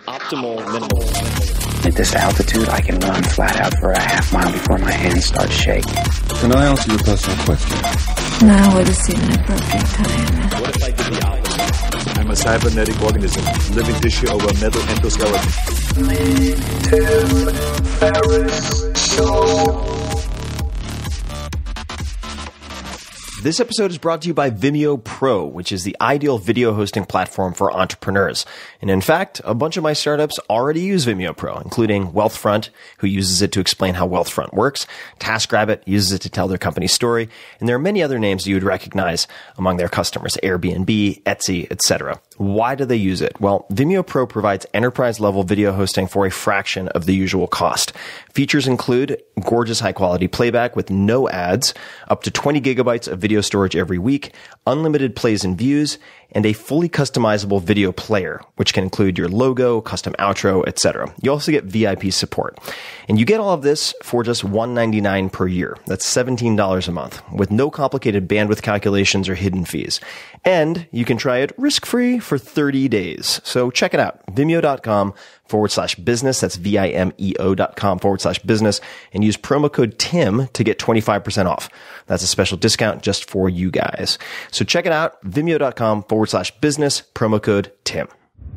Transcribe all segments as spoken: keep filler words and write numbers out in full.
Optimal minimal. At this altitude, I can run flat out for a half mile before my hands start shaking. Can I answer your personal question? Now would seem an appropriate time. What if I did the opposite? I'm a cybernetic organism, living tissue over metal endoskeleton. Me Tim Ferriss Show. This episode is brought to you by Vimeo Pro, which is the ideal video hosting platform for entrepreneurs. And in fact, a bunch of my startups already use Vimeo Pro, including Wealthfront, who uses it to explain how Wealthfront works. TaskRabbit uses it to tell their company story. And there are many other names you would recognize among their customers, Airbnb, Etsy, et cetera. Why do they use it? Well, Vimeo Pro provides enterprise-level video hosting for a fraction of the usual cost. Features include gorgeous high-quality playback with no ads, up to twenty gigabytes of video storage every week, unlimited plays and views, and a fully customizable video player, which can include your logo, custom outro, et cetera. You also get V I P support. And you get all of this for just one hundred ninety-nine dollars per year. That's seventeen dollars a month, with no complicated bandwidth calculations or hidden fees. And you can try it risk-free for thirty days. So check it out. Vimeo.com forward slash business. That's V-I-M-E-O dot com forward slash business. And use promo code TIM to get twenty-five percent off. That's a special discount just for you guys. So check it out. Vimeo.com forward slash business. Promo code TIM.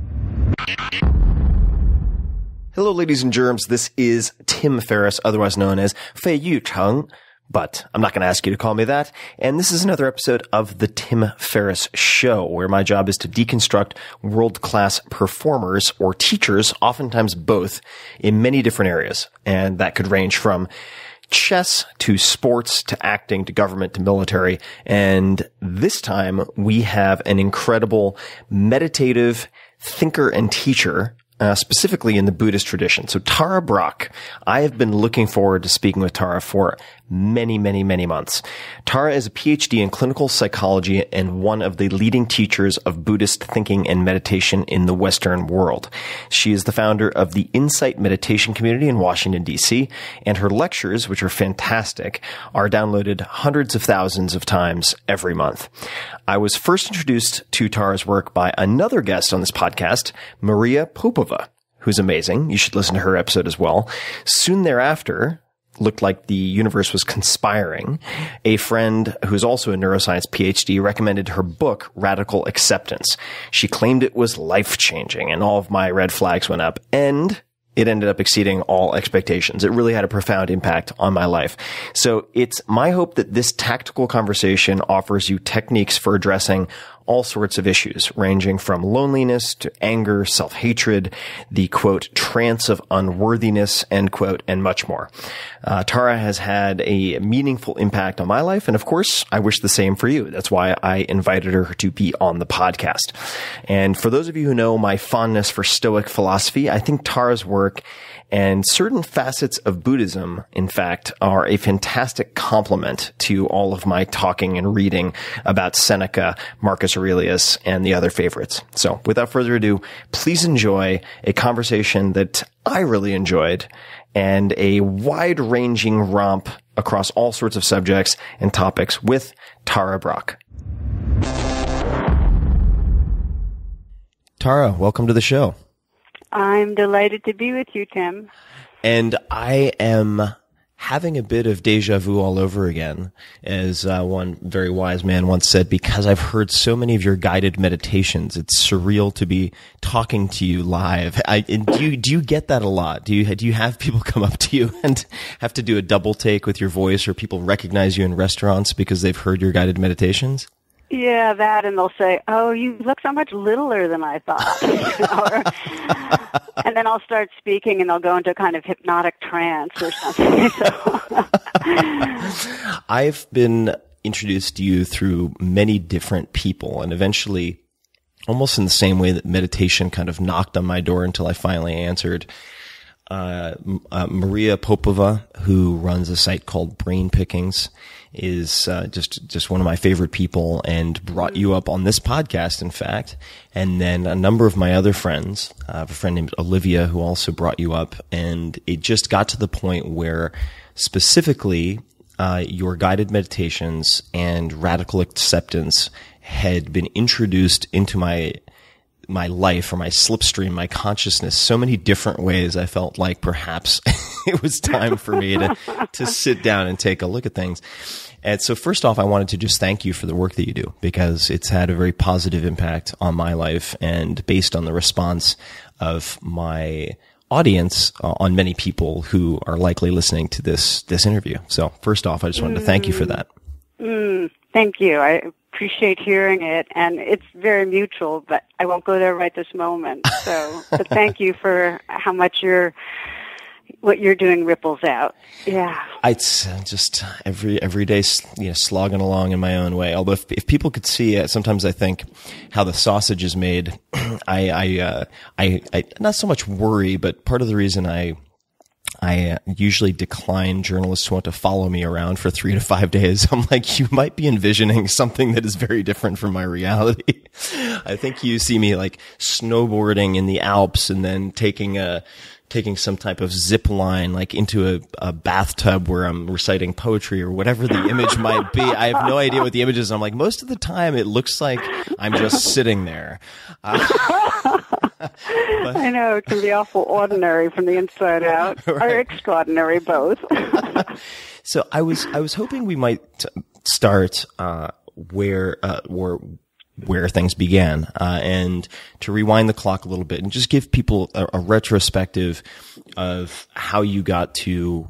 Hello, ladies and germs. This is Tim Ferriss, otherwise known as Fei Yu Cheng. But I'm not going to ask you to call me that. And this is another episode of the Tim Ferriss Show, where my job is to deconstruct world-class performers or teachers, oftentimes both, in many different areas. And that could range from chess to sports to acting to government to military. And this time we have an incredible meditative thinker and teacher, Uh, specifically in the Buddhist tradition. So Tara Brach, I have been looking forward to speaking with Tara for many, many, many months. Tara is a P H D in clinical psychology and one of the leading teachers of Buddhist thinking and meditation in the Western world. She is the founder of the Insight Meditation Community in Washington, D C, and her lectures, which are fantastic, are downloaded hundreds of thousands of times every month. I was first introduced to Tara's work by another guest on this podcast, Maria Popova, who's amazing. You should listen to her episode as well. Soon thereafter, looked like the universe was conspiring. A friend who's also a neuroscience P H D recommended her book, Radical Acceptance. She claimed it was life-changing, and all of my red flags went up. And it ended up exceeding all expectations. It really had a profound impact on my life. So it's my hope that this tactical conversation offers you techniques for addressing all sorts of issues, ranging from loneliness to anger, self-hatred, the, quote, trance of unworthiness, end quote, and much more. Uh, Tara has had a meaningful impact on my life, and of course, I wish the same for you. That's why I invited her to be on the podcast. And for those of you who know my fondness for Stoic philosophy, I think Tara's work and certain facets of Buddhism, in fact, are a fantastic complement to all of my talking and reading about Seneca, Marcus Aurelius, and the other favorites. So without further ado, please enjoy a conversation that I really enjoyed and a wide-ranging romp across all sorts of subjects and topics with Tara Brach. Tara, welcome to the show. I'm delighted to be with you, Tim. And I am having a bit of deja vu all over again, as uh, one very wise man once said, because I've heard so many of your guided meditations. It's surreal to be talking to you live. I, do you, do you get that a lot? Do you, do you have people come up to you and have to do a double take with your voice, or people recognize you in restaurants because they've heard your guided meditations? Yeah, that, and they'll say, "Oh, you look so much littler than I thought." or, and then I'll start speaking, and they'll go into a kind of hypnotic trance or something. So. I've been introduced to you through many different people, and eventually, almost in the same way that meditation kind of knocked on my door until I finally answered, uh, uh Maria Popova, who runs a site called Brain Pickings, is uh, just just one of my favorite people, and brought you up on this podcast, in fact. And then a number of my other friends, I have a friend named Olivia who also brought you up, and it just got to the point where specifically uh, your guided meditations and radical acceptance had been introduced into my my life or my slipstream, my consciousness, so many different ways. I felt like perhaps it was time for me to, to sit down and take a look at things. And so first off, I wanted to just thank you for the work that you do, because it's had a very positive impact on my life, and based on the response of my audience, uh, on many people who are likely listening to this this interview. So first off, I just wanted to thank you for that. Mm, thank you. I appreciate hearing it, and it's very mutual, but I won't go there right this moment. So, but thank you for how much you're, what you're doing ripples out. Yeah. It's just every every day, you know, slogging along in my own way. Although if, if people could see it, sometimes I think how the sausage is made. I I, uh, I I not so much worry, but part of the reason I I usually decline journalists who want to follow me around for three to five days. I'm like, you might be envisioning something that is very different from my reality. I think you see me like snowboarding in the Alps and then taking a taking some type of zip line like into a, a bathtub where I'm reciting poetry or whatever the image might be. I have no idea what the image is. I'm like, most of the time it looks like I'm just sitting there. Uh, but, I know, it can be awful ordinary from the inside out, right. Or extraordinary, both. So I was I was hoping we might start uh, where uh, where where things began, uh, and to rewind the clock a little bit and just give people a, a retrospective of how you got to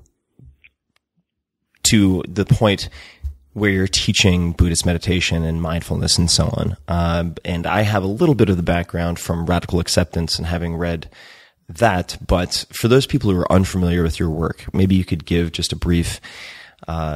to the point where you're teaching Buddhist meditation and mindfulness and so on. Um, and I have a little bit of the background from Radical Acceptance and having read that, but for those people who are unfamiliar with your work, maybe you could give just a brief uh,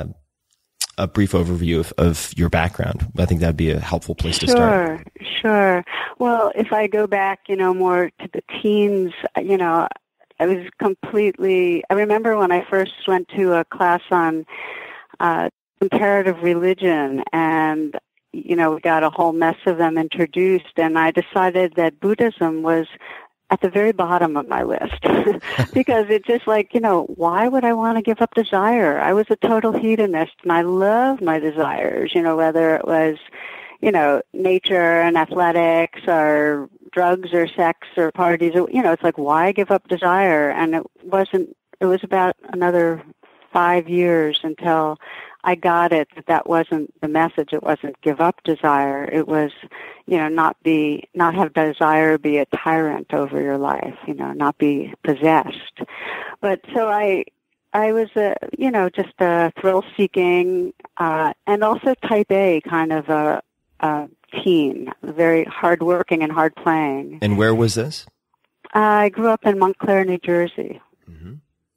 a brief overview of, of your background. I think that'd be a helpful place to start. Sure, sure. Well, if I go back, you know, more to the teens, you know, I was completely, I remember when I first went to a class on uh, comparative religion, and, you know, we got a whole mess of them introduced, and I decided that Buddhism was at the very bottom of my list because it's just like, you know, why would I want to give up desire? I was a total hedonist and I loved my desires, you know, whether it was, you know, nature and athletics or drugs or sex or parties, or, you know, it's like, why give up desire? And it wasn't, it was about another five years until I got it that that wasn't the message. It wasn't give up desire. It was, you know, not be, not have desire be a tyrant over your life, you know, not be possessed. But so I, I was a, you know, just a thrill-seeking, uh, and also type A kind of a, a teen, very hard-working and hard-playing. And where was this? Uh, I grew up in Montclair, New Jersey. Mm-hmm.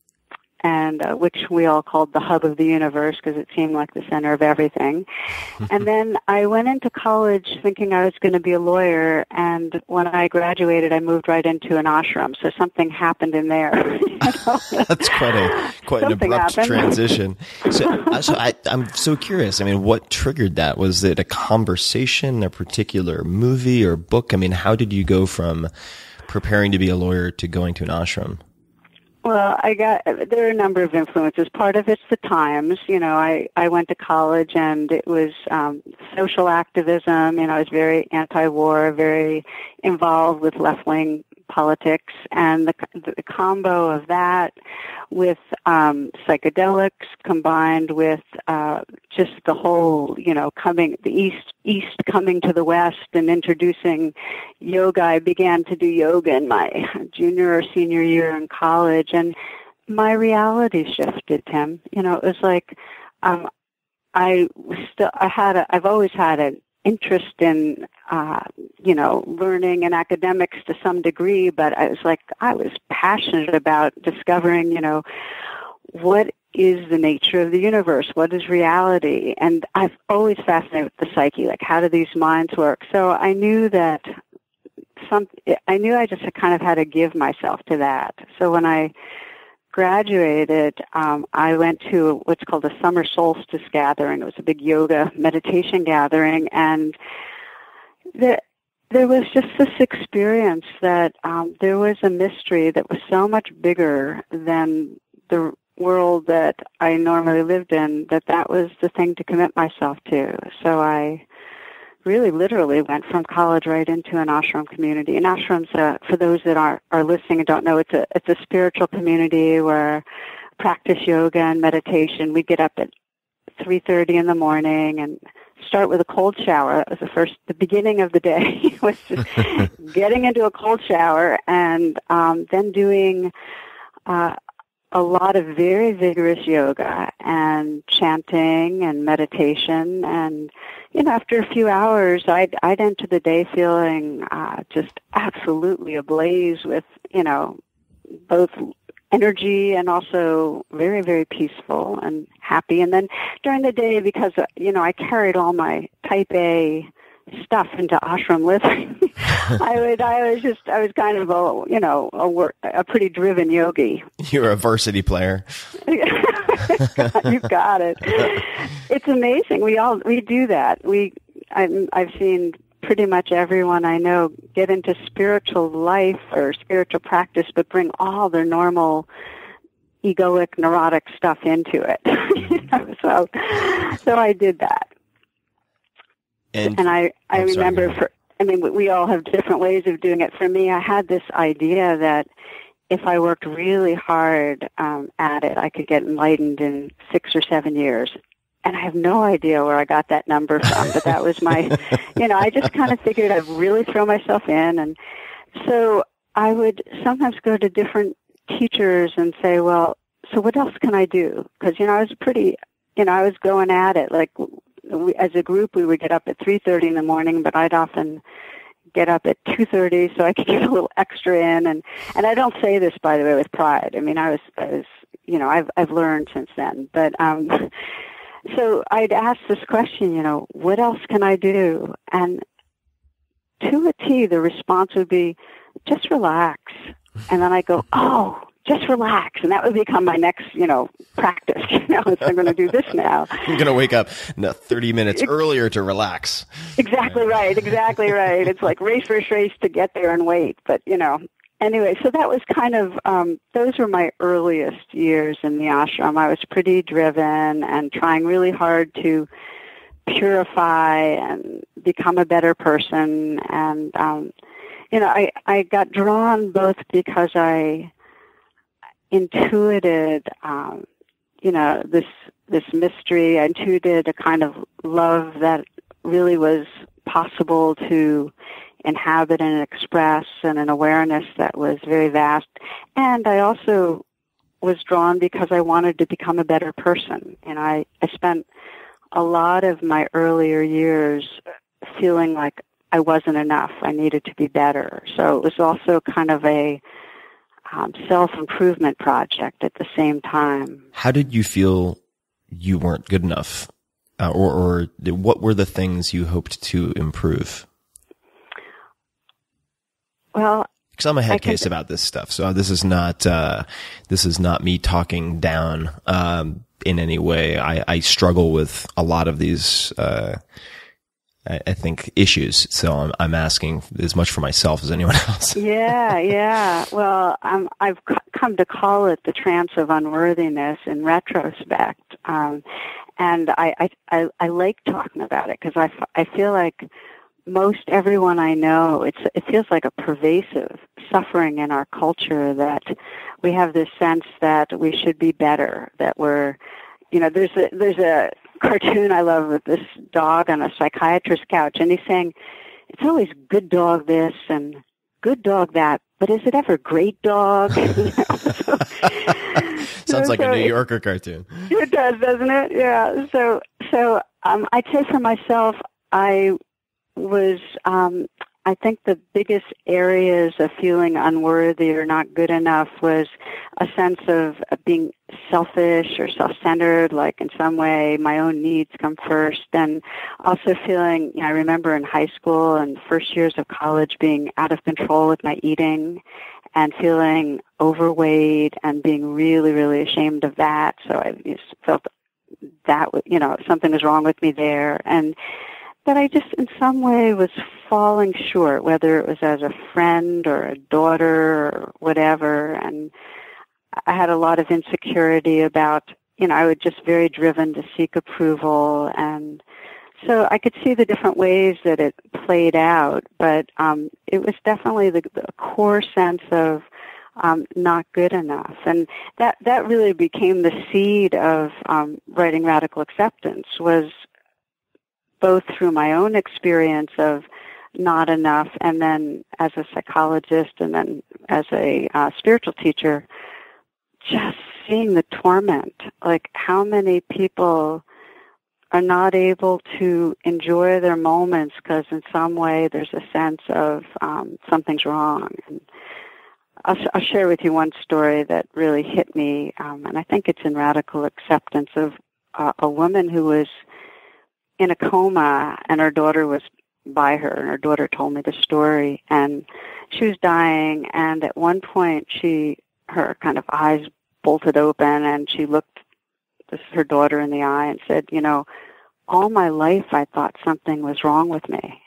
And uh, which we all called the hub of the universe because it seemed like the center of everything. And then I went into college thinking I was going to be a lawyer, and when I graduated, I moved right into an ashram. So something happened in there. You know? That's quite a quite Something an abrupt happened. transition. So, uh, so I, I'm so curious. I mean, what triggered that? Was it a conversation, a particular movie or book? I mean, how did you go from preparing to be a lawyer to going to an ashram? Well, I got, there are a number of influences. Part of it's the times. You know, I, I went to college and it was um, social activism. You know, I was very anti-war, very involved with left-wing politics, and the, the combo of that with um, psychedelics combined with uh, just the whole, you know, coming, the East, East coming to the West and introducing yoga. I began to do yoga in my junior or senior year in college, and my reality shifted, Tim. You know, it was like um, I still, I had a, I've always had an interest in, uh, you know, learning and academics to some degree, but I was like, I was passionate about discovering, you know, what is the nature of the universe? What is reality? And I've always fascinated with the psyche, like how do these minds work? So I knew that some, I knew I just kind of had to give myself to that. So when I graduated, um, I went to what's called a summer solstice gathering. It was a big yoga meditation gathering, and there, there was just this experience that um, there was a mystery that was so much bigger than the world that I normally lived in, that that was the thing to commit myself to. So I really literally went from college right into an ashram community. And ashrams, uh, for those that are, are listening and don't know, it's a, it's a spiritual community where practice yoga and meditation. We get up at three thirty in the morning and start with a cold shower. It was the first, the beginning of the day was just getting into a cold shower and um, then doing uh, a lot of very vigorous yoga and chanting and meditation. And, you know, after a few hours, I'd, I'd enter the day feeling uh, just absolutely ablaze with, you know, both energy and also very, very peaceful and happy. And then during the day, because, uh, you know, I carried all my type A stuff into ashram living, I would, I was just, I was kind of a, you know, a, work, a pretty driven yogi. You're a varsity player. You got it. It's amazing. We all, we do that. We, I'm, I've seen pretty much everyone I know get into spiritual life or spiritual practice, but bring all their normal egoic, neurotic stuff into it. You know, so, so I did that. And, and I, I oh, remember, sorry, for, I mean, we all have different ways of doing it. For me, I had this idea that if I worked really hard um, at it, I could get enlightened in six or seven years. And I have no idea where I got that number from, but that was my, you know, I just kind of figured I'd really throw myself in. And so I would sometimes go to different teachers and say, well, so what else can I do? Because, you know, I was pretty, you know, I was going at it. Like, we, as a group, we would get up at three thirty in the morning, but I'd often get up at two thirty so I could get a little extra in. And, and I don't say this, by the way, with pride. I mean, I was, I was, you know, I've, I've learned since then. But, um, so I'd ask this question, you know, what else can I do? And to a T, the response would be, just relax. And then I go, oh, just relax. And that would become my next, you know, practice. You know, I'm going to do this now. You're going to wake up no, thirty minutes earlier to relax. Exactly right. Exactly right. It's like race, race, race to get there and wait. But, you know, anyway, so that was kind of, um, those were my earliest years in the ashram. I was pretty driven and trying really hard to purify and become a better person. And, um, you know, I, I got drawn both because I intuited, um, you know, this, this mystery. I intuited a kind of love that really was possible to inhabit and express, and an awareness that was very vast. And I also was drawn because I wanted to become a better person. And I, I spent a lot of my earlier years feeling like I wasn't enough. I needed to be better. So it was also kind of a um, self-improvement project at the same time. How did you feel you weren't good enough? Uh, or, or what were the things you hoped to improve? Well, because I'm a head case about this stuff, so this is not uh, this is not me talking down um, in any way. I, I struggle with a lot of these, uh, I, I think, issues. So I'm, I'm asking as much for myself as anyone else. Yeah, yeah. Well, um, I've c- come to call it the trance of unworthiness in retrospect, um, and I, I I I like talking about it because I, f- I feel like most everyone I know, it's, it feels like a pervasive suffering in our culture, that we have this sense that we should be better, that we're, you know, there's a, there's a cartoon I love with this dog on a psychiatrist's couch, and he's saying, it's always good dog this and good dog that, but is it ever great dog? You know, so, Sounds so, like so a New it, Yorker cartoon. It does, doesn't it? Yeah. So, so, um, I'd say for myself, I was, um, I think the biggest areas of feeling unworthy or not good enough was a sense of being selfish or self-centered, like in some way my own needs come first, and also feeling, you know, I remember in high school and first years of college being out of control with my eating and feeling overweight and being really, really ashamed of that. So I just felt that, you know, something was wrong with me there. And that I just in some way was falling short, whether it was as a friend or a daughter or whatever. And I had a lot of insecurity about, you know, I was just very driven to seek approval. And so I could see the different ways that it played out, but um, it was definitely the, the core sense of um, not good enough. And that, that really became the seed of um, writing Radical Acceptance, was both through my own experience of not enough, and then as a psychologist, and then as a uh, spiritual teacher, just seeing the torment, like how many people are not able to enjoy their moments because in some way there's a sense of um, something's wrong. And I'll, I'll share with you one story that really hit me, um, and I think it's in Radical Acceptance, of uh, a woman who was in a coma and her daughter was by her, and her daughter told me the story, and she was dying, and at one point she, her kind of eyes bolted open, and she looked this is her daughter in the eye and said, you know, all my life I thought something was wrong with me.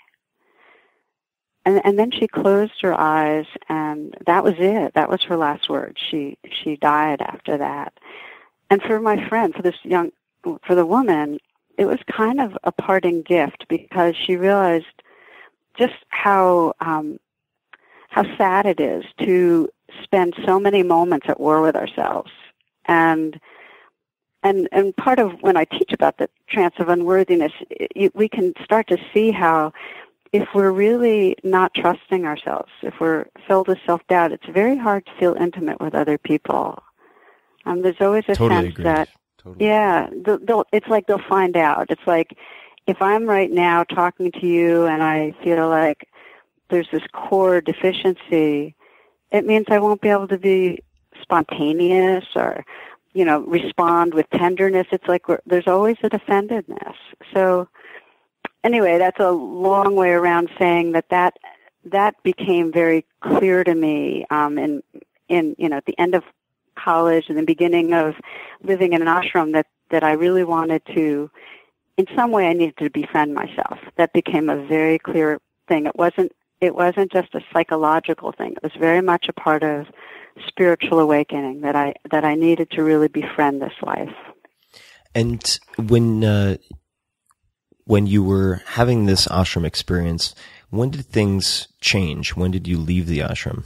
And and then she closed her eyes, and that was it. That was her last word. She she died after that. And for my friend, for this young, for the woman, it was kind of a parting gift, because she realized just how um, how sad it is to spend so many moments at war with ourselves. And and and part of when I teach about the trance of unworthiness, it, we can start to see how if we're really not trusting ourselves, if we're filled with self-doubt, it's very hard to feel intimate with other people. Um, there's always a Totally sense agree. that, Totally. yeah, they'll, they'll, it's like they'll find out. It's like if I'm right now talking to you and I feel like there's this core deficiency, it means I won't be able to be spontaneous or, you know, respond with tenderness. It's like we're, there's always a defendedness. So anyway, that's a long way around saying that that, that became very clear to me um, in, in, you know, at the end of college and the beginning of living in an ashram, that, that I really wanted to, in some way I needed to befriend myself. That became a very clear thing. It wasn't, it wasn't just a psychological thing. It was very much a part of spiritual awakening, that I, that I needed to really befriend this life. And when, uh, when you were having this ashram experience, when did things change? When did you leave the ashram?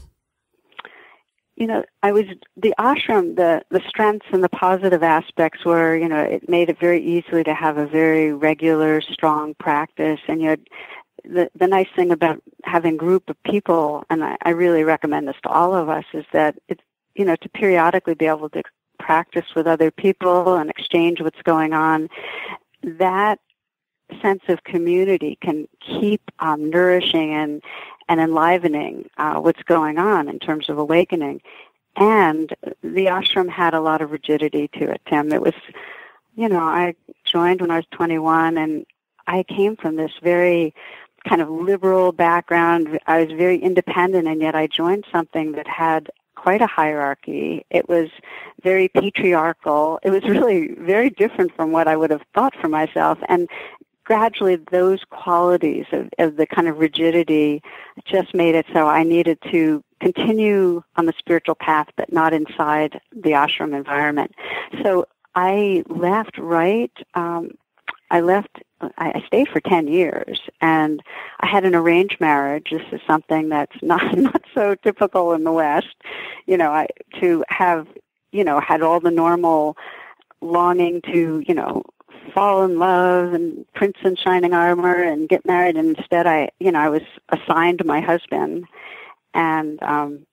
You know, I was, the ashram, the, the strengths and the positive aspects were, you know, it made it very easily to have a very regular, strong practice. And you had, the, the nice thing about having a group of people, and I, I really recommend this to all of us, is that it's, you know, to periodically be able to practice with other people and exchange what's going on. That sense of community can keep um, nourishing and and enlivening uh, what's going on in terms of awakening. And the ashram had a lot of rigidity to it, Tim. It was, you know, I joined when I was twenty-one, and I came from this very kind of liberal background. I was very independent, and yet I joined something that had quite a hierarchy. It was very patriarchal. It was really very different from what I would have thought for myself. And gradually those qualities of, of the kind of rigidity just made it so I needed to continue on the spiritual path, but not inside the ashram environment. So I left right, um, I left, I, I stayed for ten years, and I had an arranged marriage. This is something that's not, not so typical in the West, you know, I, to have, you know, had all the normal longing to, you know, fall in love and prince in shining armor and get married. And instead I, you know, I was assigned my husband, and, um,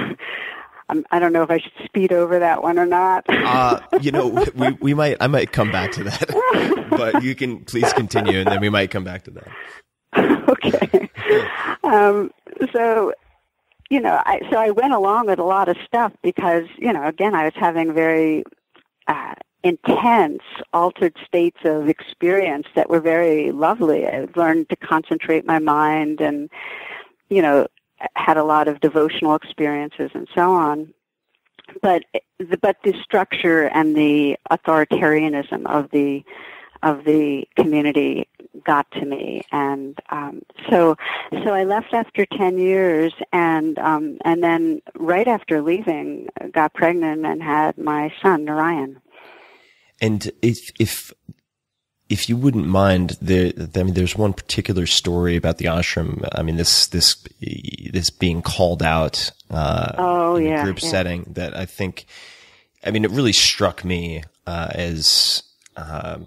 I'm, I don't know if I should speed over that one or not. uh, you know, we, we might, I might come back to that, but you can please continue, and then we might come back to that. Okay. Um, so, you know, I, so I went along with a lot of stuff because, you know, again, I was having very, uh, intense, altered states of experience that were very lovely. I learned to concentrate my mind, and, you know, had a lot of devotional experiences and so on. But the, but the structure and the authoritarianism of the of the community got to me, and um, so so I left after ten years, and um, and then right after leaving, got pregnant and had my son Narayan. And if if if you wouldn't mind, there, I mean, there's one particular story about the ashram. I mean, this, this, this being called out, uh, oh, in yeah, a group yeah. setting that I think, I mean, it really struck me, uh, as, uh,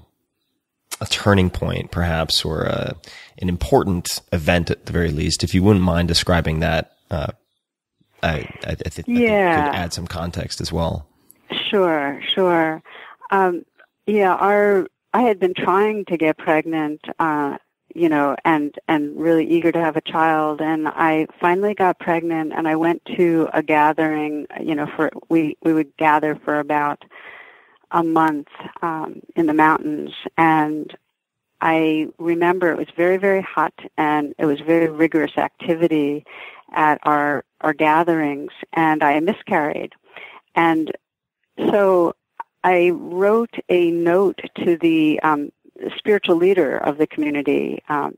a turning point, perhaps, or a, an important event at the very least. If you wouldn't mind describing that, uh, I, I, I, th- I think Yeah. it could add some context as well. Sure, sure. Um, yeah, our, I had been trying to get pregnant, uh, you know, and, and really eager to have a child. And I finally got pregnant and I went to a gathering, you know, for, we, we would gather for about a month, um, in the mountains. And I remember it was very, very hot and it was very rigorous activity at our, our gatherings, and I miscarried. And so I wrote a note to the um, spiritual leader of the community, um,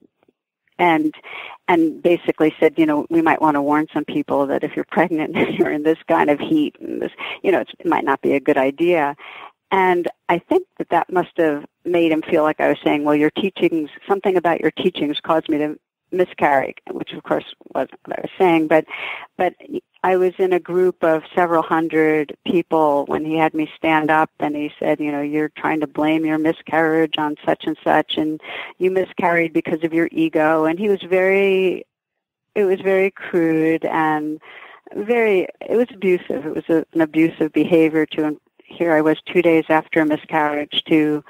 and and basically said, you know, we might want to warn some people that if you're pregnant and you're in this kind of heat, and this, you know, it's, it might not be a good idea. And I think that that must have made him feel like I was saying, well, your teachings, something about your teachings caused me to miscarry, which of course wasn't what I was saying, but but I was in a group of several hundred people when he had me stand up and he said, you know, you're trying to blame your miscarriage on such and such, and you miscarried because of your ego. And he was very, it was very crude and very, it was abusive. It was a, an abusive behavior to, and here I was two days after a miscarriage to,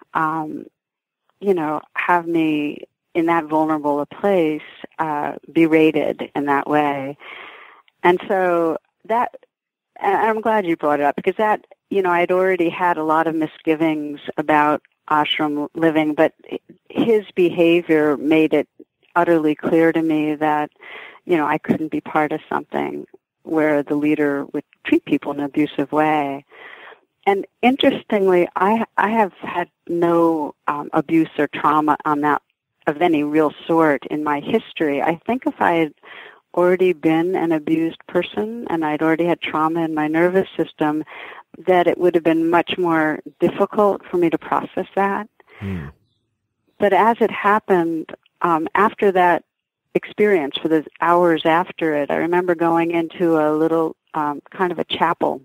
um, you know, have me in that vulnerable a place, uh, berated in that way. And so that, and I'm glad you brought it up, because that, you know, I'd already had a lot of misgivings about ashram living, but his behavior made it utterly clear to me that, you know, I couldn't be part of something where the leader would treat people in an abusive way. And interestingly, I, I have had no um, abuse or trauma on that of any real sort in my history. I think if I had already been an abused person and I'd already had trauma in my nervous system, that it would have been much more difficult for me to process that. Mm. But as it happened, um, after that experience, for the hours after it, I remember going into a little um, kind of a chapel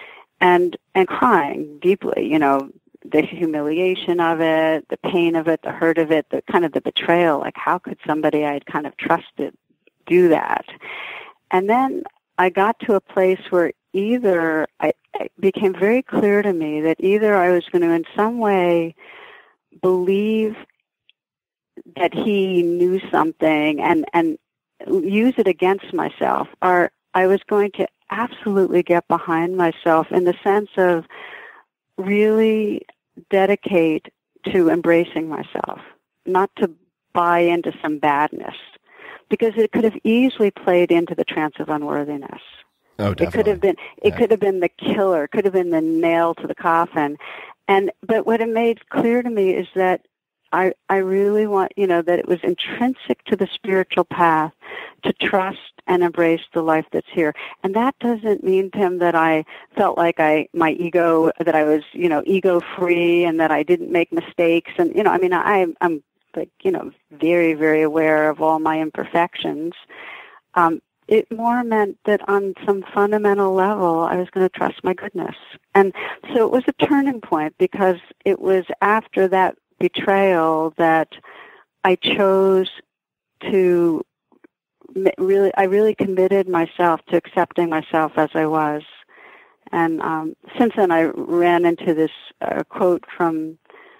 and and crying deeply, you know, the humiliation of it, the pain of it, the hurt of it, the kind of the betrayal, like how could somebody I had kind of trusted do that? And then I got to a place where either I, it became very clear to me that either I was going to in some way believe that he knew something and, and use it against myself, or I was going to absolutely get behind myself in the sense of really dedicate to embracing myself, not to buy into some badness, because it could have easily played into the trance of unworthiness. Oh, definitely. It could have been, it yeah. could have been the killer, could have been the nail to the coffin. And, but what it made clear to me is that I, I really want, you know, that it was intrinsic to the spiritual path to trust and embrace the life that's here. And that doesn't mean, Tim, that I felt like I, my ego, that I was, you know, ego free and that I didn't make mistakes. And, you know, I mean, I, I'm like, you know, very, very aware of all my imperfections. Um, it more meant that on some fundamental level, I was going to trust my goodness. And so it was a turning point, because it was after that betrayal that I chose to really, I really committed myself to accepting myself as I was. And um, since then I ran into this uh, quote from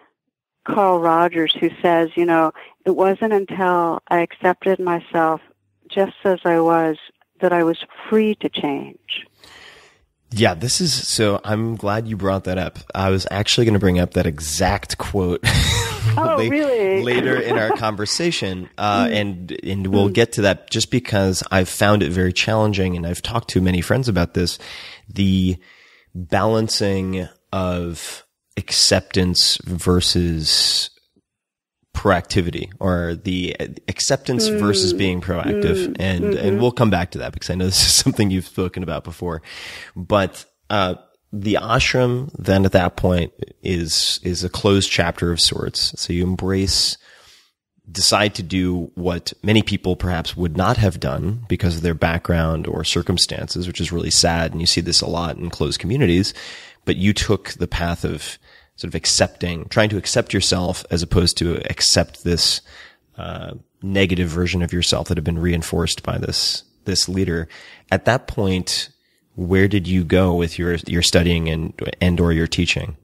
Carl Rogers, who says, you know, it wasn't until I accepted myself just as I was that I was free to change. Yeah, this is, so I'm glad you brought that up. I was actually going to bring up that exact quote oh, later, really? later in our conversation. Uh, and, and we'll get to that just because I've found it very challenging, and I've talked to many friends about this, the balancing of acceptance versus proactivity, or the acceptance mm. versus being proactive. Mm. And, mm-hmm. and we'll come back to that because I know this is something you've spoken about before. But, uh, the ashram then at that point is is a closed chapter of sorts. So you embrace, decide to do what many people perhaps would not have done because of their background or circumstances, which is really sad. And you see this a lot in closed communities. But you took the path of sort of accepting, trying to accept yourself as opposed to accept this uh, negative version of yourself that had been reinforced by this this leader. At that point, where did you go with your your studying and and or your teaching?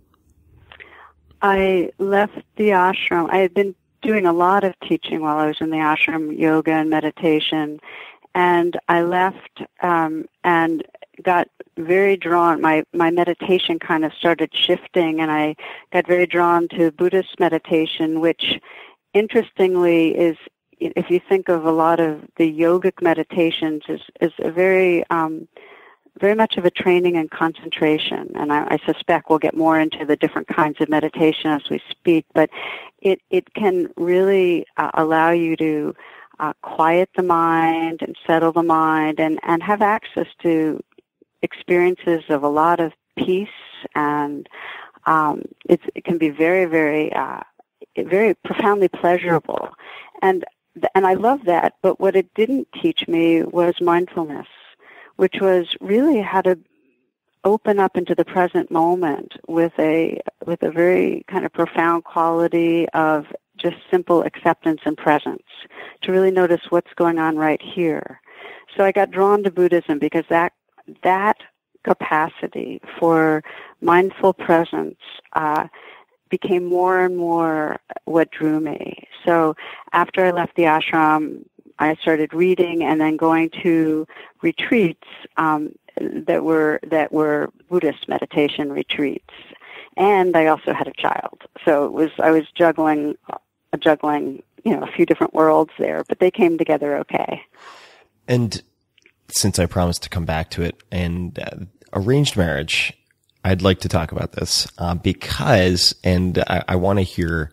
I left the ashram. I had been doing a lot of teaching while I was in the ashram, yoga and meditation, and I left um, and got very drawn. My my meditation kind of started shifting, and I got very drawn to Buddhist meditation, which, interestingly, is, if you think of a lot of the yogic meditations, is is a very um, very much of a training in concentration. And I, I suspect we'll get more into the different kinds of meditation as we speak, but it it can really uh, allow you to uh, quiet the mind and settle the mind, and and have access to experiences of a lot of peace, and um, it's, it can be very, very, uh, very profoundly pleasurable, and and I love that. But what it didn't teach me was mindfulness, which was really how to open up into the present moment with a with a very kind of profound quality of just simple acceptance and presence, to really notice what's going on right here. So I got drawn to Buddhism because that that capacity for mindful presence uh, became more and more what drew me. So after I left the ashram, I started reading and then going to retreats um, that were that were Buddhist meditation retreats, and I also had a child. So it was I was juggling uh, juggling you know a few different worlds there, but they came together okay. And since I promised to come back to it, and uh, arranged marriage, I'd like to talk about this uh, because, and I, I want to hear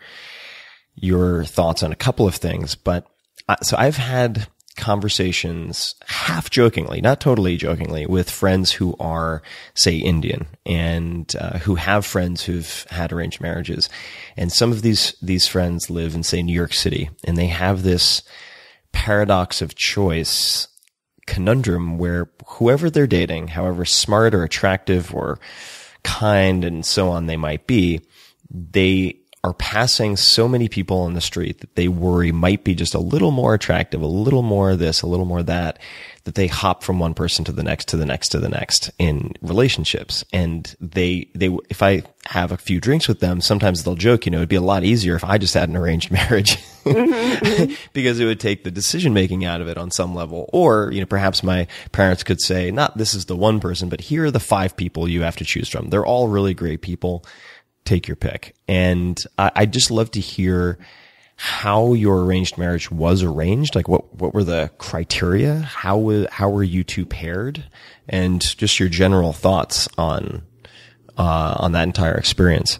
your thoughts on a couple of things. But uh, so I've had conversations, half jokingly, not totally jokingly, with friends who are, say, Indian, and uh, who have friends who've had arranged marriages. And some of these these friends live in, say, New York City, and they have this paradox of choice conundrum where whoever they're dating, however smart or attractive or kind and so on they might be, they are passing so many people on the street that they worry might be just a little more attractive, a little more this, a little more that, that they hop from one person to the next, to the next, to the next in relationships. And they, they, if I have a few drinks with them, sometimes they'll joke, you know, it'd be a lot easier if I just had an arranged marriage mm-hmm. because it would take the decision making out of it on some level. Or, you know, perhaps my parents could say, not this is the one person, but here are the five people you have to choose from. They're all really great people. Take your pick. And I, I'd just love to hear how your arranged marriage was arranged. Like what, what were the criteria? How were, how were you two paired? And just your general thoughts on, uh, on that entire experience.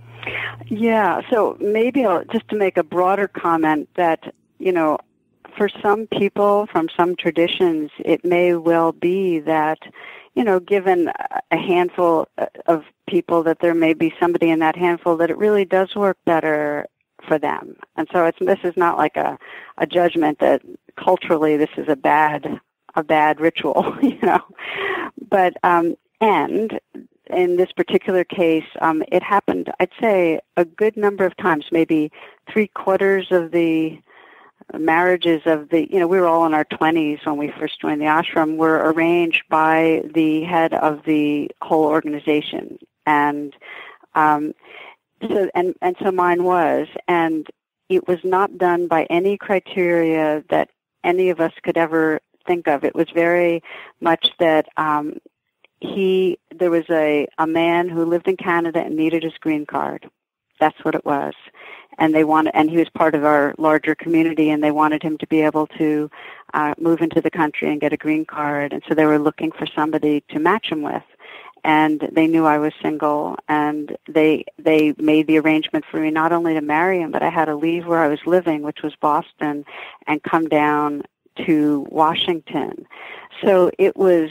Yeah. So maybe I'll, just to make a broader comment that, you know, for some people from some traditions, it may well be that, you know, given a handful of people, that there may be somebody in that handful that it really does work better for them. And so it's, this is not like a, a judgment that culturally this is a bad, a bad ritual, you know. But, um, and in this particular case, um, it happened, I'd say, a good number of times, maybe three quarters of the marriages of the, you know, we were all in our twenties when we first joined the ashram, were arranged by the head of the whole organization. And, um, so, and, and so mine was, and it was not done by any criteria that any of us could ever think of. It was very much that, um, he, there was a, a man who lived in Canada and needed his green card. That's what it was. And they wanted, and he was part of our larger community, and they wanted him to be able to uh, move into the country and get a green card. And so they were looking for somebody to match him with. And they knew I was single, and they they made the arrangement for me not only to marry him, but I had to leave where I was living, which was Boston, and come down to Washington. So it was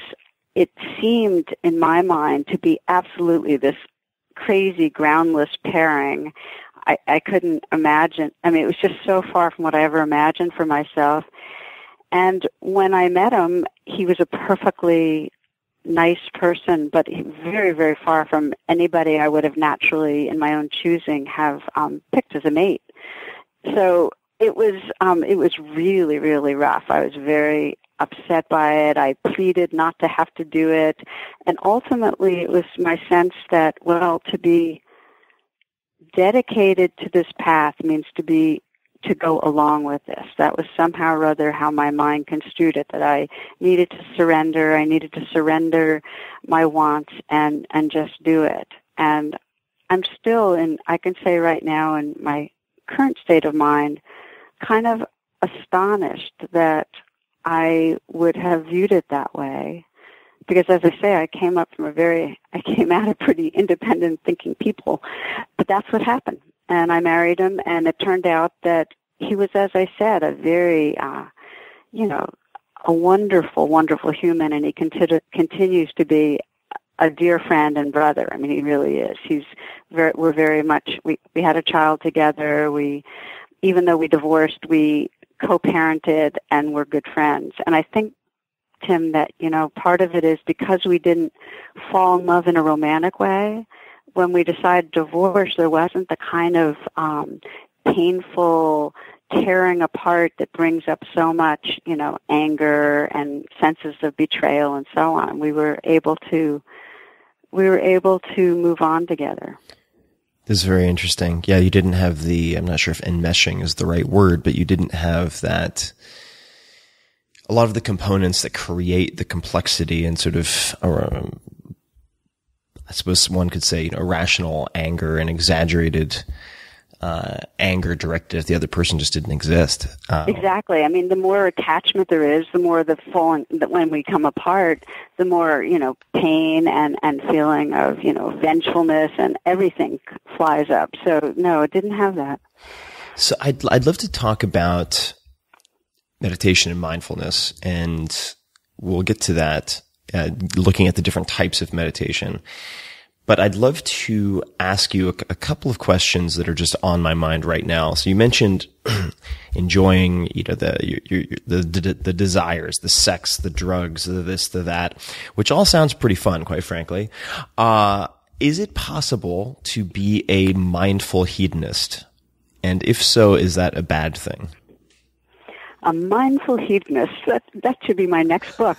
it seemed in my mind to be absolutely this crazy, groundless pairing. I, I couldn't imagine. I mean, it was just so far from what I ever imagined for myself. And when I met him, he was a perfectly nice person, but very, very far from anybody I would have naturally, in my own choosing, have um, picked as a mate. So it was, um, it was really, really rough. I was very upset by it. I pleaded not to have to do it. And ultimately, it was my sense that, well, to be dedicated to this path means to be, to go along with this. That was somehow or other how my mind construed it, that I needed to surrender. I needed to surrender my wants and, and just do it. And I'm still in, I can say right now in my current state of mind, kind of astonished that I would have viewed it that way. Because as I say, I came up from a very, I came out of pretty independent thinking people. But that's what happened. And I married him, and it turned out that he was, as I said, a very, uh, you know, a wonderful, wonderful human, and he consider, continues to be a dear friend and brother. I mean, he really is. He's very, we're very much, we, we had a child together. We, even though we divorced, we co-parented and we're good friends. And I think, Tim, that, you know, part of it is because we didn't fall in love in a romantic way. When we decided to divorce, there wasn't the kind of um, painful tearing apart that brings up so much, you know, anger and senses of betrayal and so on. We were able to, we were able to move on together. This is very interesting. Yeah, you didn't have the, I'm not sure if enmeshing is the right word, but you didn't have that, a lot of the components that create the complexity and sort of, uh, I suppose one could say, you know, irrational anger and exaggerated uh, anger directed at the other person just didn't exist. Um, exactly. I mean, the more attachment there is, the more the falling, that when we come apart, the more, you know, pain and, and feeling of, you know, vengefulness and everything flies up. So, no, it didn't have that. So I'd, I'd love to talk about meditation and mindfulness, and we'll get to that, uh, looking at the different types of meditation. But I'd love to ask you a, a couple of questions that are just on my mind right now. So you mentioned enjoying, you know, the, your, your, the, the, the desires, the sex, the drugs, the this, the that, which all sounds pretty fun, quite frankly. Uh, is it possible to be a mindful hedonist? And if so, is that a bad thing? A mindful hedonist. That, that should be my next book.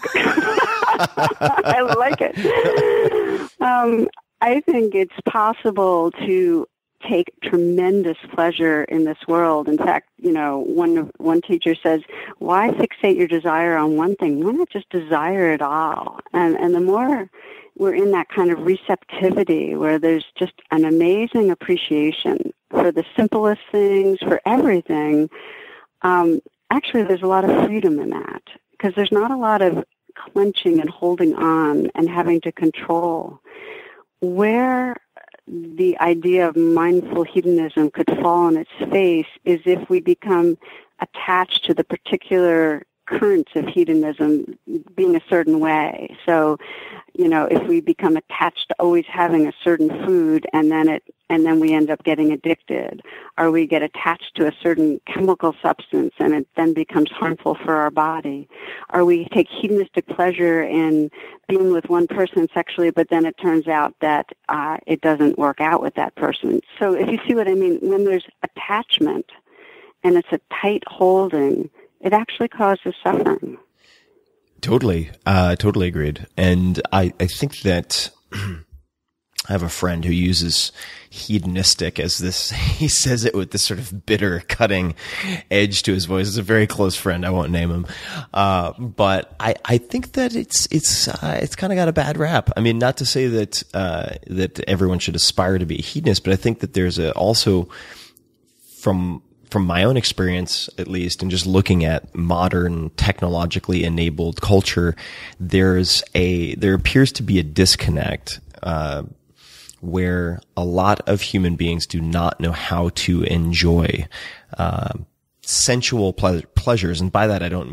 I like it. Um, I think it's possible to take tremendous pleasure in this world. In fact, you know, one one teacher says, why fixate your desire on one thing? Why not just desire it all? And and the more we're in that kind of receptivity where there's just an amazing appreciation for the simplest things, for everything, um, actually there's a lot of freedom in that, because there's not a lot of clenching and holding on and having to control. Where the idea of mindful hedonism could fall on its face is if we become attached to the particular currents of hedonism being a certain way. So, you know, if we become attached to always having a certain food and then it and then we end up getting addicted, or we get attached to a certain chemical substance and it then becomes harmful for our body, or we take hedonistic pleasure in being with one person sexually, but then it turns out that uh, it doesn't work out with that person. So if you see what I mean, when there's attachment and it's a tight holding, it actually causes suffering. Totally. Uh, totally agreed. And I, I think that I have a friend who uses hedonistic as this, he says it with this sort of bitter, cutting edge to his voice. It's a very close friend. I won't name him. Uh, but I, I think that it's, it's, uh, it's kind of got a bad rap. I mean, not to say that, uh, that everyone should aspire to be a hedonist, but I think that there's a, also from, from my own experience, at least, and just looking at modern technologically enabled culture, there's a, there appears to be a disconnect, uh, where a lot of human beings do not know how to enjoy, uh, sensual ple- pleasures. And by that, I don't mean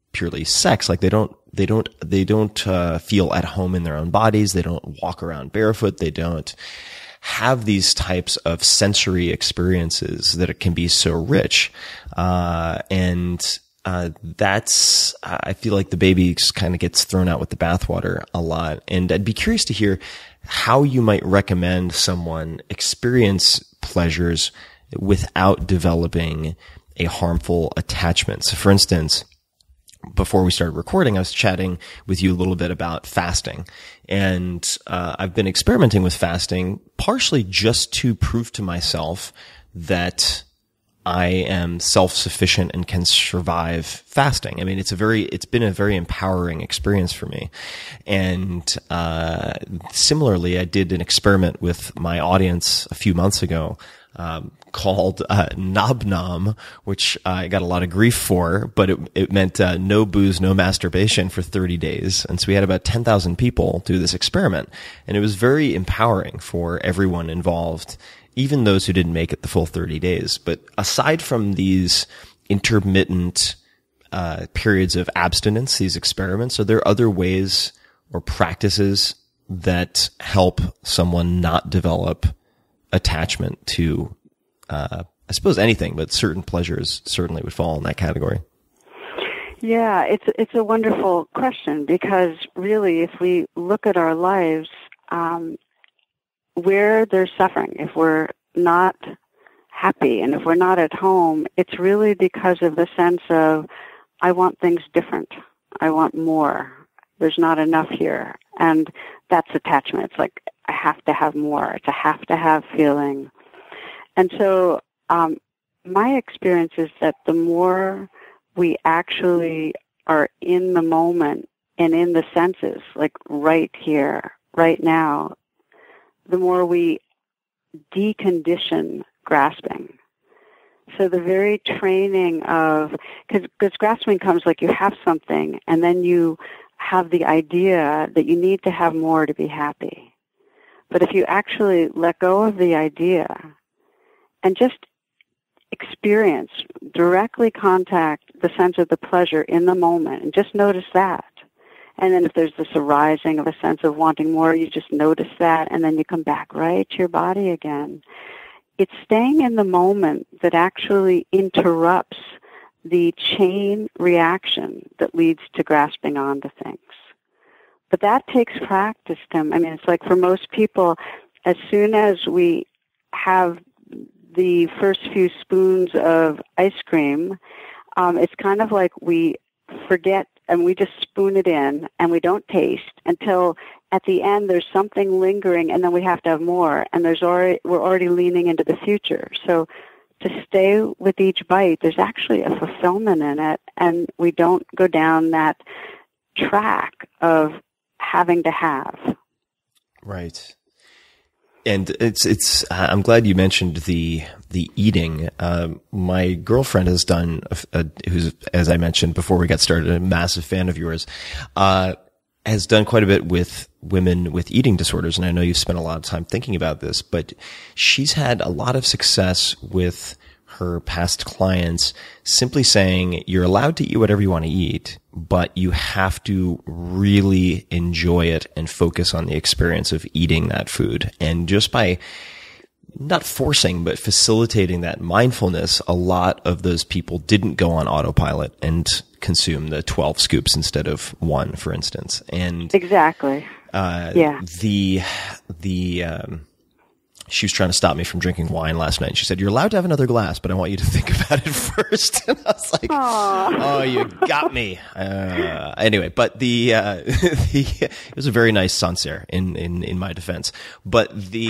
purely sex. Like they don't, they don't, they don't, uh, feel at home in their own bodies. They don't walk around barefoot. They don't have these types of sensory experiences that it can be so rich. Uh, and, uh, that's, I feel like the baby kind of gets thrown out with the bathwater a lot. And I'd be curious to hear how you might recommend someone experience pleasures without developing a harmful attachment. So for instance, before we started recording, I was chatting with you a little bit about fasting. And uh, I've been experimenting with fasting partially just to prove to myself that I am self-sufficient and can survive fasting. I mean, it's a very, it's been a very empowering experience for me. And uh similarly, I did an experiment with my audience a few months ago, um, called uh, Nob Nom, which I got a lot of grief for, but it, it meant uh, no booze, no masturbation for thirty days. And so we had about ten thousand people do this experiment. And it was very empowering for everyone involved, even those who didn't make it the full thirty days. But aside from these intermittent uh periods of abstinence, these experiments, are there other ways or practices that help someone not develop attachment to, uh, I suppose anything, but certain pleasures certainly would fall in that category? Yeah, it's it's a wonderful question, because really, if we look at our lives, um, where there's suffering, if we're not happy and if we're not at home, it's really because of the sense of, I want things different. I want more. There's not enough here. And that's attachment. It's like, I have to have more. It's a have to have feeling. And so um, my experience is that the more we actually are in the moment and in the senses, like right here, right now, the more we decondition grasping. So the very training of, because grasping comes like you have something and then you have the idea that you need to have more to be happy. But if you actually let go of the idea and just experience, directly contact the sense of the pleasure in the moment and just notice that. And then if there's this arising of a sense of wanting more, you just notice that, and then you come back right to your body again. It's staying in the moment that actually interrupts the chain reaction that leads to grasping onto things. But that takes practice, Tim. I mean, it's like for most people, as soon as we have the first few spoons of ice cream, um, it's kind of like we forget and we just spoon it in and we don't taste until at the end there's something lingering, and then we have to have more, and there's already, we're already leaning into the future. So to stay with each bite, there's actually a fulfillment in it, and we don't go down that track of having to have. Right. And it's, it's, I'm glad you mentioned the, the eating. Um, my girlfriend has done, a, a, who's, as I mentioned before we got started, a massive fan of yours, uh, has done quite a bit with women with eating disorders. And I know you've spent a lot of time thinking about this, but she's had a lot of success with her past clients simply saying, you're allowed to eat whatever you want to eat, but you have to really enjoy it and focus on the experience of eating that food. And just by not forcing, but facilitating that mindfulness, a lot of those people didn't go on autopilot and consume the twelve scoops instead of one, for instance. And exactly. Uh, yeah. The, the, um, she was trying to stop me from drinking wine last night. She said, you're allowed to have another glass, but I want you to think about it first. And I was like, Aww. Oh, you got me. Uh, anyway, but the, uh, the, it was a very nice Sancerre in, in, in my defense. But the,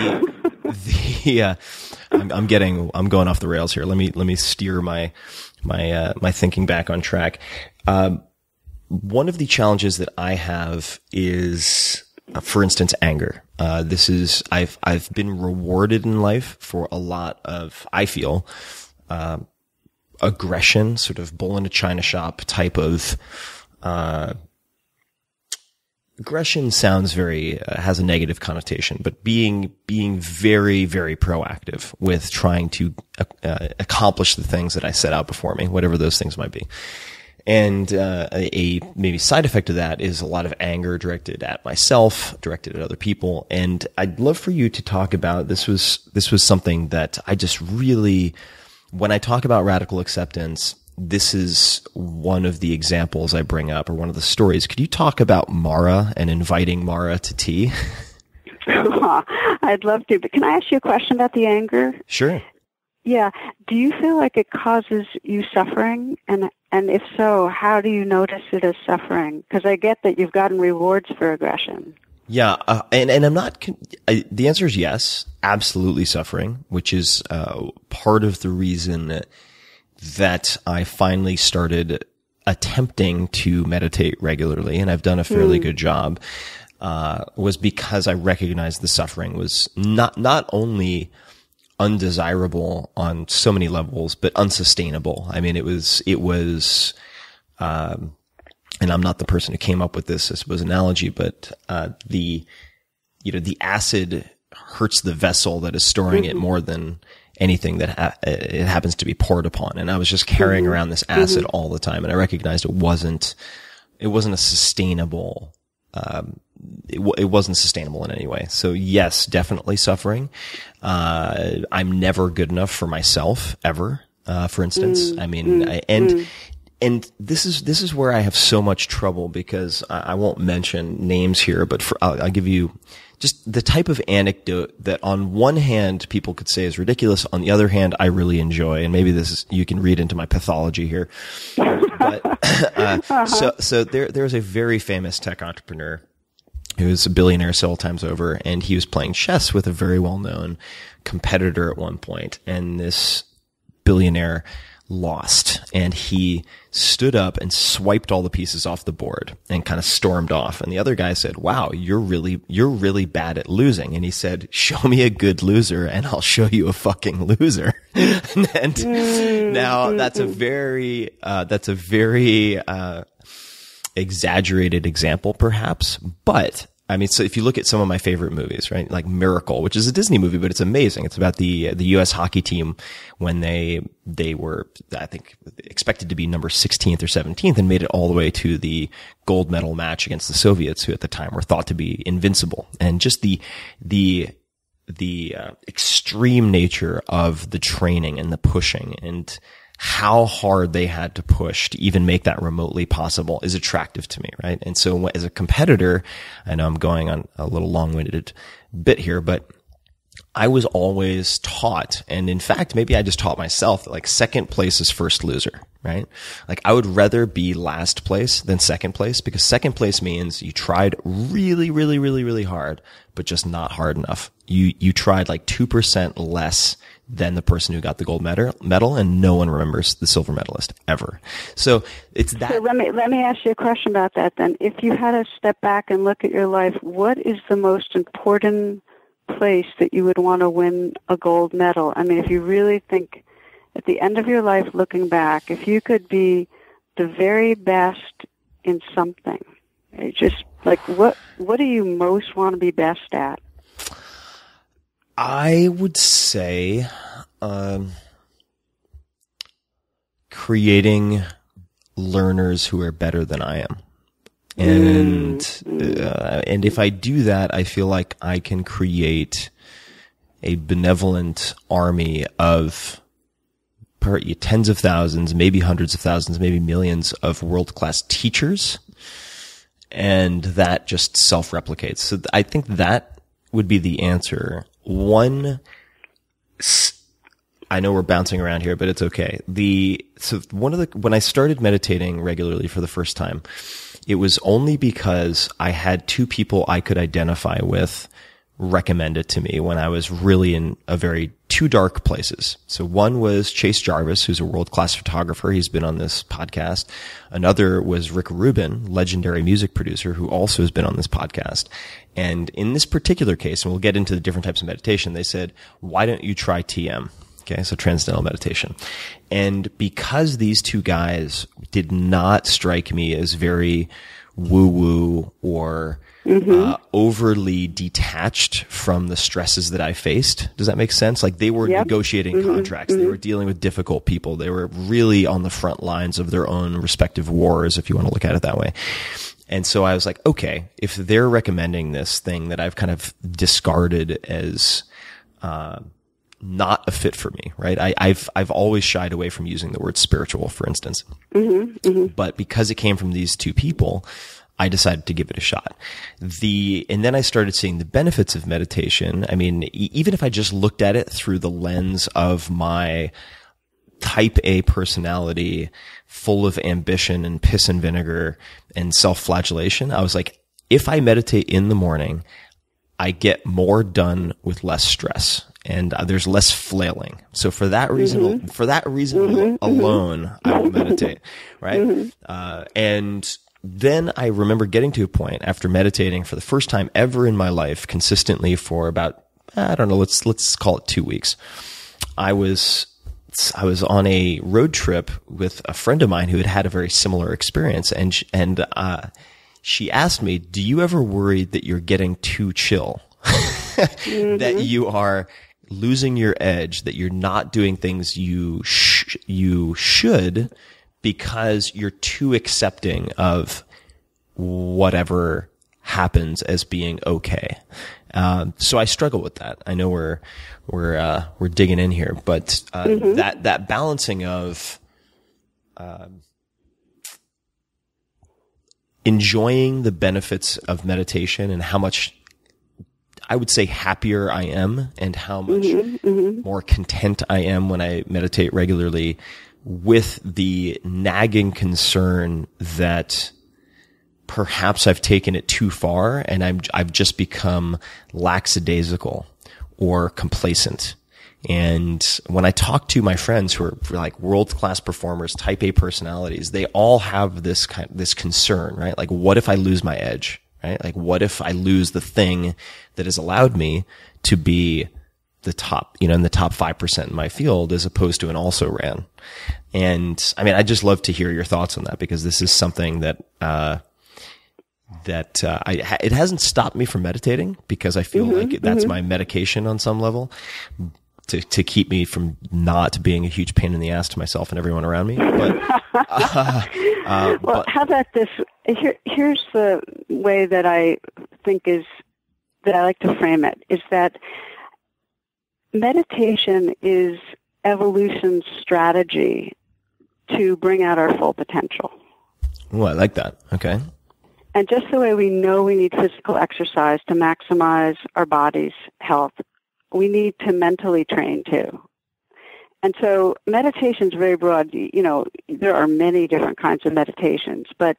the, uh, I'm, I'm getting, I'm going off the rails here. Let me, let me steer my, my, uh, my thinking back on track. Um, one of the challenges that I have is, Uh, for instance, anger. Uh, this is, I've, I've been rewarded in life for a lot of, I feel, uh, aggression, sort of bull in a china shop type of, uh, aggression sounds very, uh, has a negative connotation, but being, being very, very proactive with trying to, uh, accomplish the things that I set out before me, whatever those things might be. And uh, a maybe side effect of that is a lot of anger directed at myself, directed at other people. And I'd love for you to talk about this. Was this was something that I just really, when I talk about radical acceptance, this is one of the examples I bring up, or one of the stories. Could you talk about Mara and inviting Mara to tea? I'd love to, but can I ask you a question about the anger? Sure. Yeah. Do you feel like it causes you suffering? And and if so, how do you notice it as suffering? Because I get that you've gotten rewards for aggression. Yeah, uh, and and I'm not. Con- I, the answer is yes, absolutely suffering, which is uh, part of the reason that, that I finally started attempting to meditate regularly, and I've done a fairly mm. good job. Uh, was because I recognized the suffering was not not only undesirable on so many levels, but unsustainable. I mean, it was, it was, um, and I'm not the person who came up with this, I suppose, analogy, but, uh, the, you know, the acid hurts the vessel that is storing mm-hmm. it more than anything that ha- it happens to be poured upon. And I was just carrying mm-hmm. around this acid mm-hmm. all the time. And I recognized it wasn't, it wasn't a sustainable, um, It, w- it wasn't sustainable in any way. So yes, definitely suffering. Uh, I'm never good enough for myself ever. Uh, for instance, mm, I mean, mm, I, and, mm. and this is, this is where I have so much trouble, because I, I won't mention names here, but for, I'll, I'll give you just the type of anecdote that on one hand people could say is ridiculous. On the other hand, I really enjoy. And maybe this is, you can read into my pathology here. But, uh, uh-huh. so, so there, there's a very famous tech entrepreneur who was a billionaire several times over, and he was playing chess with a very well-known competitor at one point, and this billionaire lost, and he stood up and swiped all the pieces off the board and kind of stormed off. And the other guy said, "Wow, you're really, you're really bad at losing." And he said, "Show me a good loser and I'll show you a fucking loser." And mm-hmm. now that's a very, uh, that's a very, uh, exaggerated example perhaps, but I mean, so if you look at some of my favorite movies, right, like Miracle, which is a Disney movie, but it's amazing. It's about the the U S hockey team when they they were, I think, expected to be number sixteenth or seventeenth and made it all the way to the gold medal match against the Soviets, who at the time were thought to be invincible. And just the the the uh, extreme nature of the training and the pushing and how hard they had to push to even make that remotely possible is attractive to me, right? And so as a competitor, I know I'm going on a little long-winded bit here, but I was always taught, and in fact, maybe I just taught myself, that like second place is first loser, right? Like I would rather be last place than second place, because second place means you tried really, really, really, really hard, but just not hard enough. You, you tried like two percent less than the person who got the gold medal, medal, and no one remembers the silver medalist ever. So it's that. So let me, let me ask you a question about that then. If you had to step back and look at your life, what is the most important place that you would want to win a gold medal? I mean, if you really think at the end of your life, looking back, if you could be the very best in something, it just like what, what do you most want to be best at? I would say, um, creating learners who are better than I am. And, mm. uh, and if I do that, I feel like I can create a benevolent army of tens of thousands, maybe hundreds of thousands, maybe millions of world-class teachers. And that just self-replicates. So I think that would be the answer. One, I know we're bouncing around here, but it's okay. The, so one of the, when I started meditating regularly for the first time, it was only because I had two people I could identify with recommend it to me when I was really in a very two dark places. So one was Chase Jarvis, who's a world-class photographer. He's been on this podcast. Another was Rick Rubin, legendary music producer, who also has been on this podcast. And in this particular case, and we'll get into the different types of meditation, they said, why don't you try T M? Okay, so transcendental meditation. And because these two guys did not strike me as very woo-woo or Mm-hmm. uh, overly detached from the stresses that I faced. Does that make sense? Like they were Yep. negotiating Mm-hmm. contracts. Mm-hmm. They were dealing with difficult people. They were really on the front lines of their own respective wars, if you want to look at it that way. And so I was like, okay, if they're recommending this thing that I've kind of discarded as, uh, not a fit for me, right? I, I've, I've always shied away from using the word spiritual, for instance. Mm-hmm. Mm-hmm. But because it came from these two people, I decided to give it a shot. The, and then I started seeing the benefits of meditation. I mean, e- even if I just looked at it through the lens of my type A personality, full of ambition and piss and vinegar and self-flagellation, I was like, if I meditate in the morning, I get more done with less stress. And uh, there's less flailing. So for that reason, mm-hmm. for that reason mm-hmm. alone, mm-hmm. I will meditate, right? Mm-hmm. Uh, and then I remember getting to a point after meditating for the first time ever in my life, consistently for about, I don't know, let's, let's call it two weeks. I was, I was on a road trip with a friend of mine who had had a very similar experience. And, and, uh, she asked me, do you ever worry that you're getting too chill? mm-hmm. That you are losing your edge, that you're not doing things you, sh- you should, because you're too accepting of whatever happens as being okay. Um, so I struggle with that. I know we're, we're, uh, we're digging in here, but, uh, mm-hmm. that, that balancing of, um, enjoying the benefits of meditation and how much, I would say, happier I am and how much mm-hmm. Mm-hmm. more content I am when I meditate regularly, with the nagging concern that perhaps I've taken it too far and I'm, I've just become lackadaisical or complacent. And when I talk to my friends who are like world-class performers, type A personalities, they all have this kind, this concern, right? Like, what if I lose my edge, right? Like, what if I lose the thing that has allowed me to be the top, you know, in the top five percent in my field, as opposed to an also ran. And I mean, I just love to hear your thoughts on that, because this is something that, uh, that, uh, I, it hasn't stopped me from meditating, because I feel mm-hmm, like that's mm-hmm. my medication on some level to, to keep me from not being a huge pain in the ass to myself and everyone around me. But, uh, uh, well, but, how about this? Here, here's the way that I think is, that I like to frame it, is that meditation is evolution's strategy to bring out our full potential. Oh, I like that. Okay. And just the way we know we need physical exercise to maximize our body's health, we need to mentally train too. And so meditation is very broad. You know, there are many different kinds of meditations, but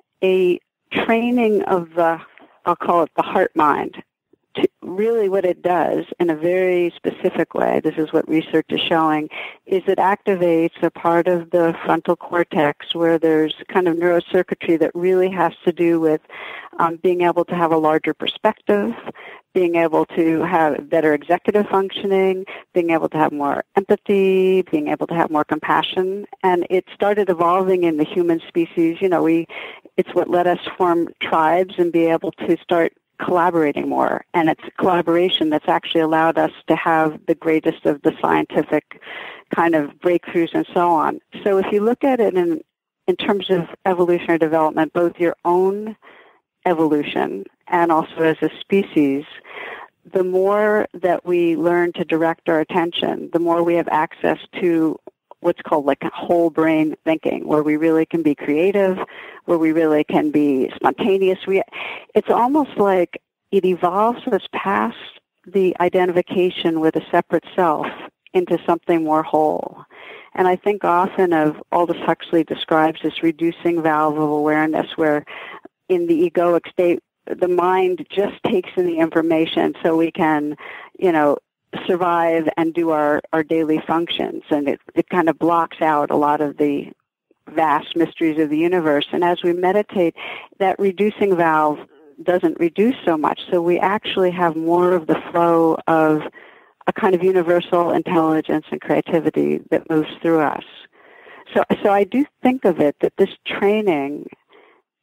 a training of the, I'll call it the heart mind, to really what it does in a very specific way, this is what research is showing, is it activates a part of the frontal cortex where there's kind of neurocircuitry that really has to do with um, being able to have a larger perspective, being able to have better executive functioning, being able to have more empathy, being able to have more compassion. And it started evolving in the human species. You know, we, it's what let us form tribes and be able to start collaborating more. And it's collaboration that's actually allowed us to have the greatest of the scientific kind of breakthroughs and so on. So if you look at it in, in terms of evolutionary development, both your own evolution and also as a species, the more that we learn to direct our attention, the more we have access to what's called like whole brain thinking, where we really can be creative, where we really can be spontaneous. We, it's almost like it evolves us past the identification with a separate self into something more whole. And I think often of Aldous Huxley describes this reducing valve of awareness, where in the egoic state, the mind just takes in the information so we can, you know, survive and do our, our daily functions. And it, it kind of blocks out a lot of the vast mysteries of the universe. And as we meditate, that reducing valve doesn't reduce so much. So we actually have more of the flow of a kind of universal intelligence and creativity that moves through us. So, so I do think of it that this training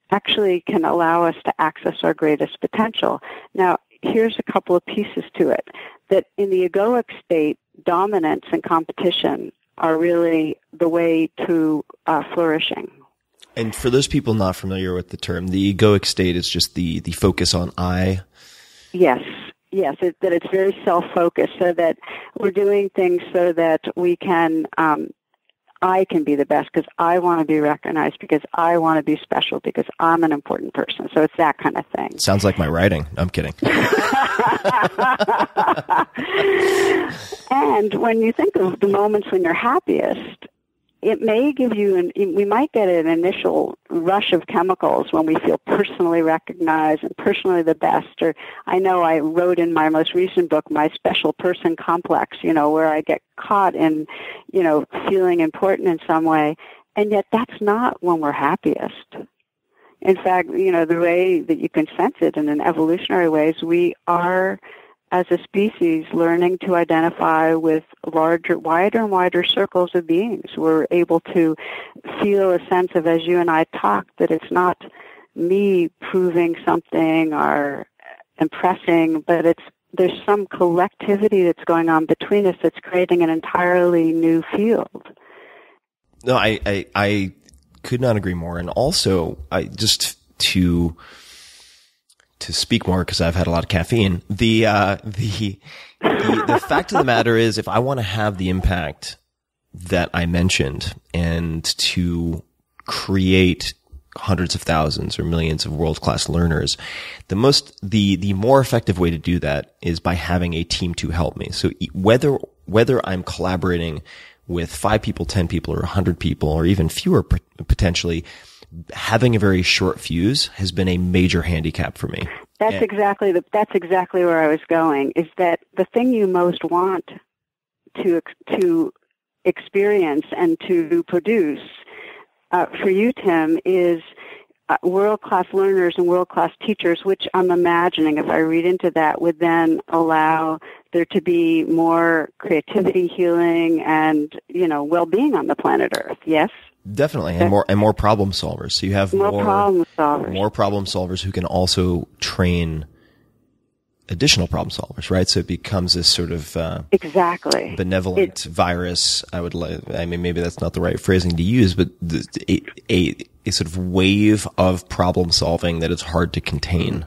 actually can allow us to access our greatest potential. Now, here's a couple of pieces to it. That in the egoic state, dominance and competition are really the way to uh, flourishing. And for those people not familiar with the term, the egoic state is just the, the focus on I. Yes, yes, it, that it's very self-focused, so that we're doing things so that we can, um, I can be the best because I want to be recognized, because I want to be special, because I'm an important person. So it's that kind of thing. Sounds like my writing. I'm kidding. And when you think of the moments when you're happiest, it may give you, an, we might get an initial rush of chemicals when we feel personally recognized and personally the best. Or I know I wrote in my most recent book, my special person complex, you know, where I get caught in, you know, feeling important in some way. And yet that's not when we're happiest. In fact, you know, the way that you can sense it in an evolutionary way is we are, as a species, learning to identify with larger, wider and wider circles of beings. We're able to feel a sense of, as you and I talk, that it's not me proving something or impressing, but it's there's some collectivity that's going on between us that's creating an entirely new field. No, I, I, I could not agree more. And also, I just to to speak more, because I've had a lot of caffeine. The uh, the, the the fact of the matter is, if I want to have the impact that I mentioned, and to create hundreds of thousands or millions of world-class learners, the most the the more effective way to do that is by having a team to help me. So whether whether I'm collaborating with five people, ten people, or a hundred people, or even fewer potentially, having a very short fuse has been a major handicap for me. That's and, exactly the, that's exactly where I was going, is that the thing you most want to to experience and to produce uh, for you, Tim, is uh, world-class learners and world-class teachers, which I'm imagining, if I read into that, would then allow there to be more creativity, healing, and, you know, well-being on the planet Earth. Yes? Definitely, and more and more problem solvers. So you have more, more problem solvers, more problem solvers who can also train additional problem solvers, right? So it becomes this sort of uh, exactly benevolent it, virus. I would, I mean, maybe that's not the right phrasing to use, but the, a, a a sort of wave of problem solving that is hard to contain.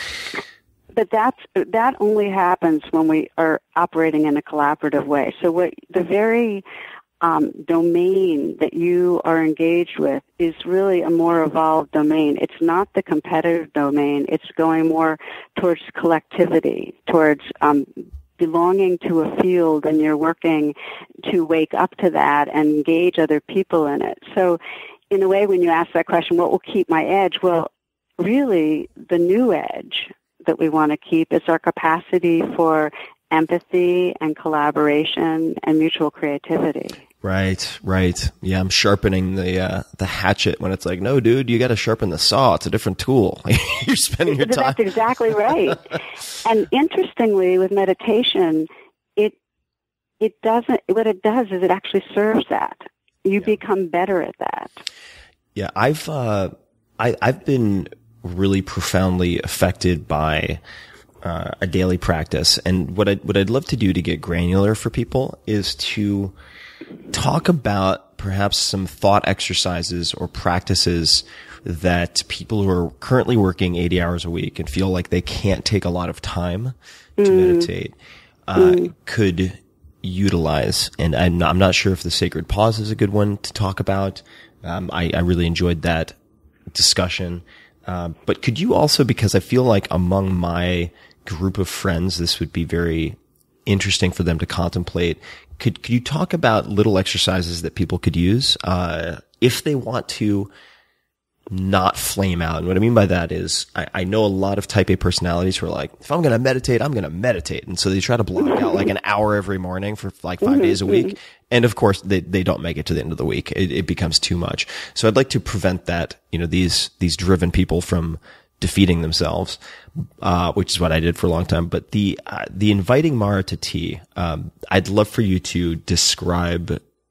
But that's that only happens when we are operating in a collaborative way. So what the very Um, domain that you are engaged with is really a more evolved domain. It's not the competitive domain. It's going more towards collectivity, towards um, belonging to a field, and you're working to wake up to that and engage other people in it. So in a way, when you ask that question, what will keep my edge? Well, really, the new edge that we want to keep is our capacity for empathy and collaboration and mutual creativity. Right, right. Yeah, I'm sharpening the uh, the hatchet when it's like, no, dude, you got to sharpen the saw. It's a different tool. You're spending your time. That's exactly right. And interestingly, with meditation, it it doesn't. What it does is it actually serves that. You yeah. become better at that. Yeah, I've uh, I I've been really profoundly affected by uh, a daily practice, and what I what I'd love to do to get granular for people is to talk about perhaps some thought exercises or practices that people who are currently working eighty hours a week and feel like they can't take a lot of time to mm. meditate uh, mm. could utilize. And I'm not, I'm not sure if the sacred pause is a good one to talk about. Um, I, I really enjoyed that discussion. Uh, but could you also, because I feel like among my group of friends, this would be very interesting for them to contemplate. Could could you talk about little exercises that people could use uh, if they want to not flame out? And what I mean by that is, I, I know a lot of type A personalities who are like, if I'm going to meditate, I'm going to meditate, and so they try to block out like an hour every morning for like five days a week, and of course they they don't make it to the end of the week. It, it becomes too much. So I'd like to prevent that. You know, these these driven people from defeating themselves, uh, which is what I did for a long time. But the, uh, the inviting Mara to tea, um, I'd love for you to describe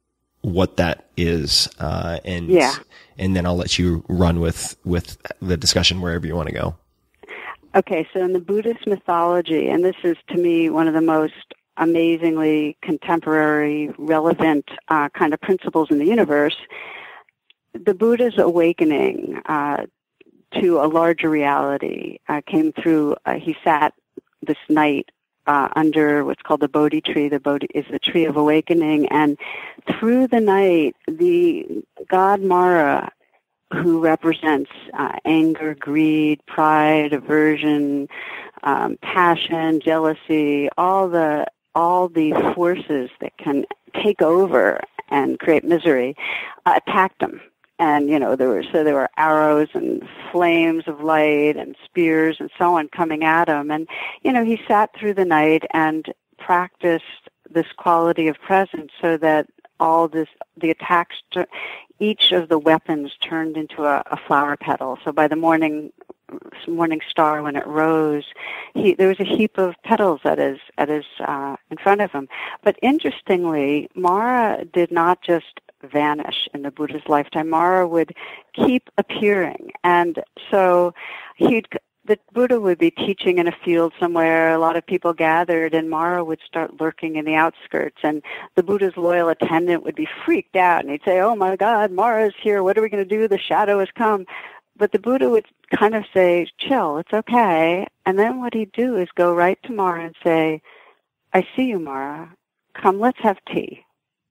what that is, uh, and yeah. and then I'll let you run with with the discussion wherever you want to go. Okay, so in the Buddhist mythology, and this is to me one of the most amazingly contemporary, relevant uh, kind of principles in the universe, the Buddha's awakening uh, to a larger reality uh, came through, uh, he sat this night uh, under what's called the Bodhi tree. The Bodhi is the tree of awakening, and through the night, the god Mara, who represents uh, anger, greed, pride, aversion, um, passion, jealousy, all the all the forces that can take over and create misery, uh, attacked him. And you know there were so there were arrows and flames of light and spears and so on coming at him. And you know he sat through the night and practiced this quality of presence, so that all this the attacks. To, Each of the weapons turned into a, a flower petal. So by the morning morning star, when it rose, he, there was a heap of petals at his at his uh, in front of him. But interestingly, Mara did not just vanish in the Buddha's lifetime. Mara would keep appearing, and so he'd. The Buddha would be teaching in a field somewhere, a lot of people gathered, and Mara would start lurking in the outskirts, and the Buddha's loyal attendant would be freaked out, and he'd say, oh my God, Mara's here, what are we going to do? The shadow has come. But the Buddha would kind of say, chill, it's okay. And then what he'd do is go right to Mara and say, I see you, Mara. Come, let's have tea.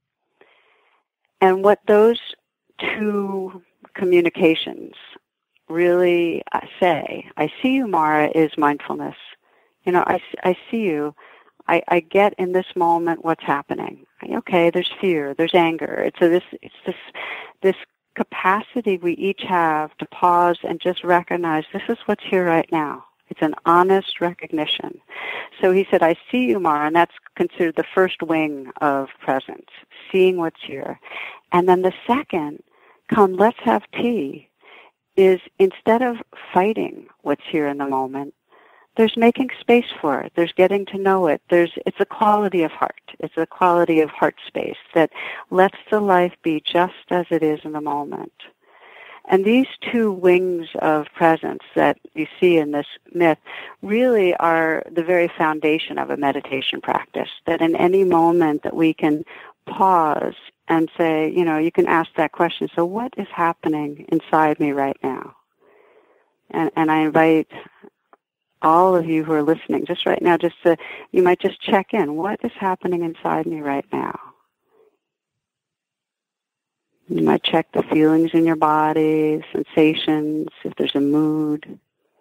And what those two communications really uh, say, I see you, Mara, is mindfulness. You know, I, I see you. I, I get in this moment what's happening. Okay, there's fear, there's anger. It's a, this, it's this, this capacity we each have to pause and just recognize this is what's here right now. It's an honest recognition. So he said, I see you, Mara, and that's considered the first wing of presence, seeing what's here. And then the second, come, let's have tea, is instead of fighting what's here in the moment, there's making space for it. There's getting to know it. There's, it's a quality of heart. It's a quality of heart space that lets the life be just as it is in the moment. And these two wings of presence that you see in this myth really are the very foundation of a meditation practice, that in any moment that we can pause and say, you know, you can ask that question, so what is happening inside me right now? And, and I invite all of you who are listening, just right now, just to, you might just check in. What is happening inside me right now? You might check the feelings in your body, sensations, if there's a mood.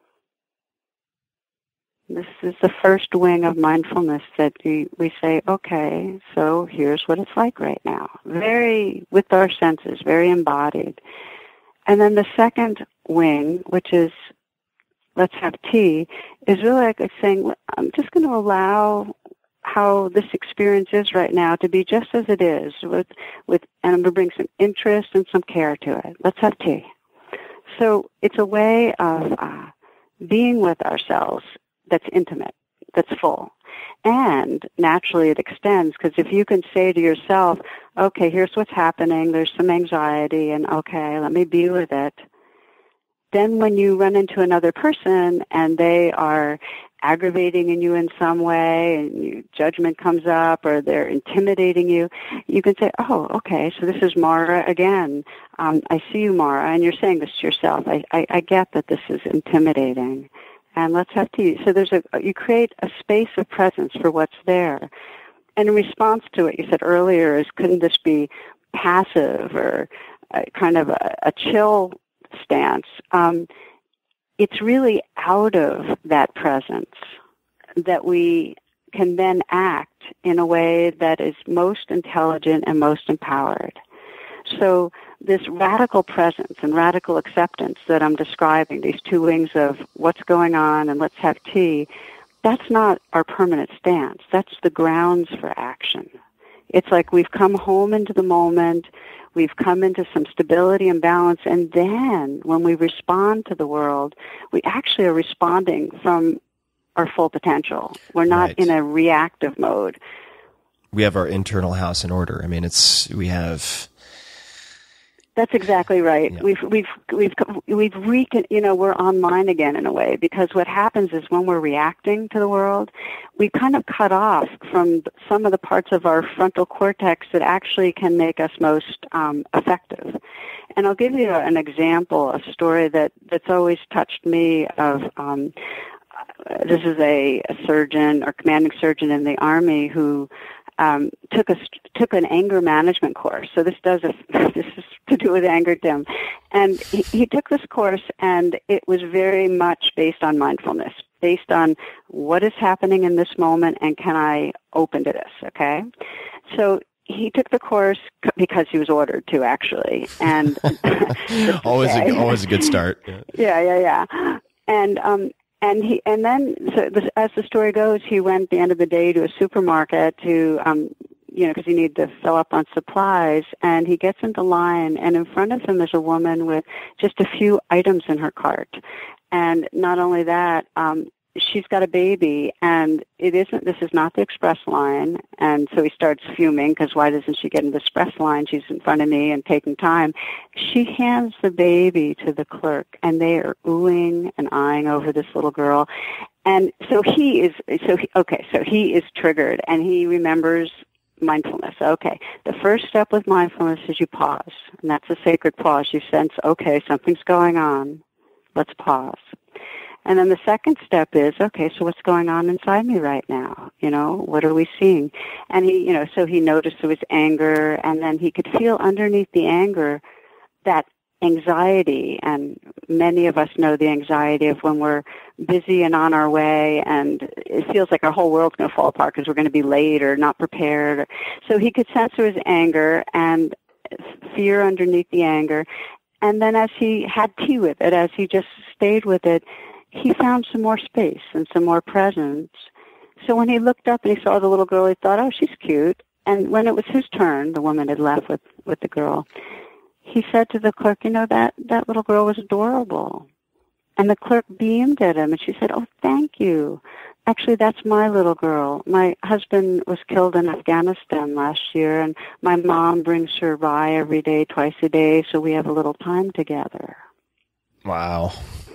This is the first wing of mindfulness that we, we say, okay, so here's what it's like right now. Very, with our senses, very embodied. And then the second wing, which is let's have tea, is really like saying, I'm just going to allow how this experience is right now to be just as it is, with, with, and I'm going to bring some interest and some care to it. Let's have tea. So it's a way of uh, being with ourselves that's intimate, that's full. And naturally it extends, because if you can say to yourself, okay, here's what's happening, there's some anxiety, and okay, let me be with it. Then when you run into another person and they are aggravating in you in some way, and you, judgment comes up, or they're intimidating you, you can say, oh, okay, so this is Mara again. Um, I see you, Mara, and you're saying this to yourself. I, I, I get that this is intimidating. And let's have tea. So there's a, you create a space of presence for what's there. And in response to what you said earlier is, couldn't this be passive or uh, kind of a, a chill stance? Um, it's really out of that presence that we can then act in a way that is most intelligent and most empowered. So this radical presence and radical acceptance that I'm describing, these two wings of what's going on and let's have tea, that's not our permanent stance. That's the grounds for action. It's like we've come home into the moment, we've come into some stability and balance, and then when we respond to the world, we actually are responding from our full potential. We're not Right. in a reactive mode. we have our internal house in order. I mean, it's, we have. That's exactly right. Yeah. We've, we've, we've, we've, recon, you know, we're online again in a way, because what happens is when we're reacting to the world, we kind of cut off from some of the parts of our frontal cortex that actually can make us most um, effective. And I'll give you an example, a story that, that's always touched me of, um, this is a, a surgeon or commanding surgeon in the Army who um, took a took an anger management course. So this does a, this is to do with anger, Tim. And he, he took this course, and it was very much based on mindfulness, based on what is happening in this moment, and can I open to this? Okay, so he took the course because he was ordered to, actually, and always a, always a good start. Yeah, yeah, yeah, and um. And he, and then, so this, as the story goes, he went at the end of the day to a supermarket to, um, you know, because he needed to fill up on supplies. And he gets into line, and in front of him is a woman with just a few items in her cart. And not only that, um, she's got a baby, and it isn't. This is not the express line. And so he starts fuming, because why doesn't she get in the express line? She's in front of me and taking time. She hands the baby to the clerk, and they are oohing and eyeing over this little girl. And so he is. So he, okay. So he is triggered, and he remembers mindfulness. Okay. The first step with mindfulness is you pause, and that's a sacred pause. You sense, okay, something's going on. Let's pause. And then the second step is, okay, so what's going on inside me right now? You know, what are we seeing? And he, you know, so he noticed there was anger, and then he could feel underneath the anger that anxiety. And many of us know the anxiety of when we're busy and on our way, and it feels like our whole world's going to fall apart because we're going to be late or not prepared. So he could sense there was anger and fear underneath the anger. And then as he had tea with it, as he just stayed with it, he found some more space and some more presence. So when he looked up and he saw the little girl, he thought, oh, she's cute. And when it was his turn, the woman had left with, with the girl, he said to the clerk, you know, that, that little girl was adorable. And the clerk beamed at him, and she said, oh, thank you. Actually, that's my little girl. My husband was killed in Afghanistan last year, and my mom brings her rye every day, twice a day, so we have a little time together. Wow.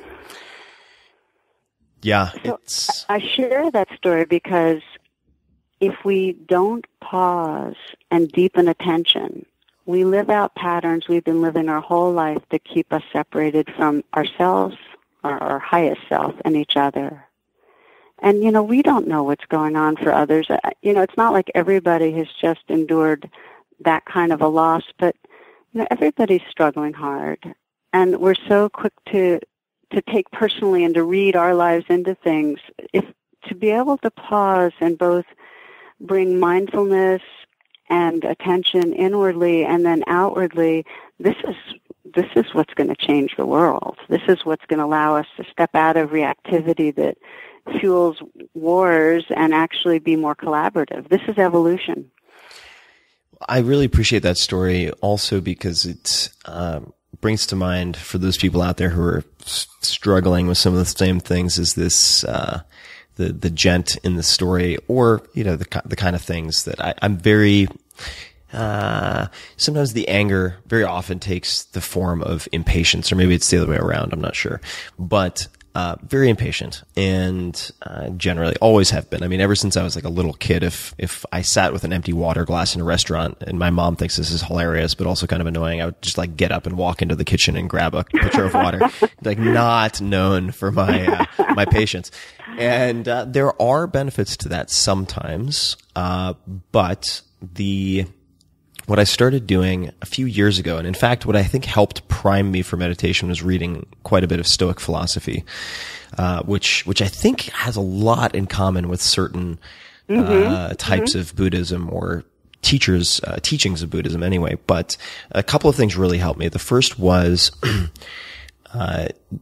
Yeah, so it's... I share that story because if we don't pause and deepen attention, we live out patterns we've been living our whole life that keep us separated from ourselves, our, our highest self, and each other. And, you know, we don't know what's going on for others. You know, it's not like everybody has just endured that kind of a loss, but, you know, everybody's struggling hard. And we're so quick to to take personally and to read our lives into things. If to be able to pause and both bring mindfulness and attention inwardly and then outwardly, this is this is what's going to change the world. This is what's going to allow us to step out of reactivity that fuels wars and actually be more collaborative. This is evolution. I really appreciate that story also because it um, brings to mind for those people out there who are s- struggling with some of the same things as this, uh, the, the gent in the story, or, you know, the, the kind of things that I, I'm very, uh, sometimes the anger very often takes the form of impatience, or maybe it's the other way around. I'm not sure, but Uh, very impatient, and uh, generally always have been. I mean, ever since I was like a little kid, if if I sat with an empty water glass in a restaurant, and my mom thinks this is hilarious, but also kind of annoying, I would just like get up and walk into the kitchen and grab a pitcher of water. Like, not known for my uh, my patience. And uh, there are benefits to that sometimes, uh, but the what I started doing a few years ago, and in fact, what I think helped prime me for meditation was reading quite a bit of Stoic philosophy, uh, which, which I think has a lot in common with certain, mm-hmm. uh, types mm-hmm. of Buddhism or teachers, uh, teachings of Buddhism anyway. But a couple of things really helped me. The first was, uh,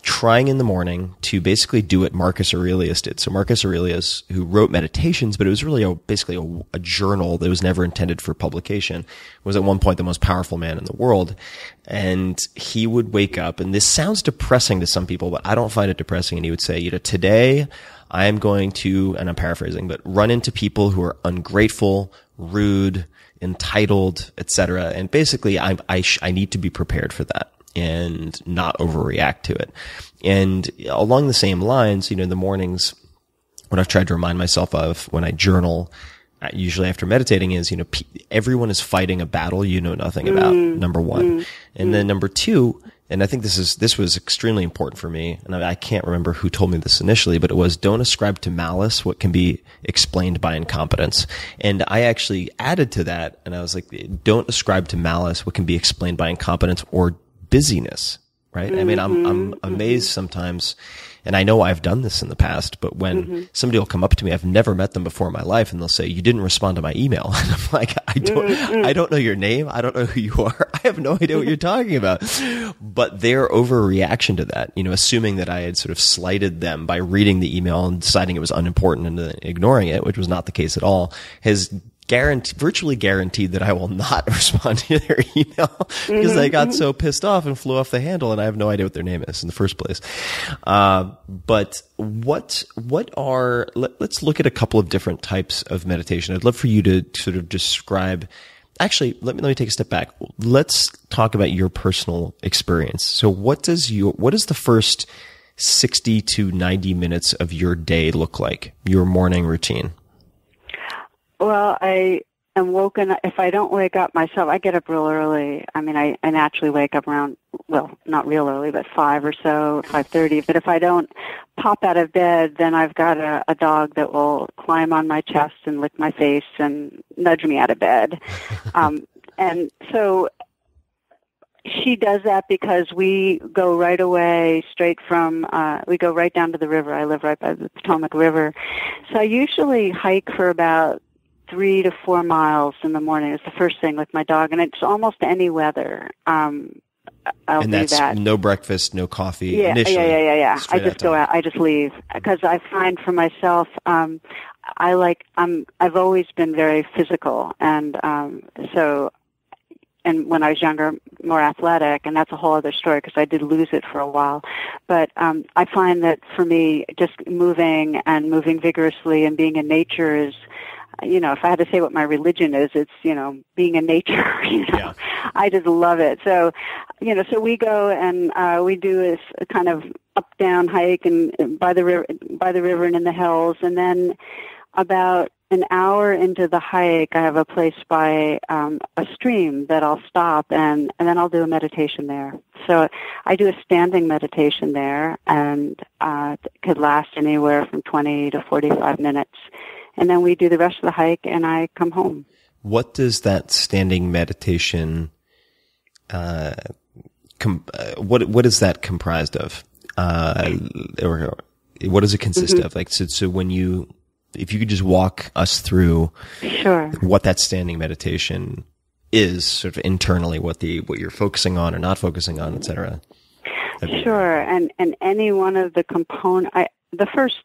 trying in the morning to basically do what Marcus Aurelius did. So Marcus Aurelius, who wrote Meditations, but it was really a, basically a, a journal that was never intended for publication, was at one point the most powerful man in the world. And he would wake up, and this sounds depressing to some people, but I don't find it depressing. And he would say, you know, today I am going to, and I'm paraphrasing, but run into people who are ungrateful, rude, entitled, et cetera. And basically, I, I, sh- I need to be prepared for that and not overreact to it. And along the same lines, you know, in the mornings, what I've tried to remind myself of when I journal, usually after meditating, is, you know, pe- everyone is fighting a battle you know nothing about, mm. number one. Mm. And mm. then number two, and I think this is, this was extremely important for me, and I, I can't remember who told me this initially, but it was, don't ascribe to malice what can be explained by incompetence. And I actually added to that, and I was like, don't ascribe to malice what can be explained by incompetence or busyness, right? Mm-hmm. I mean, I'm, I'm amazed mm-hmm. sometimes, and I know I've done this in the past, but when mm-hmm. somebody will come up to me, I've never met them before in my life, and they'll say, you didn't respond to my email. And I'm like, I don't, mm-hmm. I don't know your name. I don't know who you are. I have no idea what you're talking about. But their overreaction to that, you know, assuming that I had sort of slighted them by reading the email and deciding it was unimportant and then ignoring it, which was not the case at all, has Guarantee, virtually guaranteed that I will not respond to their email because mm-hmm. I got so pissed off and flew off the handle, and I have no idea what their name is in the first place. Uh, but what what are let, let's look at a couple of different types of meditation. I'd love for you to sort of describe. Actually, let me let me take a step back. Let's talk about your personal experience. So, what does your what does the first sixty to ninety minutes of your day look like? Your morning routine. Well, I am woken, if I don't wake up myself, I get up real early. I mean, I, I naturally wake up around, well, not real early, but five or so, five thirty. But if I don't pop out of bed, then I've got a, a dog that will climb on my chest and lick my face and nudge me out of bed. um, and so she does that because we go right away straight from, uh, we go right down to the river. I live right by the Potomac River. So I usually hike for about three to four miles in the morning. It's the first thing with my dog, and it's almost any weather. Um, I'll and do that's that. No breakfast, no coffee. Yeah, initially, yeah, yeah, yeah, yeah. I just go time. out. I just leave because I find for myself, um, I like. I'm. I've always been very physical, and um, so. And when I was younger, more athletic, and that's a whole other story because I did lose it for a while. But um, I find that for me, just moving and moving vigorously and being in nature is, you know, if I had to say what my religion is, it's, you know, being in nature. You know? Yeah. I just love it. So, you know, so we go and uh, we do this kind of up-down hike and by the river, by the river and in the hills, and then about an hour into the hike, I have a place by um, a stream that I'll stop, and, and then I'll do a meditation there. So I do a standing meditation there, and uh, it could last anywhere from twenty to forty-five minutes. And then we do the rest of the hike, and I come home. What does that standing meditation, uh, com- uh, what what is that comprised of? Uh, or what does it consist mm-hmm. of? Like, so, so when you... If you could just walk us through sure. what that standing meditation is, sort of internally, what the what you're focusing on or not focusing on, et cetera. Sure, and and any one of the component. I, the first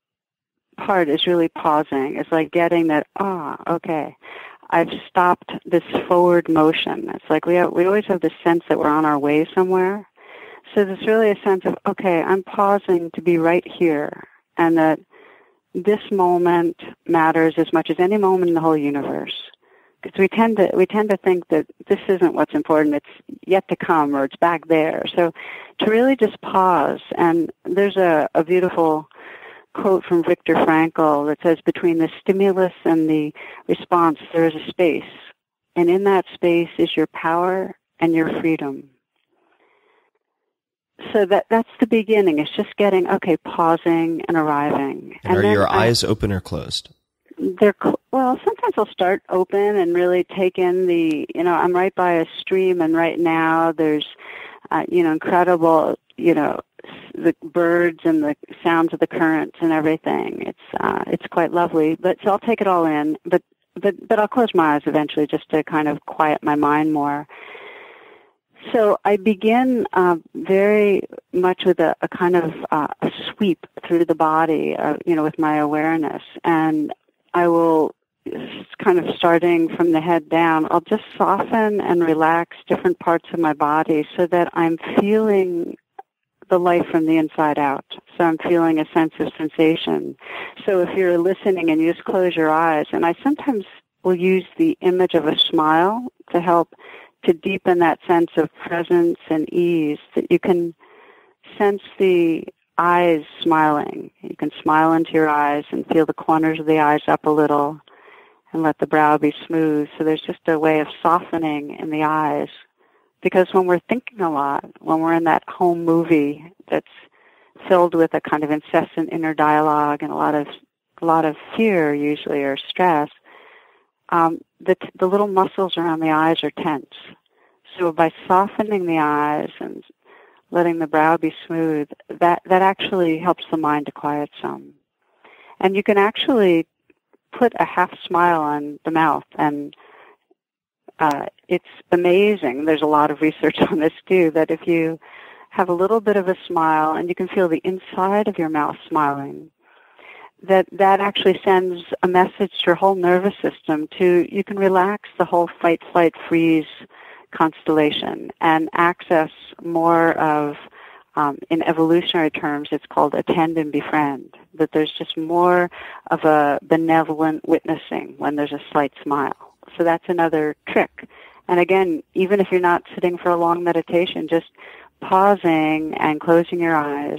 part is really pausing. It's like getting that. Ah, oh, okay, I've stopped this forward motion. It's like we have, we always have this sense that we're on our way somewhere. So there's really a sense of okay, I'm pausing to be right here, and that. This moment matters as much as any moment in the whole universe. Because we tend to we tend to think that this isn't what's important, it's yet to come or it's back there. So to really just pause, and there's a, a beautiful quote from Viktor Frankl that says, between the stimulus and the response there is a space. And in that space is your power and your freedom. So that that's the beginning. It's just getting, okay, pausing and arriving. And, and are your I, eyes open or closed? They're, well, sometimes I'll start open and really take in the, you know, I'm right by a stream, and right now there's, uh, you know, incredible, you know, the birds and the sounds of the currents and everything. It's, uh, it's quite lovely. But so I'll take it all in, but, but, but I'll close my eyes eventually just to kind of quiet my mind more. So I begin uh, very much with a, a kind of uh, a sweep through the body, uh, you know, with my awareness. And I will, kind of starting from the head down, I'll just soften and relax different parts of my body so that I'm feeling the life from the inside out. So I'm feeling a sense of sensation. So if you're listening and you just close your eyes, and I sometimes will use the image of a smile to help to deepen that sense of presence and ease, that you can sense the eyes smiling. You can smile into your eyes and feel the corners of the eyes up a little and let the brow be smooth. So there's just a way of softening in the eyes. Because when we're thinking a lot, when we're in that home movie that's filled with a kind of incessant inner dialogue and a lot of a lot of fear usually or stress, um, the the little muscles around the eyes are tense. So by softening the eyes and letting the brow be smooth, that that actually helps the mind to quiet some. And you can actually put a half smile on the mouth, and uh, it's amazing. There's a lot of research on this too, that if you have a little bit of a smile and you can feel the inside of your mouth smiling, that that actually sends a message to your whole nervous system to, you can relax the whole fight, flight, freeze constellation and access more of, um, in evolutionary terms, it's called attend and befriend, that there's just more of a benevolent witnessing when there's a slight smile. So that's another trick. And again, even if you're not sitting for a long meditation, just pausing and closing your eyes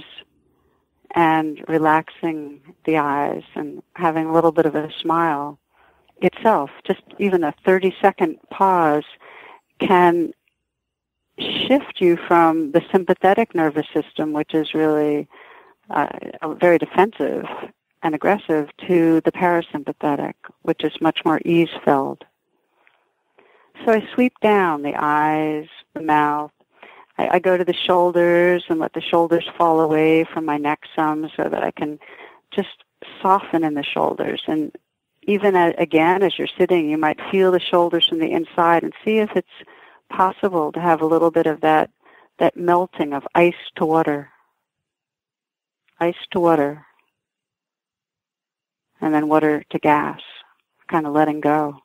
and relaxing the eyes and having a little bit of a smile itself, just even a thirty-second pause can shift you from the sympathetic nervous system, which is really uh, very defensive and aggressive, to the parasympathetic, which is much more ease-filled. So I sweep down the eyes, the mouth. I, I go to the shoulders and let the shoulders fall away from my neck some so that I can just soften in the shoulders. And even as, again, as you're sitting, you might feel the shoulders from the inside and see if it's possible to have a little bit of that, that melting of ice to water. Ice to water. And then water to gas, kind of letting go.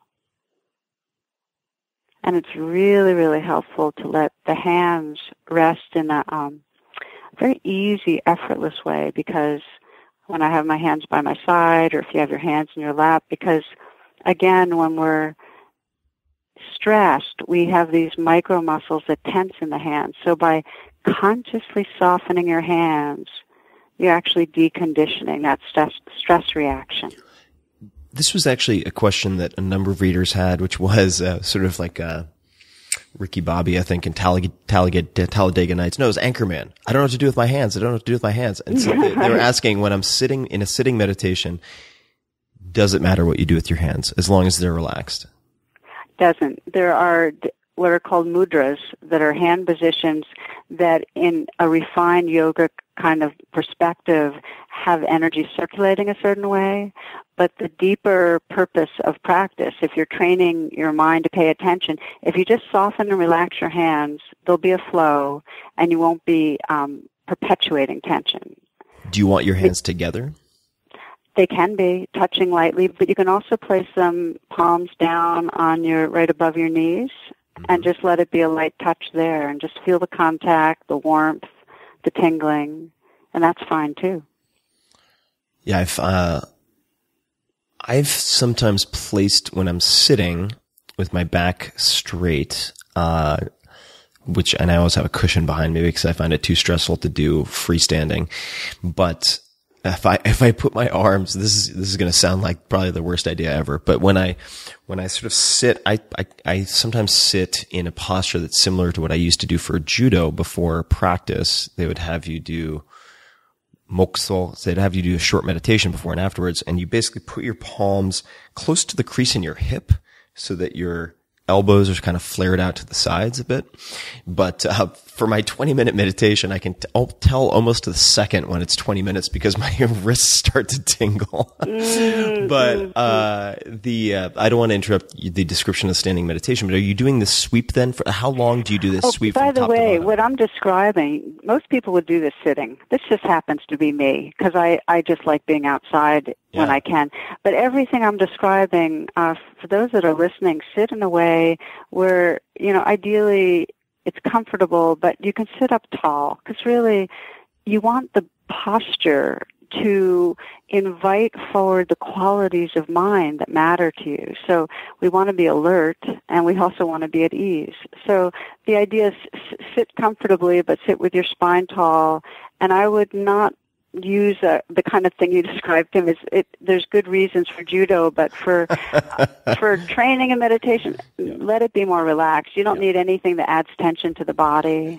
And it's really, really helpful to let the hands rest in a um, very easy, effortless way, because when I have my hands by my side, or if you have your hands in your lap, because, again, when we're stressed, we have these micro muscles that tense in the hands. So by consciously softening your hands, you're actually deconditioning that stress, stress reaction. This was actually a question that a number of readers had, which was uh, sort of like uh, Ricky Bobby, I think, in Talladega, Talladega, Talladega Nights. No, it was Anchorman. I don't know what to do with my hands. I don't know what to do with my hands. And so they, they were asking, when I'm sitting in a sitting meditation, does it matter what you do with your hands as long as they're relaxed? Doesn't. There are what are called mudras, that are hand positions that in a refined yoga kind of perspective have energy circulating a certain way. But the deeper purpose of practice, if you're training your mind to pay attention, if you just soften and relax your hands, there'll be a flow and you won't be um, perpetuating tension. Do you want your hands it, together? They can be, touching lightly, but you can also place them palms down on your, right above your knees, mm-hmm. and just let it be a light touch there, and just feel the contact, the warmth, the tingling, and that's fine too. Yeah, I've, uh, I've sometimes placed, when I'm sitting with my back straight, uh, which, and I always have a cushion behind me because I find it too stressful to do freestanding, but If I, if I put my arms, this is, this is going to sound like probably the worst idea ever, but when I, when I sort of sit, I, I, I sometimes sit in a posture that's similar to what I used to do for judo before practice. They would have you do mokso, so they'd have you do a short meditation before and afterwards, and you basically put your palms close to the crease in your hip so that you're elbows are kind of flared out to the sides a bit. But uh, for my twenty minute meditation, I can t- I'll tell almost to the second when it's twenty minutes because my wrists start to tingle. Mm-hmm. But uh, the uh, I don't want to interrupt the description of standing meditation, but are you doing this sweep then? For how long do you do this oh, sweep by from the top way, to bottom? what I'm describing, most people would do this sitting. This just happens to be me because I, I just like being outside Yeah. when I can. But everything I'm describing, uh, for those that are listening, sit in a way where, you know, ideally it's comfortable, but you can sit up tall because really you want the posture to invite forward the qualities of mind that matter to you. So we want to be alert, and we also want to be at ease. So the idea is s- sit comfortably, but sit with your spine tall. And I would not use uh, the kind of thing you described, Tim. Is it? There's good reasons for judo, but for for training and meditation, yeah. let it be more relaxed. You don't yeah. need anything that adds tension to the body.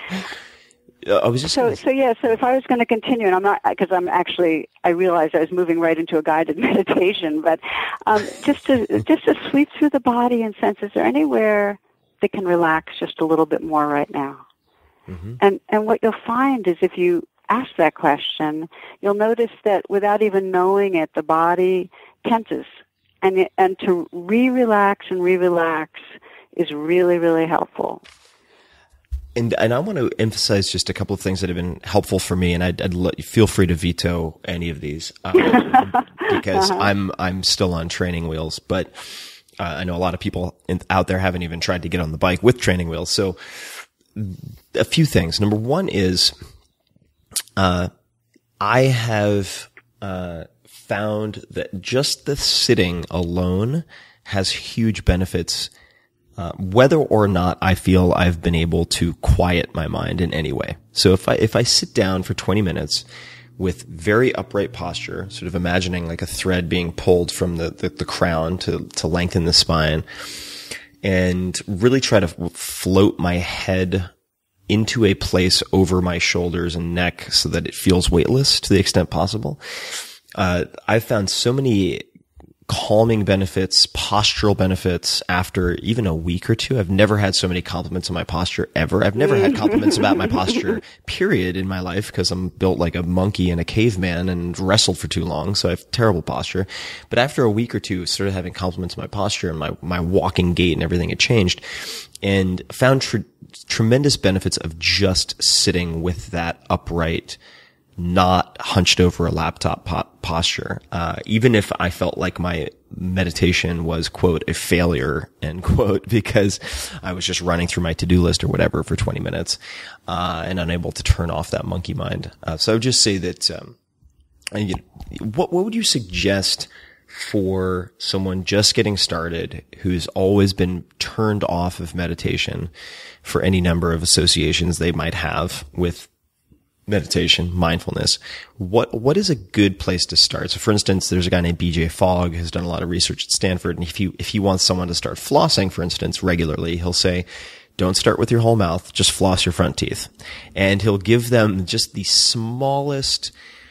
Uh, I was just so, so yeah, so if I was going to continue, and I'm not, because I'm actually, I realized I was moving right into a guided meditation, but um, just to just to sweep through the body and sense, is there anywhere that can relax just a little bit more right now? Mm-hmm. And and what you'll find is if you ask that question, you'll notice that without even knowing it, the body tenses, and and to re-relax and re-relax is really, really helpful. And and I want to emphasize just a couple of things that have been helpful for me, and I'd, I'd let, feel free to veto any of these um, because uh-huh. I'm I'm still on training wheels. But uh, I know a lot of people in, out there haven't even tried to get on the bike with training wheels. So a few things. Number one is uh, I have uh, found that just the sitting alone has huge benefits. Uh, whether or not I feel I've been able to quiet my mind in any way. So if I, if I sit down for twenty minutes with very upright posture, sort of imagining like a thread being pulled from the, the, the crown to, to lengthen the spine, and really try to float my head into a place over my shoulders and neck so that it feels weightless to the extent possible. Uh, I've found so many calming benefits, postural benefits after even a week or two. I've never had so many compliments on my posture ever. I've never had compliments about my posture, period, in my life because I'm built like a monkey and a caveman and wrestled for too long, so I have terrible posture. But after a week or two, started having compliments on my posture and my, my walking gait and everything had changed, and found tr- tremendous benefits of just sitting with that upright, not hunched over a laptop po- posture. Uh, even if I felt like my meditation was, quote, a failure, end quote, because I was just running through my to-do list or whatever for twenty minutes, uh, and unable to turn off that monkey mind. Uh, so I would just say that, um, you know, what, what would you suggest for someone just getting started who's always been turned off of meditation for any number of associations they might have with meditation, mindfulness? What, what is a good place to start? So for instance, there's a guy named B J Fogg who's done a lot of research at Stanford. And if he, if he wants someone to start flossing, for instance, regularly, he'll say, don't start with your whole mouth, just floss your front teeth. And he'll give them just the smallest,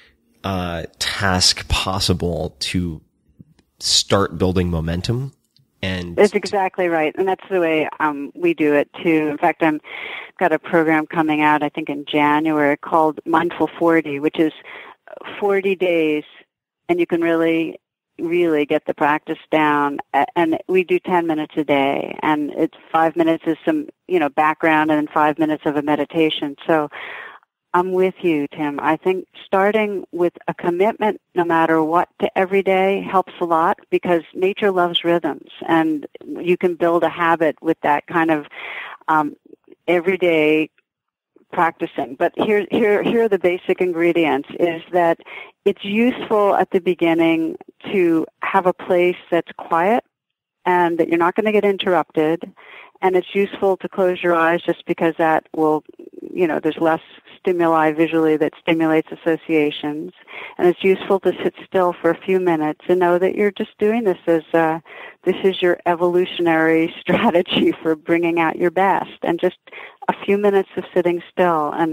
uh, task possible to start building momentum. And that's exactly right. And that's the way, um, we do it too. In fact, I'm, got a program coming out, I think in January, called Mindful forty, which is forty days, and you can really, really get the practice down. And we do ten minutes a day, and it's five minutes is some, you know, background, and then five minutes of a meditation. So I'm with you, Tim. I think starting with a commitment, no matter what, to every day helps a lot because nature loves rhythms, and you can build a habit with that kind of um, everyday practicing. But here, here, here are the basic ingredients, is that it's useful at the beginning to have a place that's quiet and that you're not going to get interrupted. And it's useful to close your eyes just because that will, you know, there's less stimuli visually that stimulates associations. And it's useful to sit still for a few minutes and know that you're just doing this as, uh, this is your evolutionary strategy for bringing out your best. And just a few minutes of sitting still. And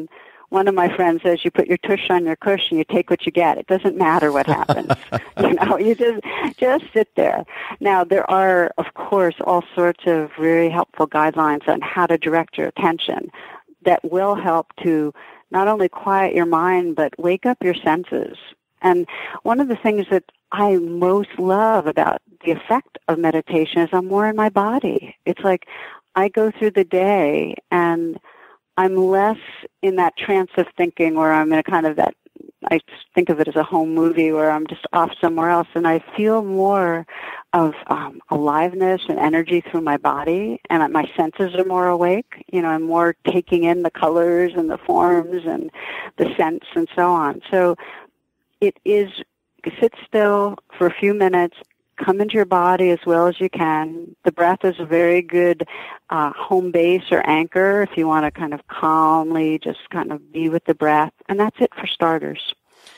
one of my friends says you put your tush on your cushion, you take what you get. It doesn't matter what happens. You know, you just just sit there. Now, there are, of course, all sorts of very helpful guidelines on how to direct your attention that will help to not only quiet your mind, but wake up your senses. And one of the things that I most love about the effect of meditation is I'm more in my body. It's like I go through the day and I'm less in that trance of thinking where I'm in a kind of that, I think of it as a home movie where I'm just off somewhere else, and I feel more of um, aliveness and energy through my body, and my senses are more awake. You know, I'm more taking in the colors and the forms and the scents and so on. So it is, sit still for a few minutes, come into your body as well as you can. The breath is a very good uh, home base or anchor if you want to kind of calmly just kind of be with the breath. And that's it for starters.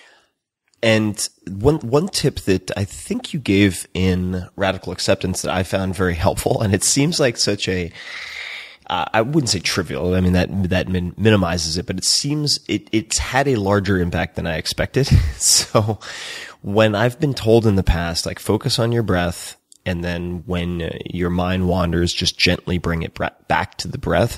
And one one tip that I think you gave in Radical Acceptance that I found very helpful, and it seems like such a, uh, I wouldn't say trivial, I mean that that min- minimizes it, but it seems it it's had a larger impact than I expected. So when I've been told in the past, like, focus on your breath, and then when uh, your mind wanders, just gently bring it bra- back to the breath,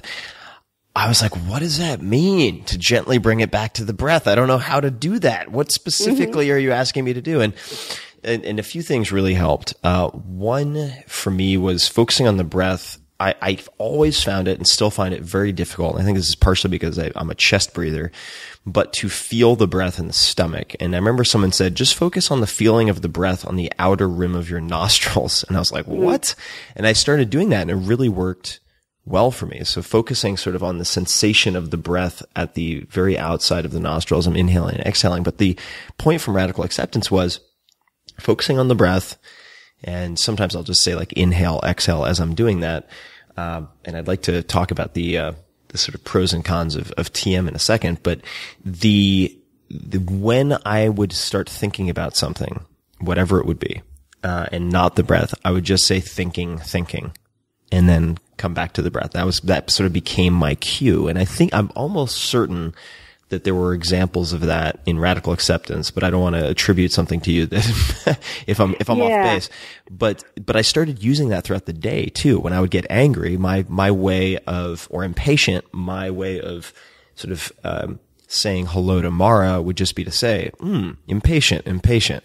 I was like, what does that mean, to gently bring it back to the breath? I don't know how to do that. What specifically mm-hmm. are you asking me to do? And, and, and a few things really helped. Uh, one for me was focusing on the breath. I, I've always found it and still find it very difficult. I think this is partially because I, I'm a chest breather, but to feel the breath in the stomach. And I remember someone said, just focus on the feeling of the breath on the outer rim of your nostrils. And I was like, what? And I started doing that, and it really worked well for me. So focusing sort of on the sensation of the breath at the very outside of the nostrils, I'm inhaling and exhaling. But the point from Radical Acceptance was focusing on the breath. And sometimes I'll just say, like, inhale, exhale as I'm doing that. Um, and I'd like to talk about the, uh, the sort of pros and cons of, of T M in a second. But the, the, when I would start thinking about something, whatever it would be, uh, and not the breath, I would just say thinking, thinking, and then come back to the breath. That was, that sort of became my cue. And I think I'm almost certain that there were examples of that in Radical Acceptance, but I don't want to attribute something to you that if I'm, if I'm yeah. off base. But, but I started using that throughout the day too. When I would get angry, my, my way of, or impatient, my way of sort of, um, saying hello to Mara would just be to say, hmm, impatient, impatient,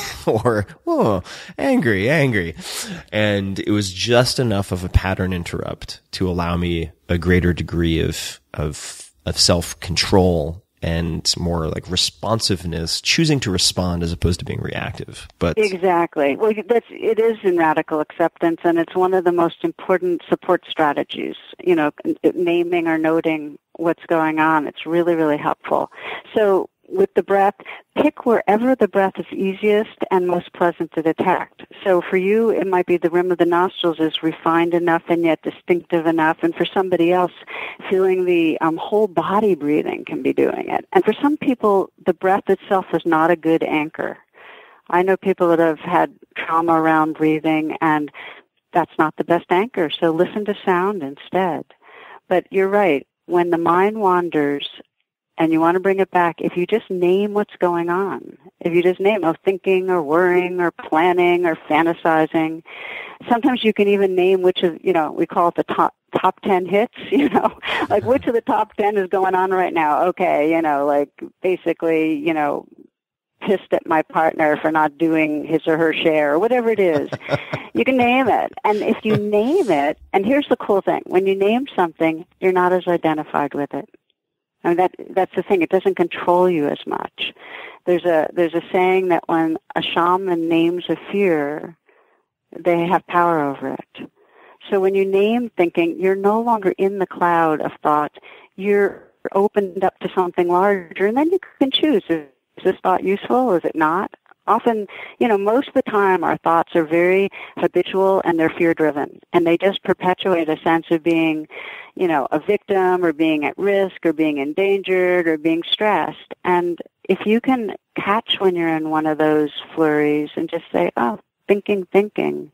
or, oh, angry, angry. And it was just enough of a pattern interrupt to allow me a greater degree of, of, of self-control and more like responsiveness, choosing to respond as opposed to being reactive. But exactly. Well, that's, it is in Radical Acceptance, and it's one of the most important support strategies, you know, naming or noting what's going on. It's really, really helpful. So with the breath, pick wherever the breath is easiest and most pleasant to detect. So for you, it might be the rim of the nostrils is refined enough and yet distinctive enough. And for somebody else, feeling the um, whole body breathing can be doing it. And for some people, the breath itself is not a good anchor. I know people that have had trauma around breathing, and that's not the best anchor. So listen to sound instead. But you're right. When the mind wanders, and you want to bring it back, if you just name what's going on, if you just name, oh, thinking or worrying or planning or fantasizing, sometimes you can even name which of, you know, we call it the top, top ten hits, you know, like which of the top ten is going on right now. Okay, you know, like basically, you know, pissed at my partner for not doing his or her share or whatever it is. You can name it. And if you name it, and here's the cool thing, when you name something, you're not as identified with it. I mean, that, that's the thing. It doesn't control you as much. There's a, there's a saying that when a shaman names a fear, they have power over it. So when you name thinking, you're no longer in the cloud of thought. You're opened up to something larger, and then you can choose. Is this thought useful? Is it not? Often, you know, most of the time our thoughts are very habitual and they're fear-driven, and they just perpetuate a sense of being, you know, a victim or being at risk or being endangered or being stressed. And if you can catch when you're in one of those flurries and just say, oh, thinking, thinking,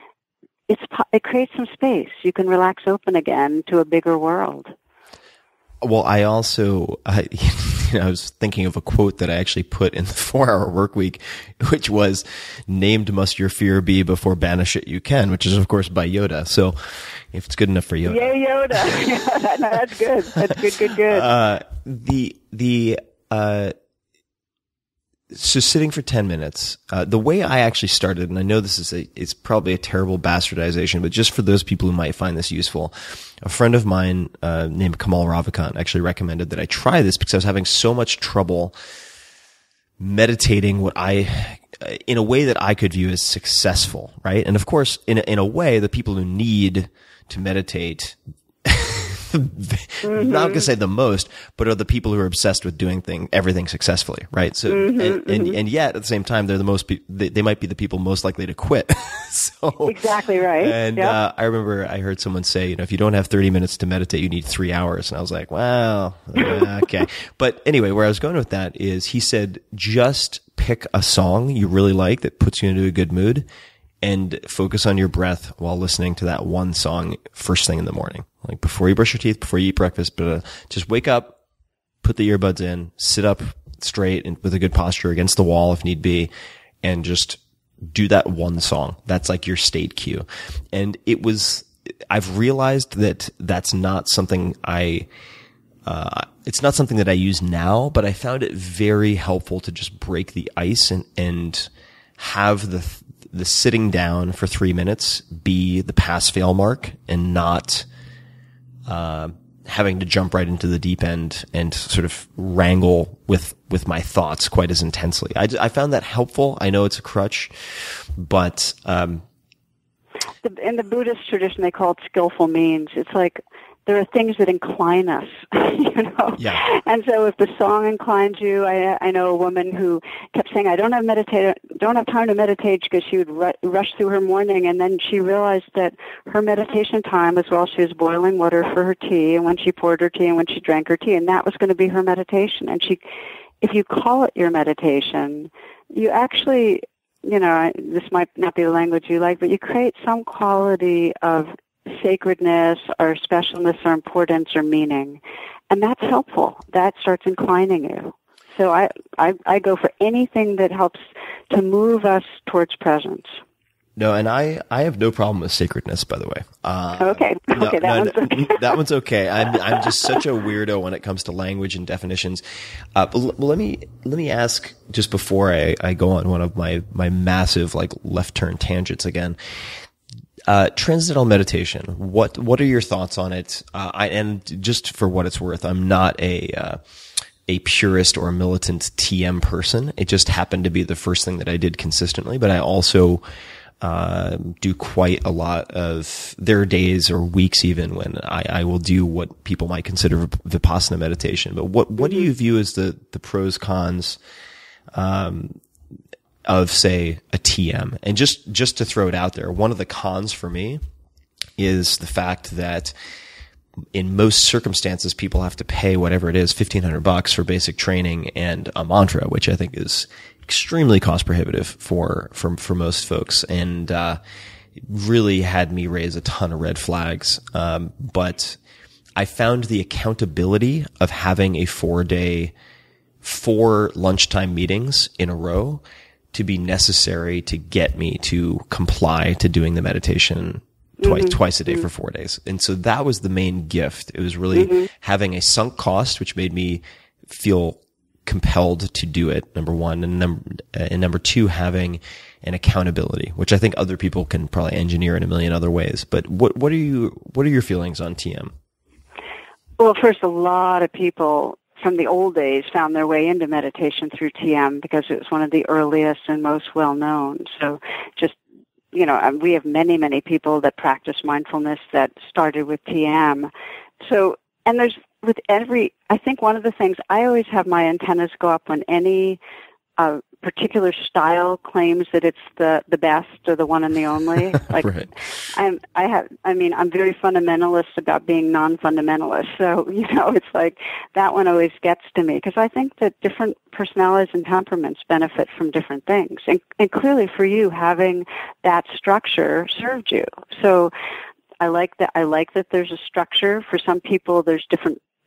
it's, it creates some space. You can relax open again to a bigger world. Well, I also, I, you know, I was thinking of a quote that I actually put in the four-hour work week, which was, named must your fear be before banish it you can, which is, of course, by Yoda. So if it's good enough for Yoda. Yay, Yoda. Yeah, that, no, that's good. That's good, good, good. Uh, the, the, uh, so sitting for ten minutes, uh, the way I actually started, and I know this is a, it's probably a terrible bastardization, but just for those people who might find this useful, a friend of mine, uh, named Kamal Ravikant actually recommended that I try this because I was having so much trouble meditating what I, in a way that I could view as successful, right? And of course, in a, in a way, the people who need to meditate, mm-hmm. not going to say the most, but are the people who are obsessed with doing thing, everything successfully, right? So, mm-hmm, and, mm-hmm. and, and yet at the same time, they're the most, pe- they, they might be the people most likely to quit. So exactly right. And yep. uh, I remember I heard someone say, you know, if you don't have thirty minutes to meditate, you need three hours. And I was like, wow, okay. But anyway, where I was going with that is he said, just pick a song you really like that puts you into a good mood, and focus on your breath while listening to that one song first thing in the morning. Like before you brush your teeth, before you eat breakfast, but uh, just wake up, put the earbuds in, sit up straight and with a good posture against the wall if need be, and just do that one song. That's like your state cue. And it was, I've realized that that's not something I, uh, it's not something that I use now, but I found it very helpful to just break the ice and, and have the, the sitting down for three minutes be the pass fail mark and not, uh, having to jump right into the deep end and sort of wrangle with, with my thoughts quite as intensely. I, I found that helpful. I know it's a crutch, but, um, the, in the Buddhist tradition, they call it skillful means. It's like, there are things that incline us, you know? Yeah. And so if the song inclines you, I, I know a woman who kept saying, I don't have meditate, don't have time to meditate because she would ru- rush through her morning. And then she realized that her meditation time was while she was boiling water for her tea and when she poured her tea and when she drank her tea. And that was going to be her meditation. And she, if you call it your meditation, you actually, you know, this might not be the language you like, but you create some quality of sacredness or specialness or importance or meaning. And that's helpful. That starts inclining you. So I, I, I go for anything that helps to move us towards presence. No, and I, I have no problem with sacredness, by the way. Uh, okay. No, okay, that no, one's okay. that one's okay. I'm, I'm just such a weirdo when it comes to language and definitions. Uh, but l- let me, let me ask just before I, I go on one of my, my massive, like, left turn tangents again. Uh, transcendental meditation. What what are your thoughts on it? Uh, I, and just for what it's worth, I'm not a uh, a purist or a militant T M person. It just happened to be the first thing that I did consistently. But I also uh, do quite a lot of. There are days or weeks even when I, I will do what people might consider vipassana meditation. But what what do you view as the the pros cons? Um, of, say, a T M. And just, just to throw it out there, one of the cons for me is the fact that in most circumstances, people have to pay whatever it is, fifteen hundred bucks for basic training and a mantra, which I think is extremely cost prohibitive for, for, for most folks. And, uh, it really had me raise a ton of red flags. Um, but I found the accountability of having a four day, four lunchtime meetings in a row to be necessary to get me to comply to doing the meditation twice, mm-hmm. twice a day mm-hmm. for four days. And so that was the main gift. It was really mm-hmm. having a sunk cost, which made me feel compelled to do it, number one. And number, and number two, having an accountability, which I think other people can probably engineer in a million other ways. But what, what are you, what are your feelings on T M? Well, first, a lot of people from the old days found their way into meditation through T M because it was one of the earliest and most well-known. So just, you know, we have many, many people that practice mindfulness that started with T M. So, and there's, with every, I think one of the things, I always have my antennas go up when any uh, particular style claims that it's the, the best or the one and the only. Like, right. I'm, I have, I mean, I'm very fundamentalist about being non-fundamentalist. So, you know, it's like that one always gets to me because I think that different personalities and temperaments benefit from different things. And, and clearly for you, having that structure served you. So I like that. I like that there's a structure. For some people, there's different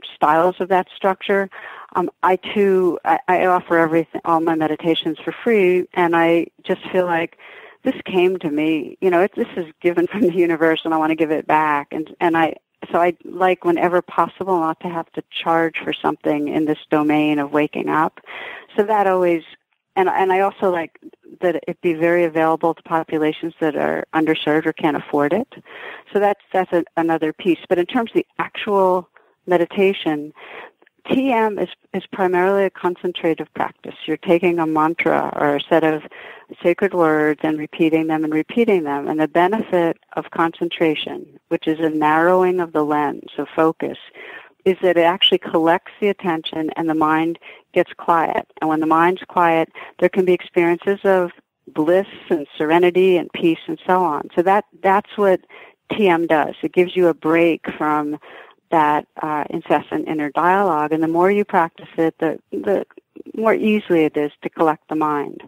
styles of that structure. Um, I too, I, I offer everything, all my meditations for free, and I just feel like this came to me. You know, it, this is given from the universe, and I want to give it back. And and I, so I like whenever possible not to have to charge for something in this domain of waking up. So that always, and and I also like that it be very available to populations that are underserved or can't afford it. So that's that's a, another piece. But in terms of the actual meditation, T M is, is primarily a concentrative practice. You're taking a mantra or a set of sacred words and repeating them and repeating them. And the benefit of concentration, which is a narrowing of the lens of focus, is that it actually collects the attention and the mind gets quiet. And when the mind's quiet, there can be experiences of bliss and serenity and peace and so on. So that that's what T M does. It gives you a break from that uh, incessant inner dialogue, and the more you practice it, the the more easily it is to collect the mind.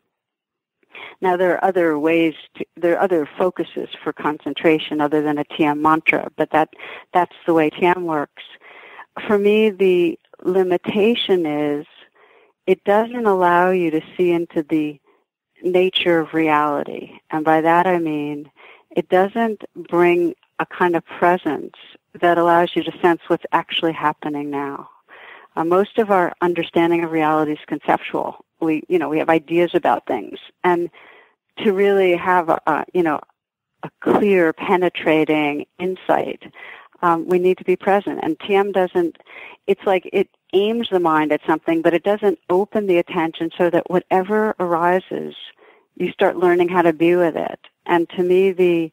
Now, there are other ways, to, there are other focuses for concentration other than a T M mantra, but that that's the way T M works. For me, the limitation is it doesn't allow you to see into the nature of reality, and by that I mean it doesn't bring a kind of presence that allows you to sense what's actually happening now. Uh, most of our understanding of reality is conceptual. We, you know, we have ideas about things, and to really have a, a you know, a clear, penetrating insight, um, we need to be present. And T M doesn't. It's like it aims the mind at something, but it doesn't open the attention so that whatever arises, you start learning how to be with it. And to me, the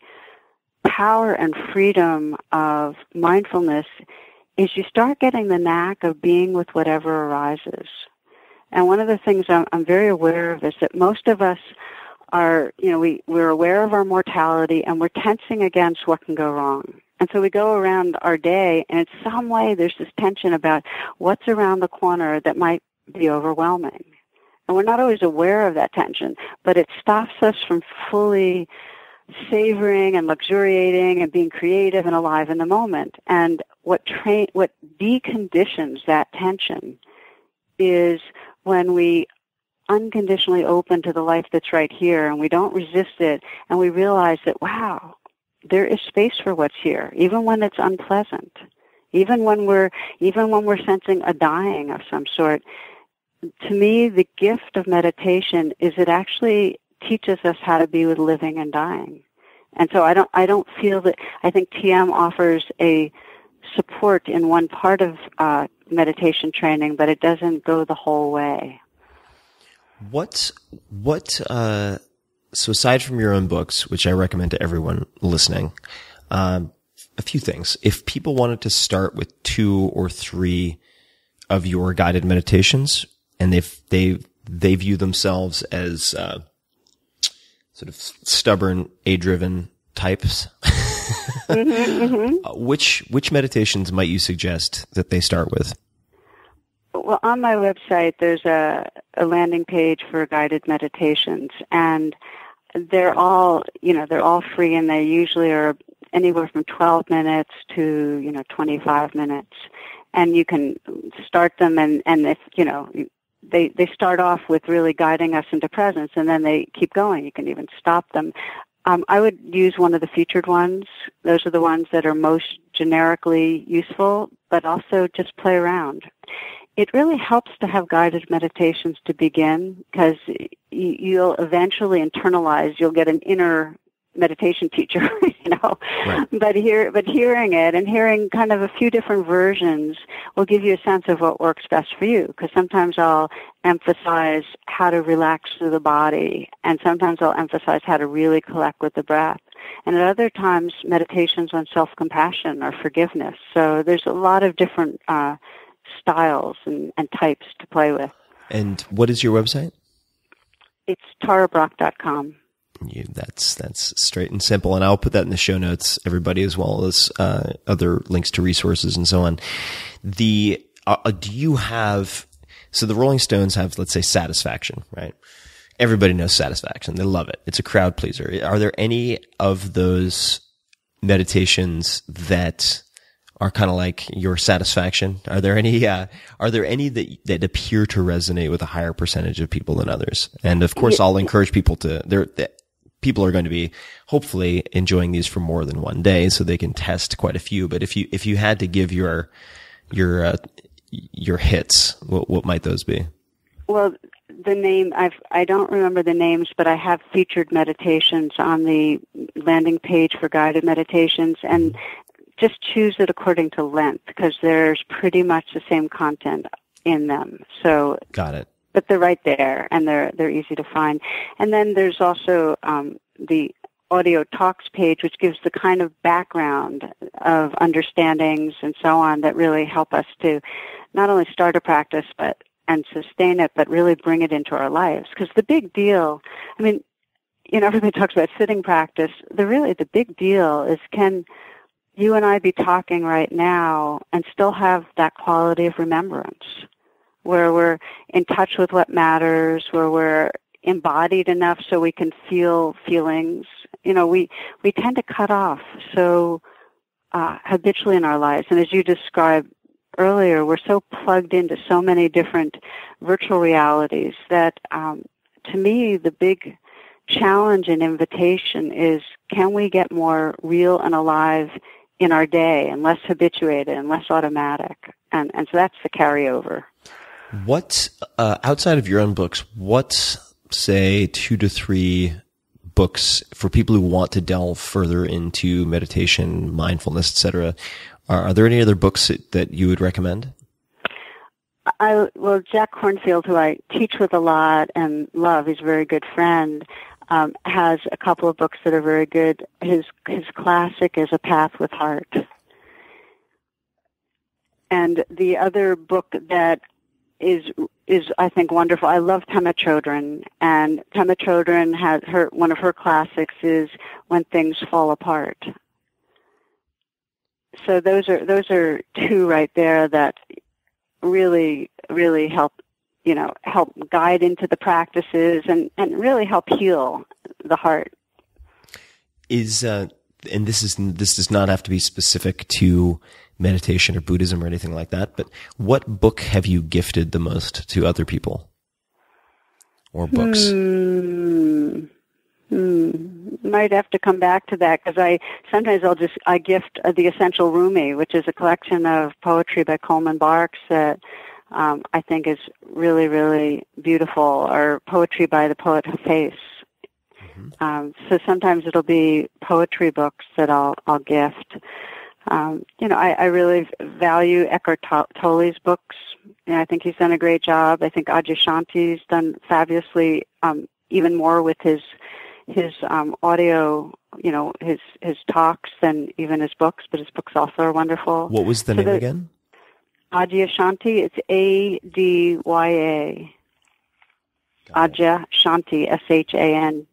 power and freedom of mindfulness is you start getting the knack of being with whatever arises. And one of the things I'm, I'm very aware of is that most of us are, you know, we, we're aware of our mortality and we're tensing against what can go wrong. And so we go around our day and in some way there's this tension about what's around the corner that might be overwhelming. And we're not always aware of that tension, but it stops us from fully savoring and luxuriating and being creative and alive in the moment. And what train, what deconditions that tension is when we unconditionally open to the life that's right here and we don't resist it and we realize that, wow, there is space for what's here, even when it's unpleasant, even when we're, even when we're sensing a dying of some sort. To me, the gift of meditation is it actually teaches us how to be with living and dying. And so I don't, I don't feel that, I think T M offers a support in one part of uh, meditation training, but it doesn't go the whole way. What, what, uh, so aside from your own books, which I recommend to everyone listening, um, a few things. If people wanted to start with two or three of your guided meditations, and they they they view themselves as uh, sort of stubborn, A-driven types, mm-hmm, mm-hmm. Uh, which which meditations might you suggest that they start with? Well, on my website, there's a, a landing page for guided meditations, and they're all, you know, they're all free, and they usually are anywhere from twelve minutes to, you know, twenty-five minutes. And you can start them, and, and if, you know, they, they start off with really guiding us into presence, and then they keep going. You can even stop them. Um, I would use one of the featured ones. Those are the ones that are most generically useful, but also just play around. It really helps to have guided meditations to begin, because you'll eventually internalize, you'll get an inner meditation teacher, you know, right. but hear, but hearing it and hearing kind of a few different versions will give you a sense of what works best for you. Because sometimes I'll emphasize how to relax through the body, and sometimes I'll emphasize how to really collect with the breath. And at other times, meditations on self-compassion or forgiveness. So there's a lot of different uh, styles and, and types to play with. And what is your website? It's tara brach dot com. You, that's that's straight and simple, and I'll put that in the show notes, everybody, as well as uh, other links to resources and so on. The uh, do you have so the Rolling Stones have, let's say, Satisfaction, right? Everybody knows Satisfaction; they love it. It's a crowd pleaser. Are there any of those meditations that are kind of like your satisfaction? Are there any, uh, are there any that, that appear to resonate with a higher percentage of people than others? And of course, I'll encourage people to, there, people are going to be hopefully enjoying these for more than one day so they can test quite a few. But if you, if you had to give your, your, uh, your hits, what, what might those be? Well, the name, I've, I don't remember the names, but I have featured meditations on the landing page for guided meditations, and just choose it according to length, because there's pretty much the same content in them. So, got it. But they're right there, and they're they're easy to find. And then there's also um, the audio talks page, which gives the kind of background of understandings and so on that really help us to not only start a practice, but and sustain it, but really bring it into our lives. Because the big deal, I mean, you know, everybody talks about sitting practice. The really, the big deal is, can you and I be talking right now and still have that quality of remembrance, where we're in touch with what matters, where we're embodied enough so we can feel feelings. You know, we, we tend to cut off so uh, habitually in our lives. And as you described earlier, we're so plugged into so many different virtual realities that, um, to me, the big challenge and invitation is, can we get more real and alive in our day and less habituated and less automatic? And, and so that's the carryover. What, uh, outside of your own books, what, say, two to three books for people who want to delve further into meditation, mindfulness, et cetera, Are, are there any other books that, that you would recommend? I, well, Jack Kornfield, who I teach with a lot and love, he's a very good friend, um, has a couple of books that are very good. His his classic is A Path with Heart. And the other book that is is I think wonderful, I love Pema Chodron, and Pema Chodron has her one of her classics is When Things Fall Apart. So those are those are two right there that really really help, you know, help guide into the practices and, and really help heal the heart. Is uh, and this is this does not have to be specific to meditation or Buddhism or anything like that, but what book have you gifted the most to other people, or books? Hmm. Hmm. Might have to come back to that, because I sometimes I'll just I gift uh, The Essential Rumi, which is a collection of poetry by Coleman Barks that um, I think is really really beautiful, or poetry by the poet Ferriss. Mm-hmm. Um, so sometimes it'll be poetry books that I'll I'll gift. Um, you know, I, I really value Eckhart Tolle's books. And I think he's done a great job. I think Adyashanti's done fabulously, um, even more with his his um, audio, you know, his his talks than even his books, but his books also are wonderful. What was the so name the, again? Adyashanti. It's A D Y A. Adyashanti, S H A N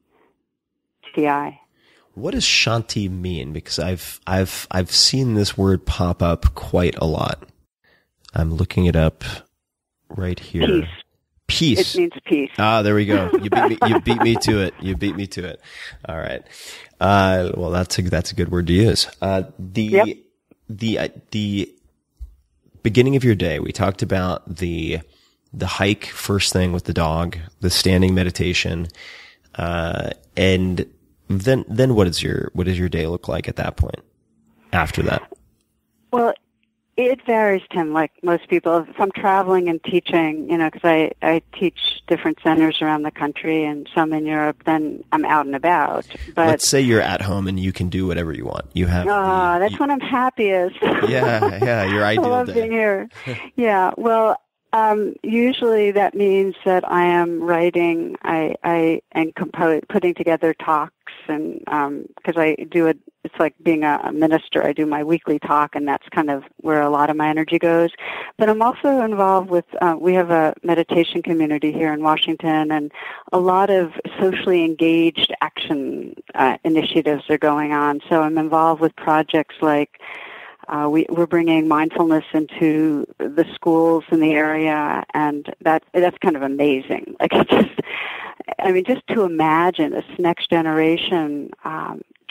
T I. What does Shanti mean? Because I've I've I've seen this word pop up quite a lot. I'm looking it up right here. Peace. Peace. It means peace. Ah, there we go. You beat me. You beat me to it. You beat me to it. All right. Uh, well, that's a that's a good word to use. Uh, the yep. the uh, the beginning of your day. We talked about the the hike first thing with the dog, the standing meditation, uh, and then then what is your what does your day look like at that point? After that. Well, it varies, Tim, like most people. If I'm traveling and teaching, you know, because I, I teach different centers around the country and some in Europe, then I'm out and about. But let's say you're at home and you can do whatever you want. You have. Ah, uh, that's you, when I'm happiest. Yeah, yeah, your ideal I love day. being here. Yeah, well, um, usually that means that I am writing, I, I and compo- putting together talks, and because um, I do it. It's like being a, a minister. I do my weekly talk, and that's kind of where a lot of my energy goes. But I'm also involved with, uh, we have a meditation community here in Washington, and a lot of socially engaged action uh, initiatives are going on. So I'm involved with projects like uh, we, we're bringing mindfulness into the schools in the area, and that, that's kind of amazing. Like, it's just, I mean, just to imagine this next generation um,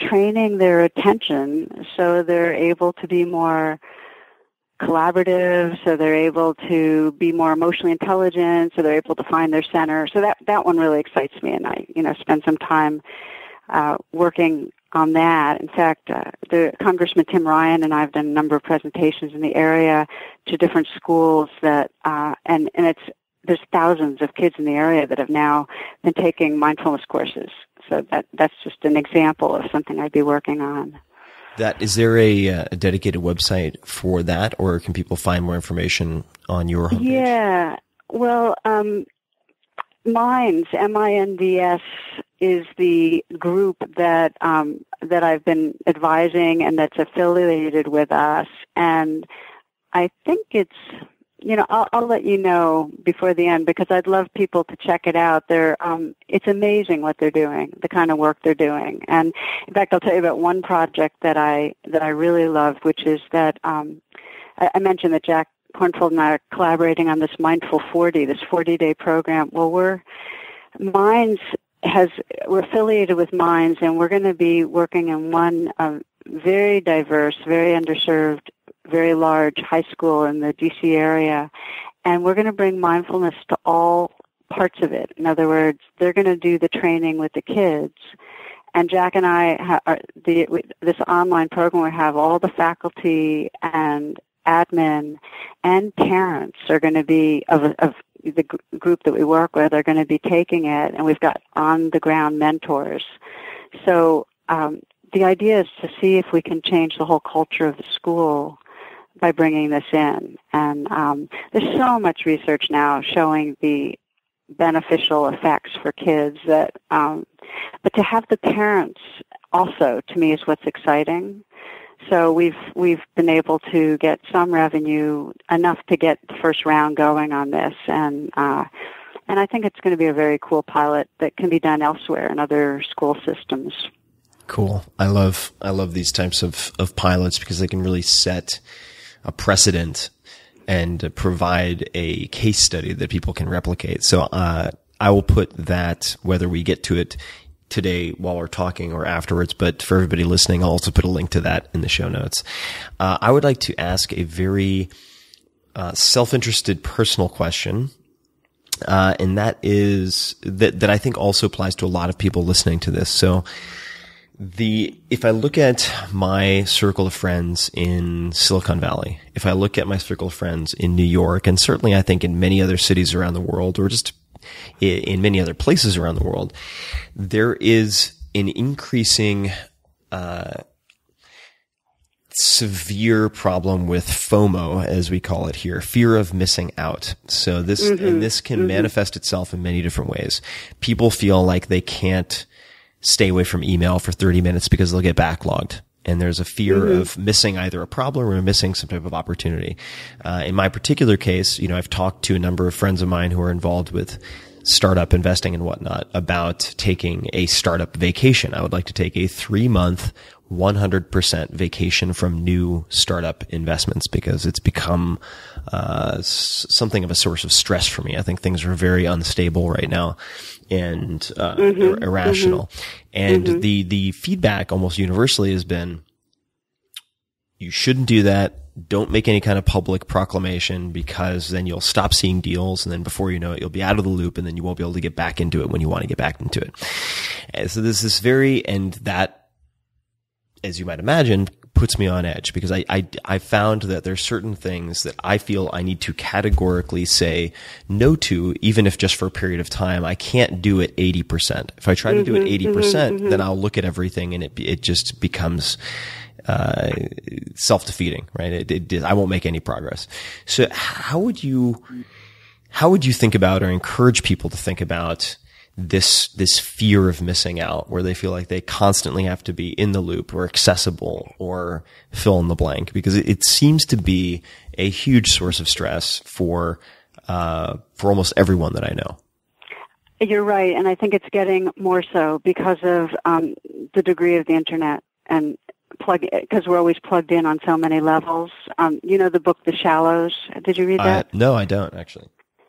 training their attention so they're able to be more collaborative, so they're able to be more emotionally intelligent, so they're able to find their center. So that, that one really excites me, and I, you know, spend some time uh, working on that. In fact, uh, the Congressman Tim Ryan and I have done a number of presentations in the area to different schools that, uh, and, and it's, there's thousands of kids in the area that have now been taking mindfulness courses. So that, that's just an example of something I'd be working on. That, is there a, a dedicated website for that, or can people find more information on your homepage? Yeah, well, um, Minds, M I N D S, is the group that um, that I've been advising and that's affiliated with us. And I think it's, you know, I'll, I'll let you know before the end, because I'd love people to check it out. They're, um, it's amazing what they're doing, the kind of work they're doing. And in fact, I'll tell you about one project that I that I really loved, which is that um, I, I mentioned that Jack Kornfield and I are collaborating on this Mindful forty, this forty-day program. Well, we're Minds has we're affiliated with Minds, and we're going to be working in one uh, very diverse, very underserved, very large high school in the D C area, and we're going to bring mindfulness to all parts of it. In other words, they're going to do the training with the kids, and Jack and I ha- are the this online program. We have all the faculty and admin and parents are going to be of, of the gr- group that we work with are going to be taking it, and we've got on the ground mentors. So um, the idea is to see if we can change the whole culture of the school by bringing this in. And um, there's so much research now showing the beneficial effects for kids that, um, but to have the parents also, to me, is what's exciting. So we've we've been able to get some revenue, enough to get the first round going on this, and uh, and I think it's going to be a very cool pilot that can be done elsewhere in other school systems. Cool. I love I love these types of, of pilots because they can really set a precedent and provide a case study that people can replicate. So uh, I will put that, whether we get to it today while we're talking or afterwards, but for everybody listening, I'll also put a link to that in the show notes. Uh, I would like to ask a very uh, self-interested personal question, uh, and that is that that I think also applies to a lot of people listening to this. So the if I look at my circle of friends in Silicon Valley, if I look at my circle of friends in New York, and certainly I think in many other cities around the world, or just in many other places around the world, there is an increasing uh, severe problem with FOMO, as we call it here, fear of missing out. So this mm-hmm. and this can mm-hmm. manifest itself in many different ways. People feel like they can't stay away from email for thirty minutes because they'll get backlogged. And there's a fear mm-hmm. of missing either a problem or missing some type of opportunity. Uh, in my particular case, you know, I've talked to a number of friends of mine who are involved with startup investing and whatnot about taking a startup vacation. I would like to take a three month, one hundred percent vacation from new startup investments because it's become uh, something of a source of stress for me. I think things are very unstable right now and uh, mm-hmm. ir- irrational. Mm-hmm. And mm-hmm. the the feedback almost universally has been, you shouldn't do that. Don't make any kind of public proclamation because then you'll stop seeing deals, and then before you know it, you'll be out of the loop, and then you won't be able to get back into it when you want to get back into it. And so there's this very, and that, as you might imagine, puts me on edge because I, I, I found that there's certain things that I feel I need to categorically say no to, even if just for a period of time. I can't do it eighty percent. If I try to mm-hmm, do it eighty percent, mm-hmm. then I'll look at everything and it, it just becomes uh, self-defeating, right? It, it, I won't make any progress. So how would you, how would you think about or encourage people to think about this, this fear of missing out where they feel like they constantly have to be in the loop or accessible or fill in the blank? Because it, it seems to be a huge source of stress for, uh, for almost everyone that I know. You're right. And I think it's getting more so because of, um, the degree of the internet and plug, because we're always plugged in on so many levels. Um, you know, the book, The Shallows. Did you read that? I, no, I don't actually.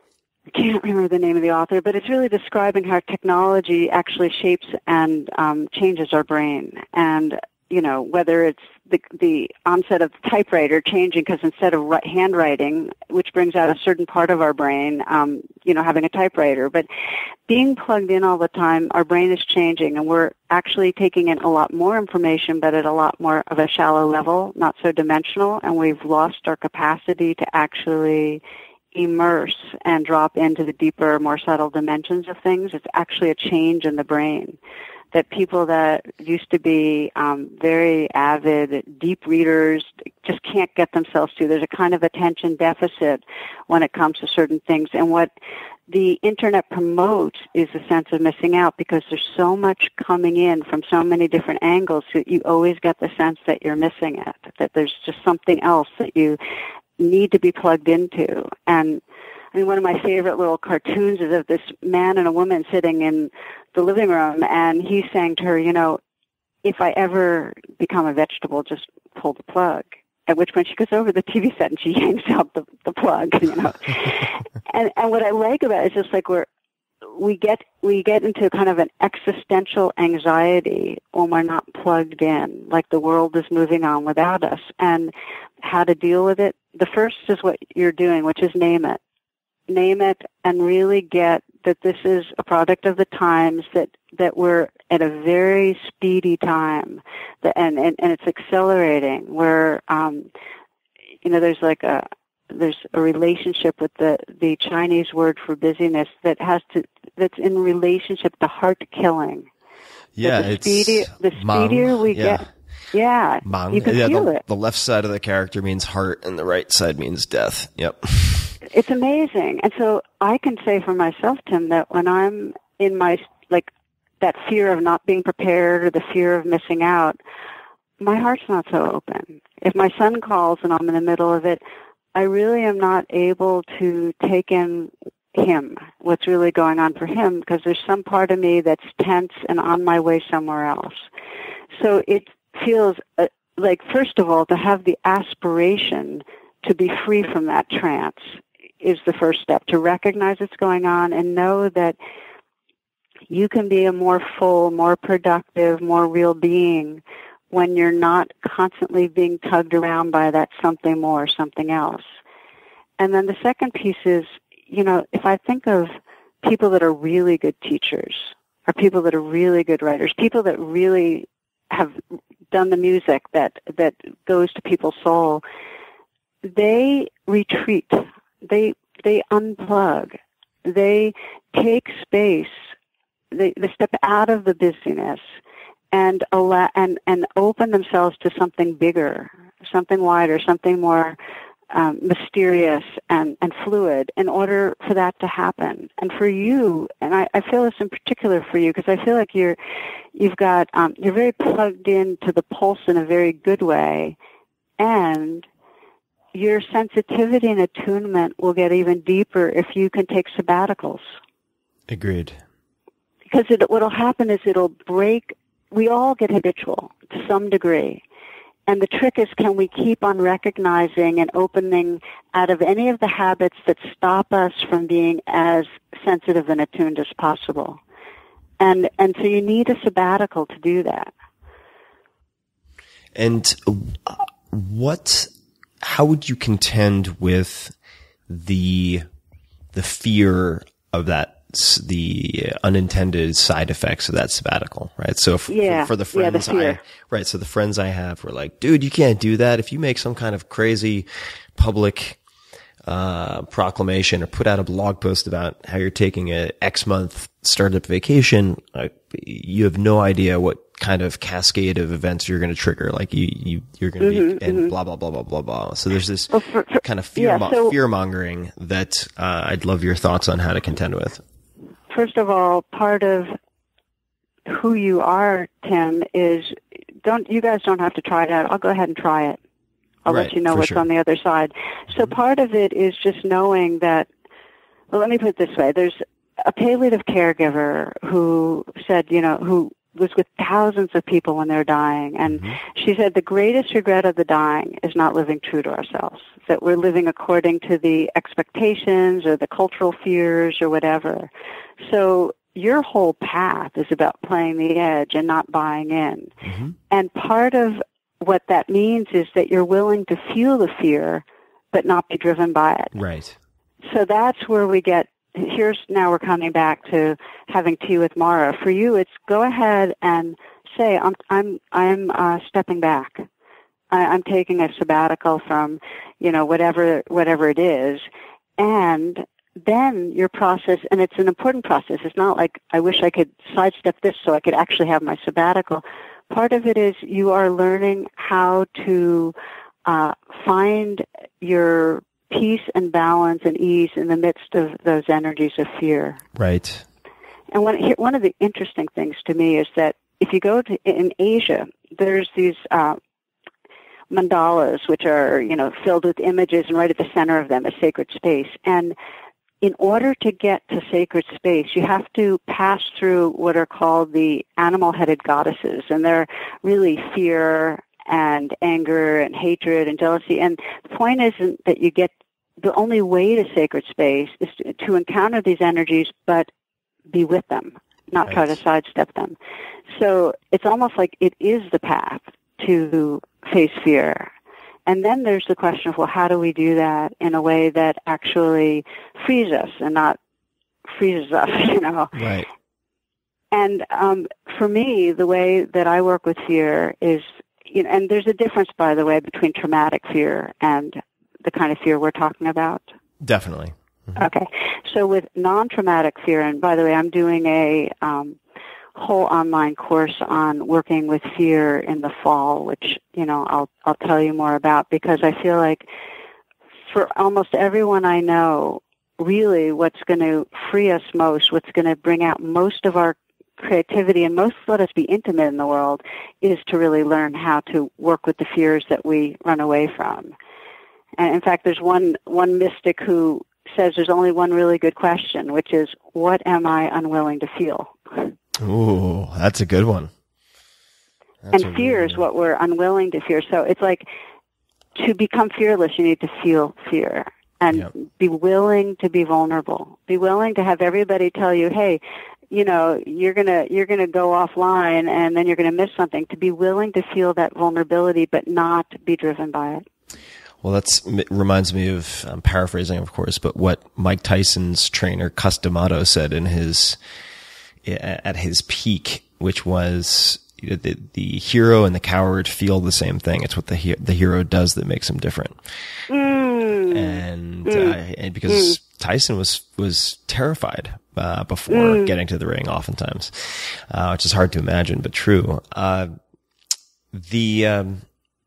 I can't remember the name of the author, but it's really describing how technology actually shapes and um, changes our brain. And, you know, whether it's the, the onset of the typewriter changing because instead of ri- handwriting, which brings out a certain part of our brain, um, you know, having a typewriter. But being plugged in all the time, our brain is changing, and we're actually taking in a lot more information, but at a lot more of a shallow level, not so dimensional, and we've lost our capacity to actually immerse and drop into the deeper, more subtle dimensions of things. It's actually a change in the brain. That people that used to be um, very avid, deep readers just can't get themselves to. There's a kind of attention deficit when it comes to certain things. And what the Internet promotes is a sense of missing out because there's so much coming in from so many different angles that you always get the sense that you're missing it, that there's just something else that you need to be plugged into. And I mean, one of my favorite little cartoons is of this man and a woman sitting in the living room, and he's saying to her, you know, if I ever become a vegetable, just pull the plug. At which point she goes over the T V set and she yanks out the, the plug, you know. and and what I like about it is just like we're we get we get into kind of an existential anxiety when we're not plugged in, like the world is moving on without us. And how to deal with it? The first is what you're doing, which is name it. Name it and really get that this is a product of the times, that, that we're at a very speedy time, that, and, and, and it's accelerating, where, um, you know, there's like a, there's a relationship with the, the Chinese word for busyness that has to, that's in relationship to heart killing. Yeah, the it's speedier, the speedier mang, we yeah. get. Yeah, Mang. you can yeah, feel the, it. The left side of the character means heart, and the right side means death. Yep. It's amazing. And so I can say for myself, Tim, that when I'm in my, like, that fear of not being prepared or the fear of missing out, my heart's not so open. If my son calls and I'm in the middle of it, I really am not able to take in him, what's really going on for him, because there's some part of me that's tense and on my way somewhere else. So it feels uh, like, first of all, to have the aspiration to be free from that trance is the first step, to recognize what's going on and know that you can be a more full, more productive, more real being when you're not constantly being tugged around by that something more, something else. And then the second piece is, you know, if I think of people that are really good teachers, or people that are really good writers, people that really have done the music that, that goes to people's soul, they retreat. They they unplug. They take space. They, they step out of the busyness and allow and, and open themselves to something bigger, something wider, something more um, mysterious and, and fluid in order for that to happen. And for you, and I, I feel this in particular for you because I feel like you're you've got um, you're very plugged into the pulse in a very good way, and your sensitivity and attunement will get even deeper if you can take sabbaticals. Agreed. Because it, what'll happen is it'll break. We all get habitual to some degree. And the trick is, can we keep on recognizing and opening out of any of the habits that stop us from being as sensitive and attuned as possible? And and so you need a sabbatical to do that. And what... how would you contend with the the fear of that, the unintended side effects of that sabbatical, right? So f- yeah, for, for the friends yeah, the I, right, so the friends I have were like, dude, you can't do that. If you make some kind of crazy public uh proclamation or put out a blog post about how you're taking a X month startup vacation, uh, you have no idea what kind of cascade of events you're going to trigger. Like you, you you're going to mm-hmm, be and mm-hmm. blah blah blah blah blah blah. So there's this well, for, for, kind of fear yeah, mo- so, fear mongering that uh, I'd love your thoughts on how to contend with. First of all, part of who you are, Tim, is don't you guys don't have to try it out. I'll go ahead and try it. I'll right, let you know what's sure. on the other side. So Mm-hmm. part of it is just knowing that, well, let me put it this way. There's a palliative caregiver who said, you know, who was with thousands of people when they're dying. And mm-hmm. she said the greatest regret of the dying is not living true to ourselves, that we're living according to the expectations or the cultural fears or whatever. So your whole path is about playing the edge and not buying in. Mm-hmm. And part of what that means is that you're willing to feel the fear, but not be driven by it. Right. So that's where we get, here's, now we're coming back to having tea with Mara. For you, it's go ahead and say, I'm, I'm, I'm, uh, stepping back. I, I'm taking a sabbatical from, you know, whatever, whatever it is. And then your process, and it's an important process. It's not like, I wish I could sidestep this so I could actually have my sabbatical. Part of it is you are learning how to uh, find your peace and balance and ease in the midst of those energies of fear. Right. And one, one of the interesting things to me is that if you go to in Asia, there's these uh, mandalas which are, you know, filled with images, and right at the center of them is sacred space. And in order to get to sacred space, you have to pass through what are called the animal-headed goddesses, and they're really fear and anger and hatred and jealousy. And the point isn't that you get, the only way to sacred space is to, to encounter these energies, but be with them, not right. try to sidestep them. So it's almost like it is the path to face fear. And then there's the question of, well, how do we do that in a way that actually frees us and not freezes us, you know? Right. And um, for me, the way that I work with fear is, you know, and there's a difference, by the way, between traumatic fear and the kind of fear we're talking about. Definitely. Mm-hmm. Okay. So with non-traumatic fear, and by the way, I'm doing a um, whole online course on working with fear in the fall, which, you know, I'll I'll tell you more about, because I feel like for almost everyone I know, really what's going to free us most, what's going to bring out most of our creativity and most let us be intimate in the world, is to really learn how to work with the fears that we run away from. And in fact, there's one one mystic who says there's only one really good question, which is, what am I unwilling to feel? Ooh, that's a good one. That's and fear is what we're unwilling to fear. So it's like, to become fearless, you need to feel fear and yep. be willing to be vulnerable. Be willing to have everybody tell you, hey, you know, you're gonna you're gonna go offline and then you're gonna miss something. To be willing to feel that vulnerability, but not be driven by it. Well, that's it reminds me of, I'm paraphrasing, of course, but what Mike Tyson's trainer Cus D'Amato said in his at his peak, which was, you know, the, the hero and the coward feel the same thing. It's what the the hero does that makes him different. Mm. And mm. Uh, and because mm. Tyson was was terrified uh, before mm. getting to the ring, oftentimes, uh, which is hard to imagine, but true. Uh, the um,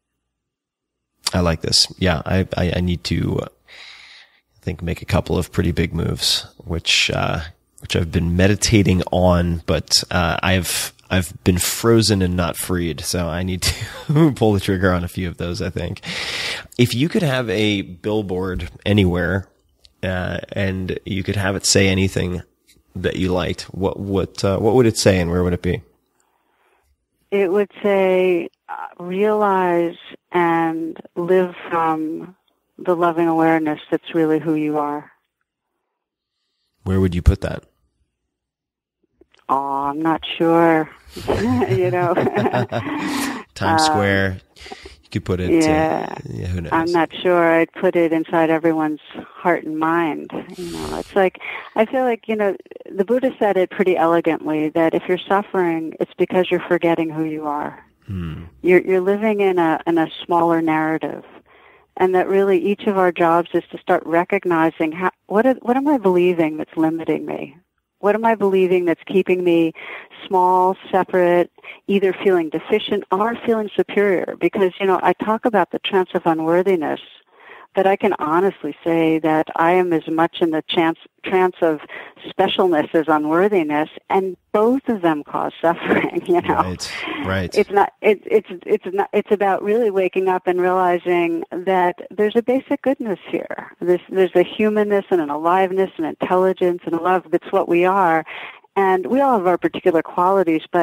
I like this. Yeah, I I, I need to, uh, I think, make a couple of pretty big moves, which. Uh, which I've been meditating on, but uh, I've I've been frozen and not freed, so I need to pull the trigger on a few of those, I think. If you could have a billboard anywhere, uh, and you could have it say anything that you liked, what what uh, what would it say, and where would it be? It would say, uh, realize and live from the loving awareness that's really who you are. Where would you put that? Oh, I'm not sure. you know, Times Square. Uh, you could put it. Yeah, uh, yeah. Who knows? I'm not sure. I'd put it inside everyone's heart and mind. You know, it's like, I feel like, you know, the Buddha said it pretty elegantly, that if you're suffering, it's because you're forgetting who you are. Hmm. You're you're living in a in a smaller narrative. And that really each of our jobs is to start recognizing, how, what are, what am I believing that's limiting me? What am I believing that's keeping me small, separate, either feeling deficient or feeling superior? Because, you know, I talk about the trance of unworthiness, but I can honestly say that I am as much in the trance, trance of specialness as unworthiness, and both of them cause suffering, you know. Right, right. It's not, it, it's, it's not, it's about really waking up and realizing that there's a basic goodness here. There's, there's a humanness and an aliveness and intelligence and a love that's what we are. And we all have our particular qualities, but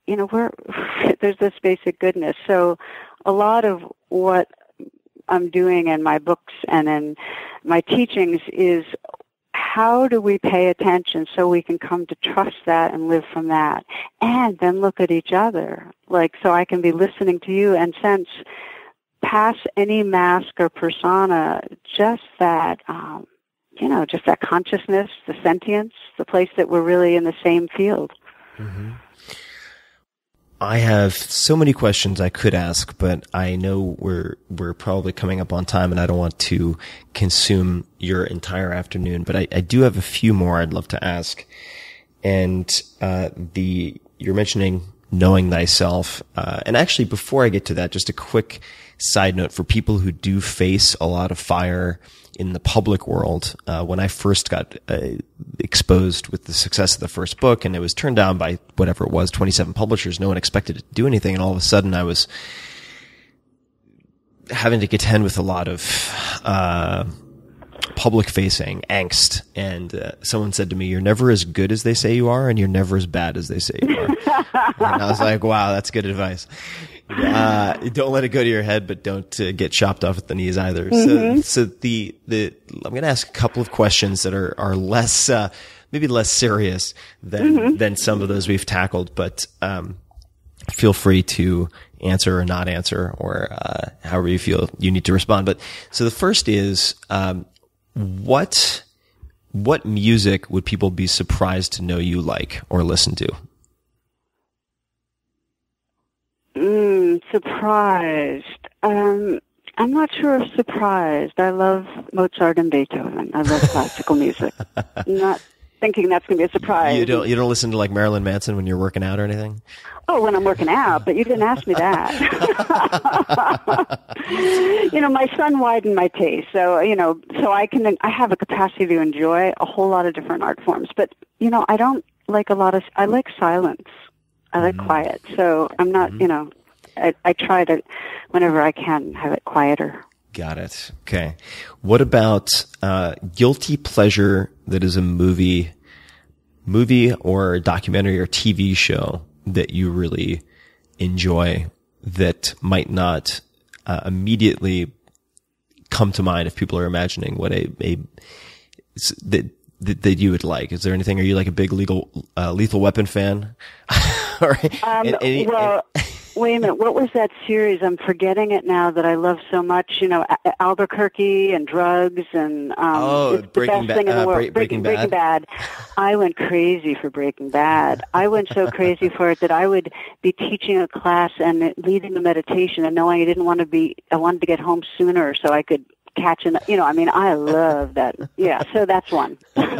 you know, we're, there's this basic goodness. So a lot of what I'm doing in my books and in my teachings is how do we pay attention so we can come to trust that and live from that, and then look at each other. Like, so I can be listening to you and sense past any mask or persona, just that, um, you know, just that consciousness, the sentience, the place that we're really in the same field. Mm-hmm. I have so many questions I could ask, but I know we're we're probably coming up on time, and I don't want to consume your entire afternoon. But I, I do have a few more I'd love to ask. And uh, the you're mentioning knowing thyself, uh, and actually before I get to that, just a quick side note for people who do face a lot of fire in the public world. Uh, when I first got uh, exposed with the success of the first book, and it was turned down by whatever it was, twenty-seven publishers, no one expected it to do anything, and all of a sudden I was having to contend with a lot of uh public-facing angst, and uh, someone said to me, "You're never as good as they say you are, and you're never as bad as they say you are." And I was like, wow, that's good advice. Uh, don't let it go to your head, but don't uh, get chopped off at the knees either. Mm-hmm. So, so the, the, I'm going to ask a couple of questions that are, are less, uh, maybe less serious than, mm-hmm. than some of those we've tackled, but, um, feel free to answer or not answer, or, uh, however you feel you need to respond. But, so the first is, um, what, what music would people be surprised to know you like or listen to? Mm, surprised. Um, I'm not sure if surprised. I love Mozart and Beethoven. I love classical music. I'm not thinking that's going to be a surprise. You don't, you don't listen to like Marilyn Manson when you're working out or anything? Oh, when I'm working out, but you didn't ask me that. You know, my son widened my taste, so, you know, so I can, I have a capacity to enjoy a whole lot of different art forms, but, you know, I don't like a lot of, I like silence. I like mm-hmm. quiet, so I'm not, mm-hmm. you know, I, I try to, whenever I can, have it quieter. Got it. Okay. What about uh guilty pleasure that is a movie, movie or documentary or T V show that you really enjoy that might not uh, immediately come to mind if people are imagining what a, a that, that that you would like? Is there anything? Are you like a big legal uh, Lethal Weapon fan? Or um, any, any, well, wait a minute. What was that series? I'm forgetting it now that I love so much. You know, a- Albuquerque and drugs and um, oh, it's the Breaking best thing in the uh, world. Breaking, Breaking, Breaking Bad. Bad. I went crazy for Breaking Bad. I went so crazy for it that I would be teaching a class and leading the meditation and knowing I didn't want to be. I wanted to get home sooner so I could catch an. You know, I mean, I love that. Yeah, so that's one.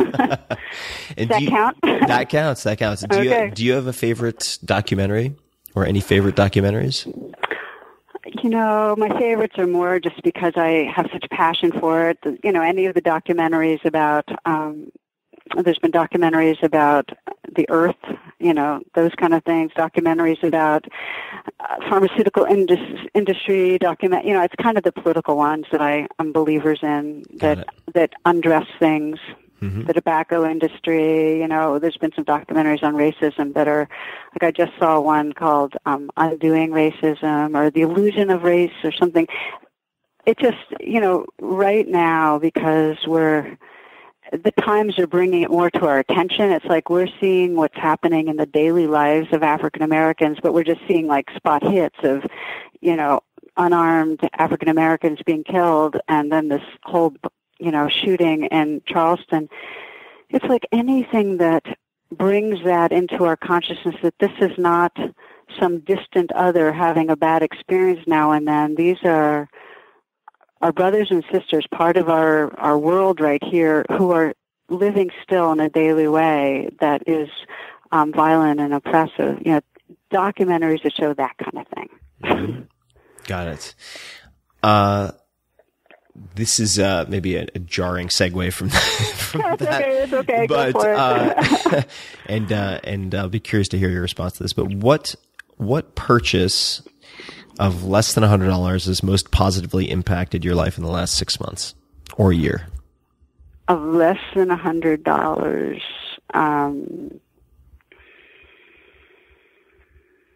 Does that you, count? That counts. That counts. Do okay. you do you have a favorite documentary or any favorite documentaries? You know, my favorites are more just because I have such passion for it. You know, any of the documentaries about, um, there's been documentaries about the earth, you know, those kind of things, documentaries about uh, pharmaceutical indus- industry, document, you know, it's kind of the political ones that I am believers in that, that undress things. Mm-hmm. The tobacco industry, you know, there's been some documentaries on racism that are, like I just saw one called um, Undoing Racism or The Illusion of Race or something. It just, you know, right now, because we're, the times are bringing it more to our attention. It's like we're seeing what's happening in the daily lives of African Americans, but we're just seeing like spot hits of, you know, unarmed African Americans being killed, and then this whole, you know, shooting in Charleston. It's like anything that brings that into our consciousness that this is not some distant other having a bad experience now and then. These are our brothers and sisters, part of our, our world right here, who are living still in a daily way that is um, violent and oppressive. You know, documentaries that show that kind of thing. Mm-hmm. Got it. Uh, This is uh, maybe a, a jarring segue from, from That's that. okay, it's okay, but, go for it. uh, and uh, and I'll be curious to hear your response to this. But what what purchase of less than a hundred dollars has most positively impacted your life in the last six months or year? Of less than a hundred dollars. Um,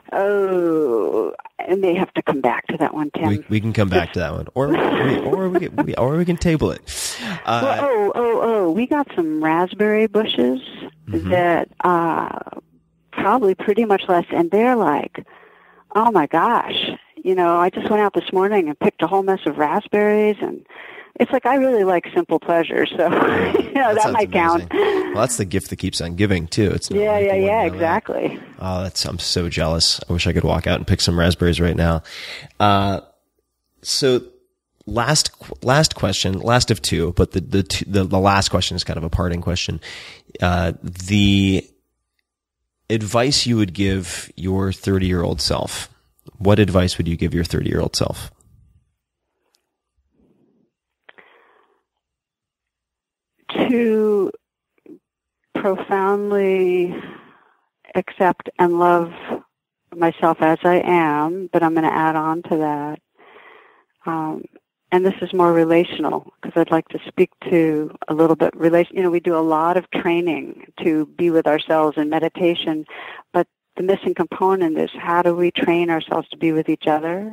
Oh, I may have to come back to that one, Tim. We, we can come back to that one, or we, or we can, or we can table it. Uh, well, oh, oh, oh! We got some raspberry bushes mm-hmm. that uh, probably pretty much less, and they're like, oh my gosh! You know, I just went out this morning and picked a whole mess of raspberries, and it's like I really like simple pleasures, so you know that, that might amazing. count. Well, that's the gift that keeps on giving too. It's not yeah, like yeah, yeah, exactly. That. Oh, that's I'm so jealous. I wish I could walk out and pick some raspberries right now. Uh, so last last question, last of two, but the the two, the, the last question is kind of a parting question. Uh, the advice you would give your thirty year old self. What advice would you give your thirty year old self? To profoundly accept and love myself as I am, but I'm going to add on to that. Um, and this is more relational because I'd like to speak to a little bit relation. You know, we do a lot of training to be with ourselves in meditation, but the missing component is how do we train ourselves to be with each other?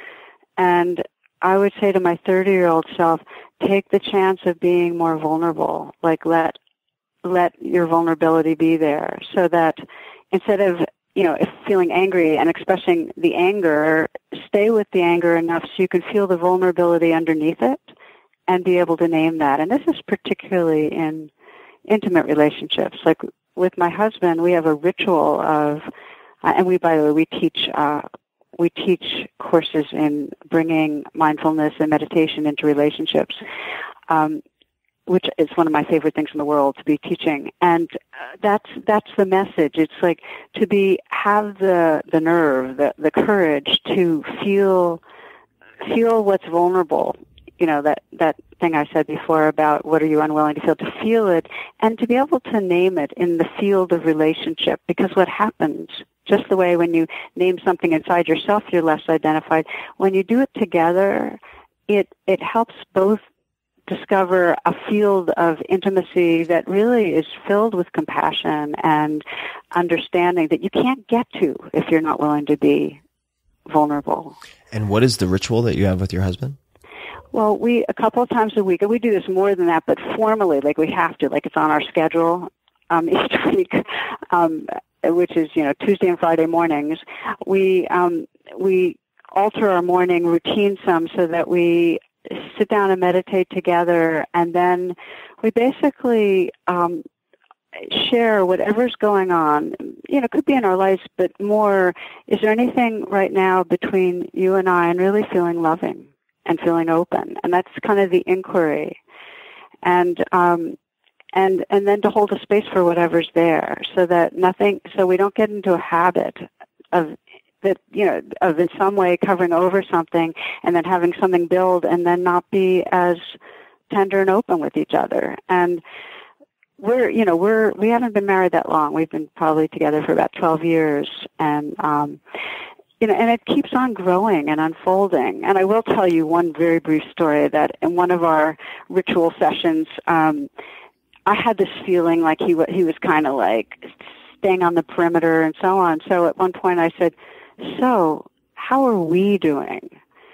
And I would say to my thirty-year-old self, take the chance of being more vulnerable. Like let let your vulnerability be there, so that instead of you know if feeling angry and expressing the anger, stay with the anger enough so you can feel the vulnerability underneath it and be able to name that. And this is particularly in intimate relationships. Like with my husband, we have a ritual of, uh, and we by the way we teach. Uh, We teach courses in bringing mindfulness and meditation into relationships, um, which is one of my favorite things in the world to be teaching. And uh, that's that's the message. It's like to be have the the nerve, the the courage to feel feel what's vulnerable. You know that that thing I said before about what are you unwilling to feel, to feel it, and to be able to name it in the field of relationship. Because what happens, just the way when you name something inside yourself, you're less identified. When you do it together, it it helps both discover a field of intimacy that really is filled with compassion and understanding that you can't get to if you're not willing to be vulnerable. And what is the ritual that you have with your husband? Well, we, a couple of times a week, and we do this more than that, but formally, like we have to, like it's on our schedule um, each week, um, which is, you know, Tuesday and Friday mornings. We, um, we alter our morning routine some so that we sit down and meditate together, and then we basically um, share whatever's going on. You know, it could be in our lives, but more, is there anything right now between you and I, and really feeling loving and feeling open? And that's kind of the inquiry. And um, and and then to hold a space for whatever's there, so that nothing, so we don't get into a habit of that, you know, of in some way covering over something and then having something build and then not be as tender and open with each other. And we're, you know, we're, we haven't been married that long. We've been probably together for about twelve years. And, um, you know, and it keeps on growing and unfolding. And I will tell you one very brief story that in one of our ritual sessions, um, I had this feeling like he, w- he was kind of like staying on the perimeter and so on. So at one point I said, so how are we doing?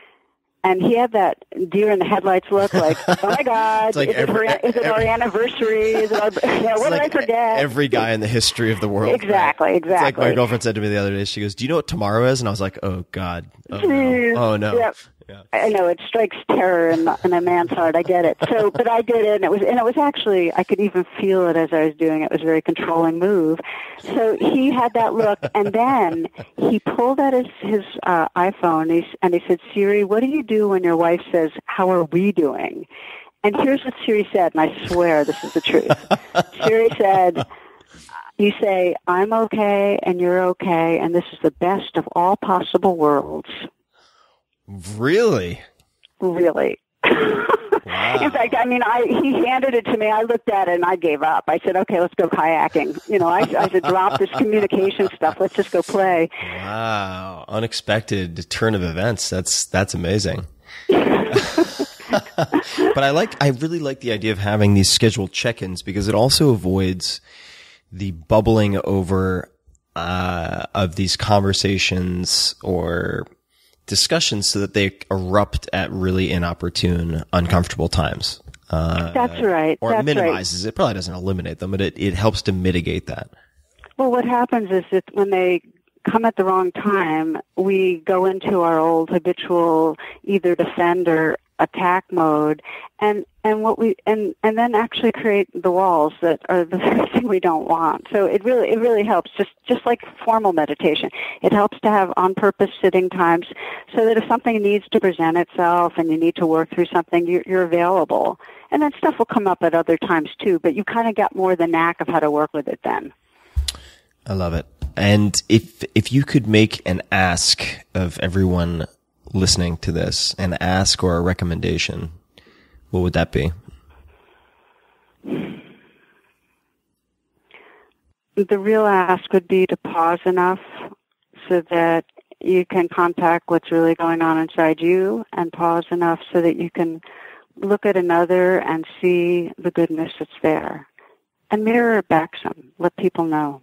And he had that deer in the headlights look, like, oh my God, like is, every, it, is it our anniversary? Is it our, you know, what like did I forget? Every guy in the history of the world. Exactly, right? exactly. It's like my girlfriend said to me the other day, she goes, do you know what tomorrow is? And I was like, oh God. Oh no. Oh no. Yep. Yeah. I know it strikes terror in, in a man's heart. I get it. So, but I did it, and it was, and it was actually, I could even feel it as I was doing it. It was a very controlling move. So he had that look, and then he pulled out his his uh, iPhone, and he, and he said, "Siri, what do you do when your wife says, 'How are we doing?'" And here's what Siri said, and I swear this is the truth. Siri said, "You say, 'I'm okay and you're okay, and this is the best of all possible worlds.'" Really? Really. Wow. In fact, I mean, I he handed it to me. I looked at it and I gave up. I said, "Okay, let's go kayaking." You know, I, I said, "Drop this communication stuff. Let's just go play." Wow, unexpected turn of events. That's that's amazing. But I like, I really like the idea of having these scheduled check-ins because it also avoids the bubbling over uh, of these conversations or discussions so that they erupt at really inopportune, uncomfortable times. Uh, That's right. Or That's it minimizes right. it. Probably doesn't eliminate them, but it, it helps to mitigate that. Well, what happens is that when they come at the wrong time, we go into our old habitual either defend or attack mode, and and what we and and then actually create the walls that are the very thing we don't want. So it really it really helps, just just like formal meditation. It helps to have on purpose sitting times, so that if something needs to present itself and you need to work through something, you're, you're available. And then stuff will come up at other times too, but you kind of got more the knack of how to work with it then. I love it. And if if you could make an ask of everyone listening to this, an ask or a recommendation, what would that be? The real ask would be to pause enough so that you can contact what's really going on inside you, and pause enough so that you can look at another and see the goodness that's there. And mirror it back some. Let people know.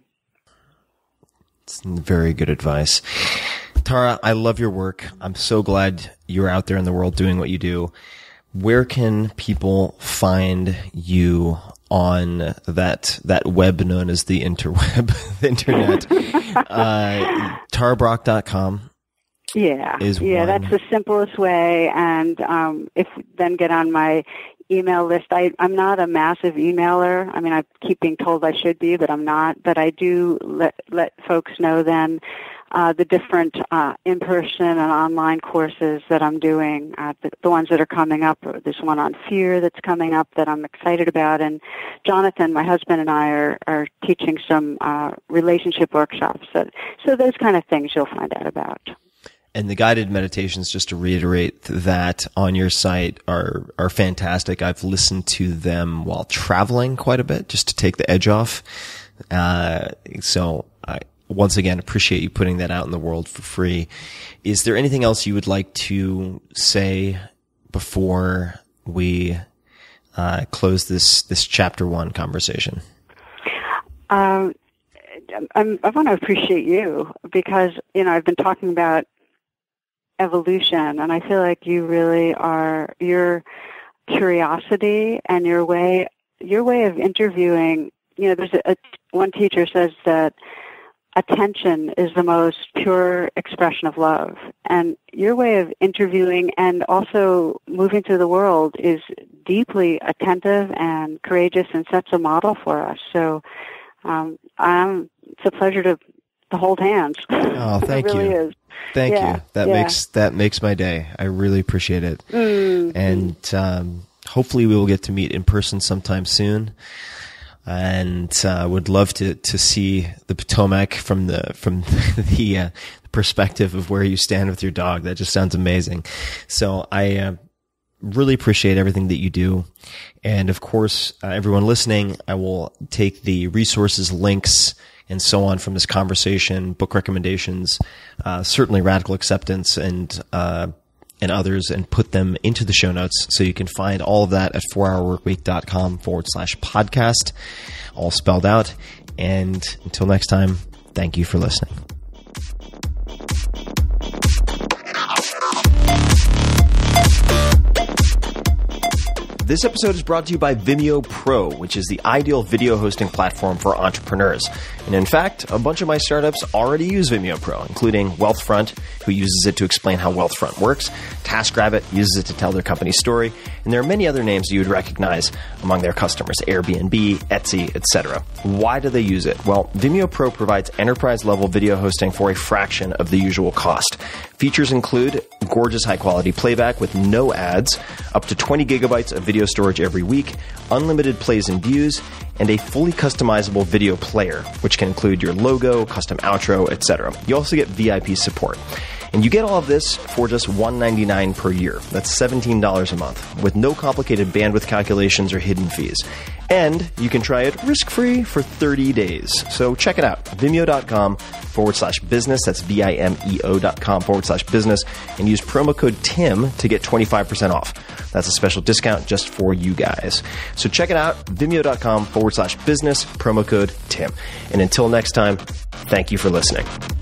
It's very good advice. Tara, I love your work. I'm so glad you're out there in the world doing what you do. Where can people find you on that that web known as the interweb, the internet? uh, tara brach dot com. Yeah, is yeah, one. That's the simplest way. And um, if then get on my email list. I, I'm not a massive emailer. I mean, I keep being told I should be, but I'm not. But I do let let folks know then uh, the different uh, in-person and online courses that I'm doing, uh, the, the ones that are coming up. There's one on fear that's coming up that I'm excited about. And Jonathan, my husband, and I are, are teaching some uh, relationship workshops. So, so those kind of things you'll find out about. And the guided meditations, just to reiterate that on your site, are are fantastic. I've listened to them while traveling quite a bit, just to take the edge off. Uh, so I once again appreciate you putting that out in the world for free. Is there anything else you would like to say before we uh, close this this chapter one conversation? Um, I'm, I want to appreciate you because you know I've been talking about evolution, and I feel like you really are, your curiosity and your way your way of interviewing, you know, there's a, a one teacher says that attention is the most pure expression of love, and your way of interviewing and also moving through the world is deeply attentive and courageous and sets a model for us. So um, I'm, it's a pleasure to, to hold hands. Oh, thank it really you. Is. Thank yeah, you. That yeah. makes that makes my day. I really appreciate it. Mm. And um, hopefully we will get to meet in person sometime soon. And uh, would love to to see the Potomac from the from the uh, perspective of where you stand with your dog. That just sounds amazing. So I uh, really appreciate everything that you do. And of course, uh, everyone listening, I will take the resources, links, and so on from this conversation, book recommendations, uh, certainly Radical Acceptance and, uh, and others, and put them into the show notes. So you can find all of that at four hour workweek dot com forward slash podcast, all spelled out. And until next time, thank you for listening. This episode is brought to you by Vimeo Pro, which is the ideal video hosting platform for entrepreneurs. And in fact, a bunch of my startups already use Vimeo Pro, including Wealthfront, who uses it to explain how Wealthfront works. TaskRabbit uses it to tell their company's story. And there are many other names you would recognize among their customers, Airbnb, Etsy, et cetera. Why do they use it? Well, Vimeo Pro provides enterprise-level video hosting for a fraction of the usual cost. Features include gorgeous high-quality playback with no ads, up to twenty gigabytes of video storage every week, unlimited plays and views, and a fully customizable video player, which can include your logo, custom outro, et cetera. You also get V I P support. And you get all of this for just one hundred ninety-nine dollars per year. That's seventeen dollars a month, with no complicated bandwidth calculations or hidden fees. And you can try it risk-free for thirty days. So check it out. Vimeo.com forward slash business. That's V-I-M-E-O dot com forward slash business. And use promo code TIM to get twenty-five percent off. That's a special discount just for you guys. So check it out. Vimeo.com forward slash business. Promo code TIM. And until next time, Thank you for listening.